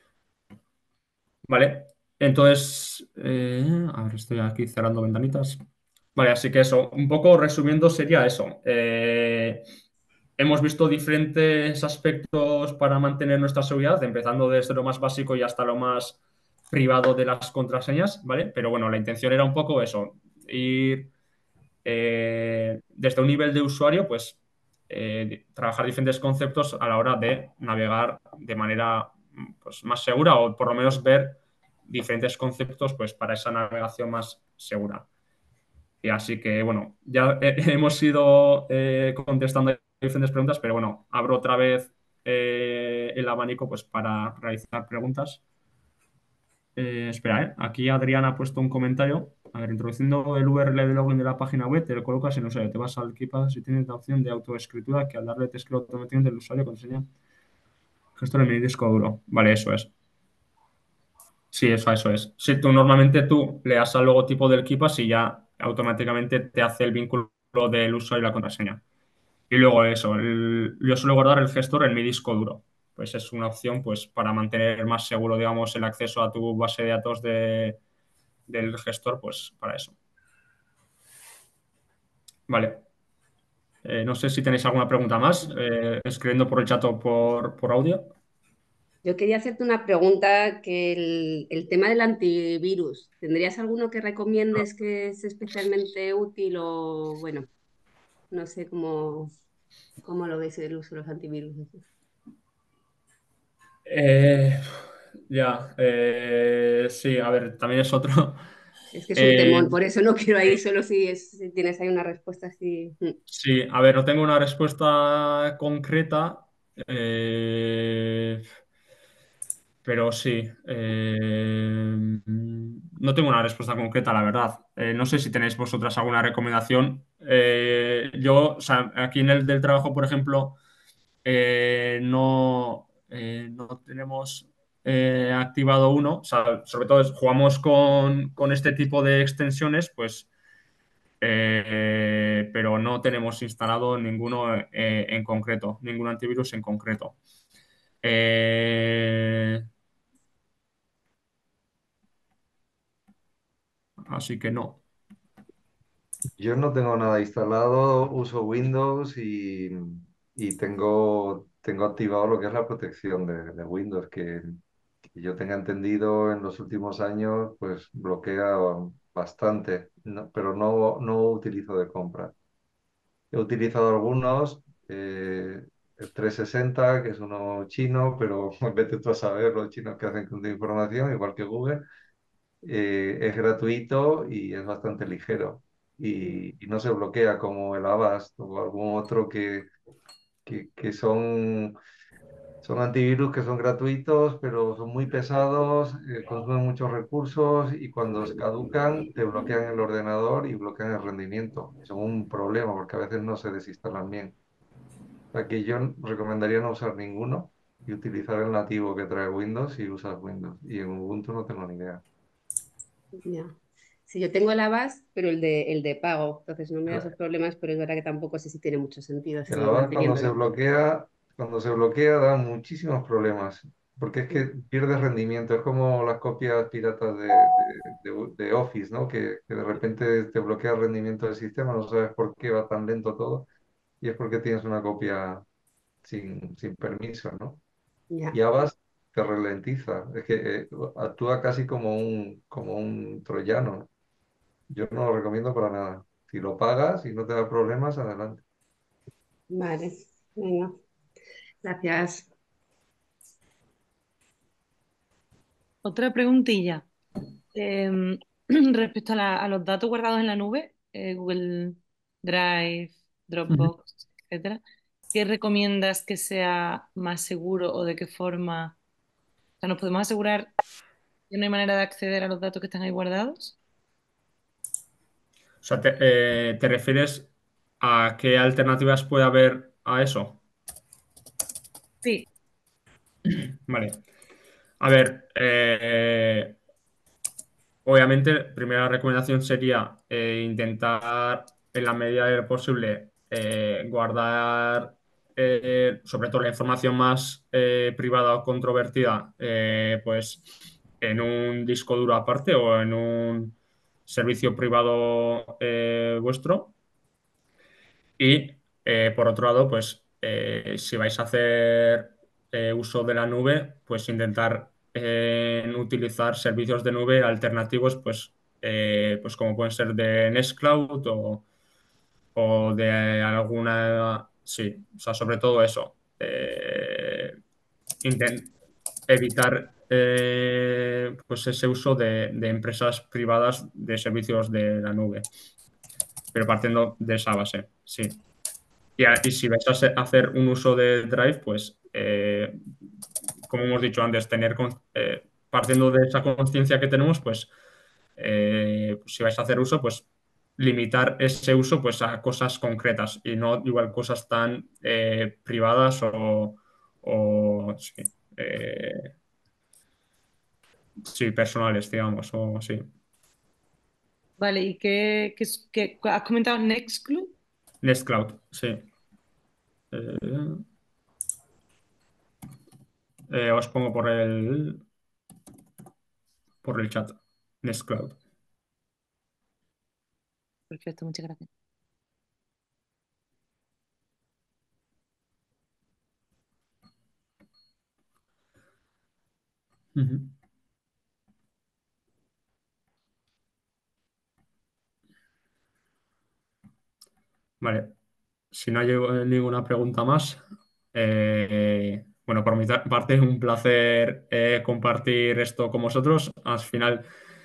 Vale, entonces, eh, a ver, estoy aquí cerrando ventanitas. Vale, así que eso, un poco resumiendo sería eso. Eh, hemos visto diferentes aspectos para mantener nuestra seguridad, empezando desde lo más básico y hasta lo más privado de las contraseñas, ¿vale? Pero bueno, la intención era un poco eso, ir eh, desde un nivel de usuario, pues eh, trabajar diferentes conceptos a la hora de navegar de manera pues, más segura o por lo menos ver diferentes conceptos pues, para esa navegación más segura. Y así que, bueno, ya eh, hemos ido eh, contestando diferentes preguntas, pero bueno, abro otra vez eh, el abanico pues, para realizar preguntas. Eh, espera, ¿eh? Aquí Adrián ha puesto un comentario. A ver, introduciendo el U R L de login de la página web, te lo colocas en el usuario, te vas al KeePass si tienes la opción de autoescritura que al darle te escribe automáticamente el usuario con enseña gestor en mi disco duro. Vale, eso es. Sí, eso, eso es. Si tú normalmente tú le das al logotipo del KeePass y ya automáticamente te hace el vínculo del usuario y la contraseña. Y luego eso, el- yo suelo guardar el gestor en mi disco duro. Pues es una opción pues, para mantener más seguro, digamos, el acceso a tu base de datos de, del gestor, pues para eso. Vale. Eh, no sé si tenéis alguna pregunta más, eh, escribiendo por el chat o por, por audio. Yo quería hacerte una pregunta, que el, el tema del antivirus, ¿tendrías alguno que recomiendes que es especialmente útil o, bueno, no sé cómo, cómo lo ves el uso de los antivirus? Eh, ya, eh, sí, a ver, también es otro. Es que es un Eh, temón, por eso no quiero ahí, solo si, es- si tienes ahí una respuesta así. Mm. sí, a ver, no tengo una respuesta concreta, eh, pero sí. eh, no tengo una respuesta concreta, la verdad. Eh, no sé si tenéis vosotras alguna recomendación. Eh, yo, o sea, aquí en el del trabajo, por ejemplo, eh, no, eh, no tenemos eh, activado uno. O sea, sobre todo jugamos con, con este tipo de extensiones, pues, eh, pero no tenemos instalado ninguno eh, en concreto, ningún antivirus en concreto. Eh, así que no. Yo no tengo nada instalado, uso Windows y, y tengo, tengo activado lo que es la protección de, de Windows, que, que yo tenga entendido en los últimos años, pues bloquea bastante, no- pero no, no utilizo de compra. He utilizado algunos, eh, el trescientos sesenta, que es uno chino, pero vete tú a saber los chinos que hacen con tu información, igual que Google. Eh, es gratuito y es bastante ligero. Y, y no se bloquea como el Avast o algún otro que, que, que son, son antivirus que son gratuitos, pero son muy pesados, eh, consumen muchos recursos y cuando se caducan te bloquean el ordenador y bloquean el rendimiento. Y son un problema porque a veces no se desinstalan bien. O sea que yo recomendaría no usar ninguno y utilizar el nativo que trae Windows y usas Windows. Y en Ubuntu no tengo ni idea. Ya. Sí, yo tengo el Avast, pero el de, el de pago, entonces no me da esos problemas, pero es verdad que tampoco sé si tiene mucho sentido El seguir Avast cuando se manteniéndolo. bloquea, cuando se bloquea da muchísimos problemas, porque es que pierde rendimiento, es como las copias piratas de, de- de- de Office, ¿no? Que, que de repente te bloquea el rendimiento del sistema, no sabes por qué va tan lento todo, y es porque tienes una copia sin, sin permiso, ¿no? Y Ya, Avast te ralentiza, es que eh, actúa casi como un, como un troyano. Yo no lo recomiendo para nada. Si lo pagas y no te da problemas, adelante. vale, venga, gracias. Otra preguntilla. Em, respecto a, la- a los datos guardados en la nube, eh, Google Drive, Ujú. Dropbox, etcétera, ¿qué recomiendas que sea más seguro o de qué forma? O sea, ¿nos podemos asegurar que no hay manera de acceder a los datos que están ahí guardados? O sea, te, eh, ¿te refieres a qué alternativas puede haber a eso? Sí, Vale. A ver, eh, obviamente, primera recomendación sería eh, intentar, en la medida de lo posible, eh, guardar eh, sobre todo la información más eh, privada o controvertida, eh, pues en un disco duro aparte o en un servicio privado eh, vuestro. Y eh, por otro lado, pues eh, si vais a hacer eh, uso de la nube, pues intentar eh, utilizar servicios de nube alternativos, pues, eh, pues como pueden ser de Nextcloud o, o de alguna sí, o sea, sobre todo eso. Eh, inten- evitar eh, pues ese uso de, de empresas privadas de servicios de la nube, pero partiendo de esa base, sí. Y, a- y si vais a se- hacer un uso de Drive, pues, eh, como hemos dicho antes, tener con- eh, partiendo de esa conciencia que tenemos, pues, eh, pues, si vais a hacer uso, pues limitar ese uso pues a cosas concretas y no igual cosas tan eh, privadas o, o sí, eh, sí, personales, digamos, o sí. Vale, ¿y qué, qué, es- qué- has comentado Nextcloud? Nextcloud, sí. Eh, eh, os pongo por el por el chat. Nextcloud. Perfecto, muchas gracias. Ujú. Vale. Si no hay eh, ninguna pregunta más, eh, bueno, por mi ta- parte, un placer eh, compartir esto con vosotros. Al final,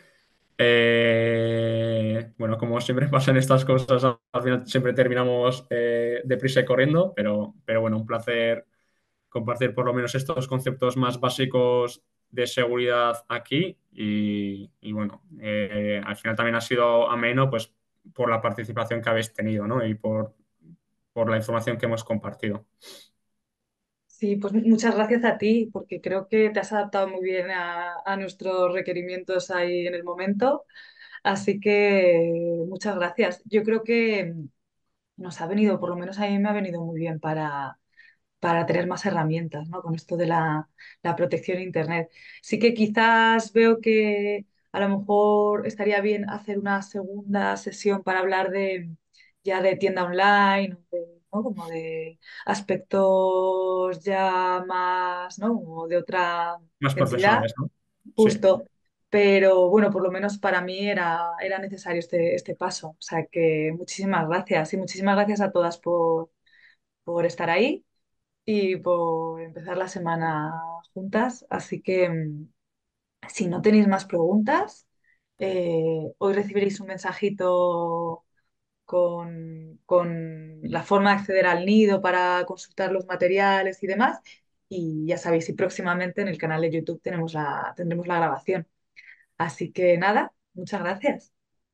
eh, bueno, como siempre pasa en estas cosas, al al final siempre terminamos eh, deprisa y corriendo, pero, pero bueno, un placer compartir por lo menos estos conceptos más básicos de seguridad aquí y, y bueno, eh, al final también ha sido ameno pues por la participación que habéis tenido, ¿no? Y por por la información que hemos compartido. Sí, pues muchas gracias a ti, porque creo que te has adaptado muy bien a, a nuestros requerimientos ahí en el momento. Así que muchas gracias. Yo creo que nos ha venido, por lo menos a mí me ha venido muy bien para, para tener más herramientas, ¿no? Con esto de la, la protección de Internet. Sí que quizás veo que a lo mejor estaría bien hacer una segunda sesión para hablar de ya de tienda online, de, ¿no? Como de aspectos ya más, ¿no? Como de otra Más entidad, profesionales, ¿no? Sí, justo. Pero bueno, por lo menos para mí era, era necesario este, este paso. O sea que muchísimas gracias y muchísimas gracias a todas por, por estar ahí y por empezar la semana juntas. Así que mm, si no tenéis más preguntas, eh, hoy recibiréis un mensajito con, con la forma de acceder al nido para consultar los materiales y demás. Y ya sabéis, y próximamente en el canal de YouTube tenemos la, tendremos la grabación. Así que nada, muchas gracias.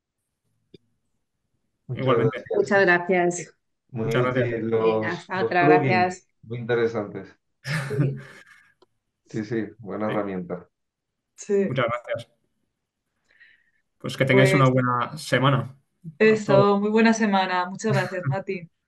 Muchas igualmente. Muchas gracias. gracias. Muchas Muy, gracias. sí, Venga, los, hasta los otra, plugins, gracias. muy interesantes. Sí. Sí, sí, buena Sí, herramienta. Sí, muchas gracias. Pues que tengáis una pues buena semana a todos. eso, muy buena semana. Muchas gracias, Mati.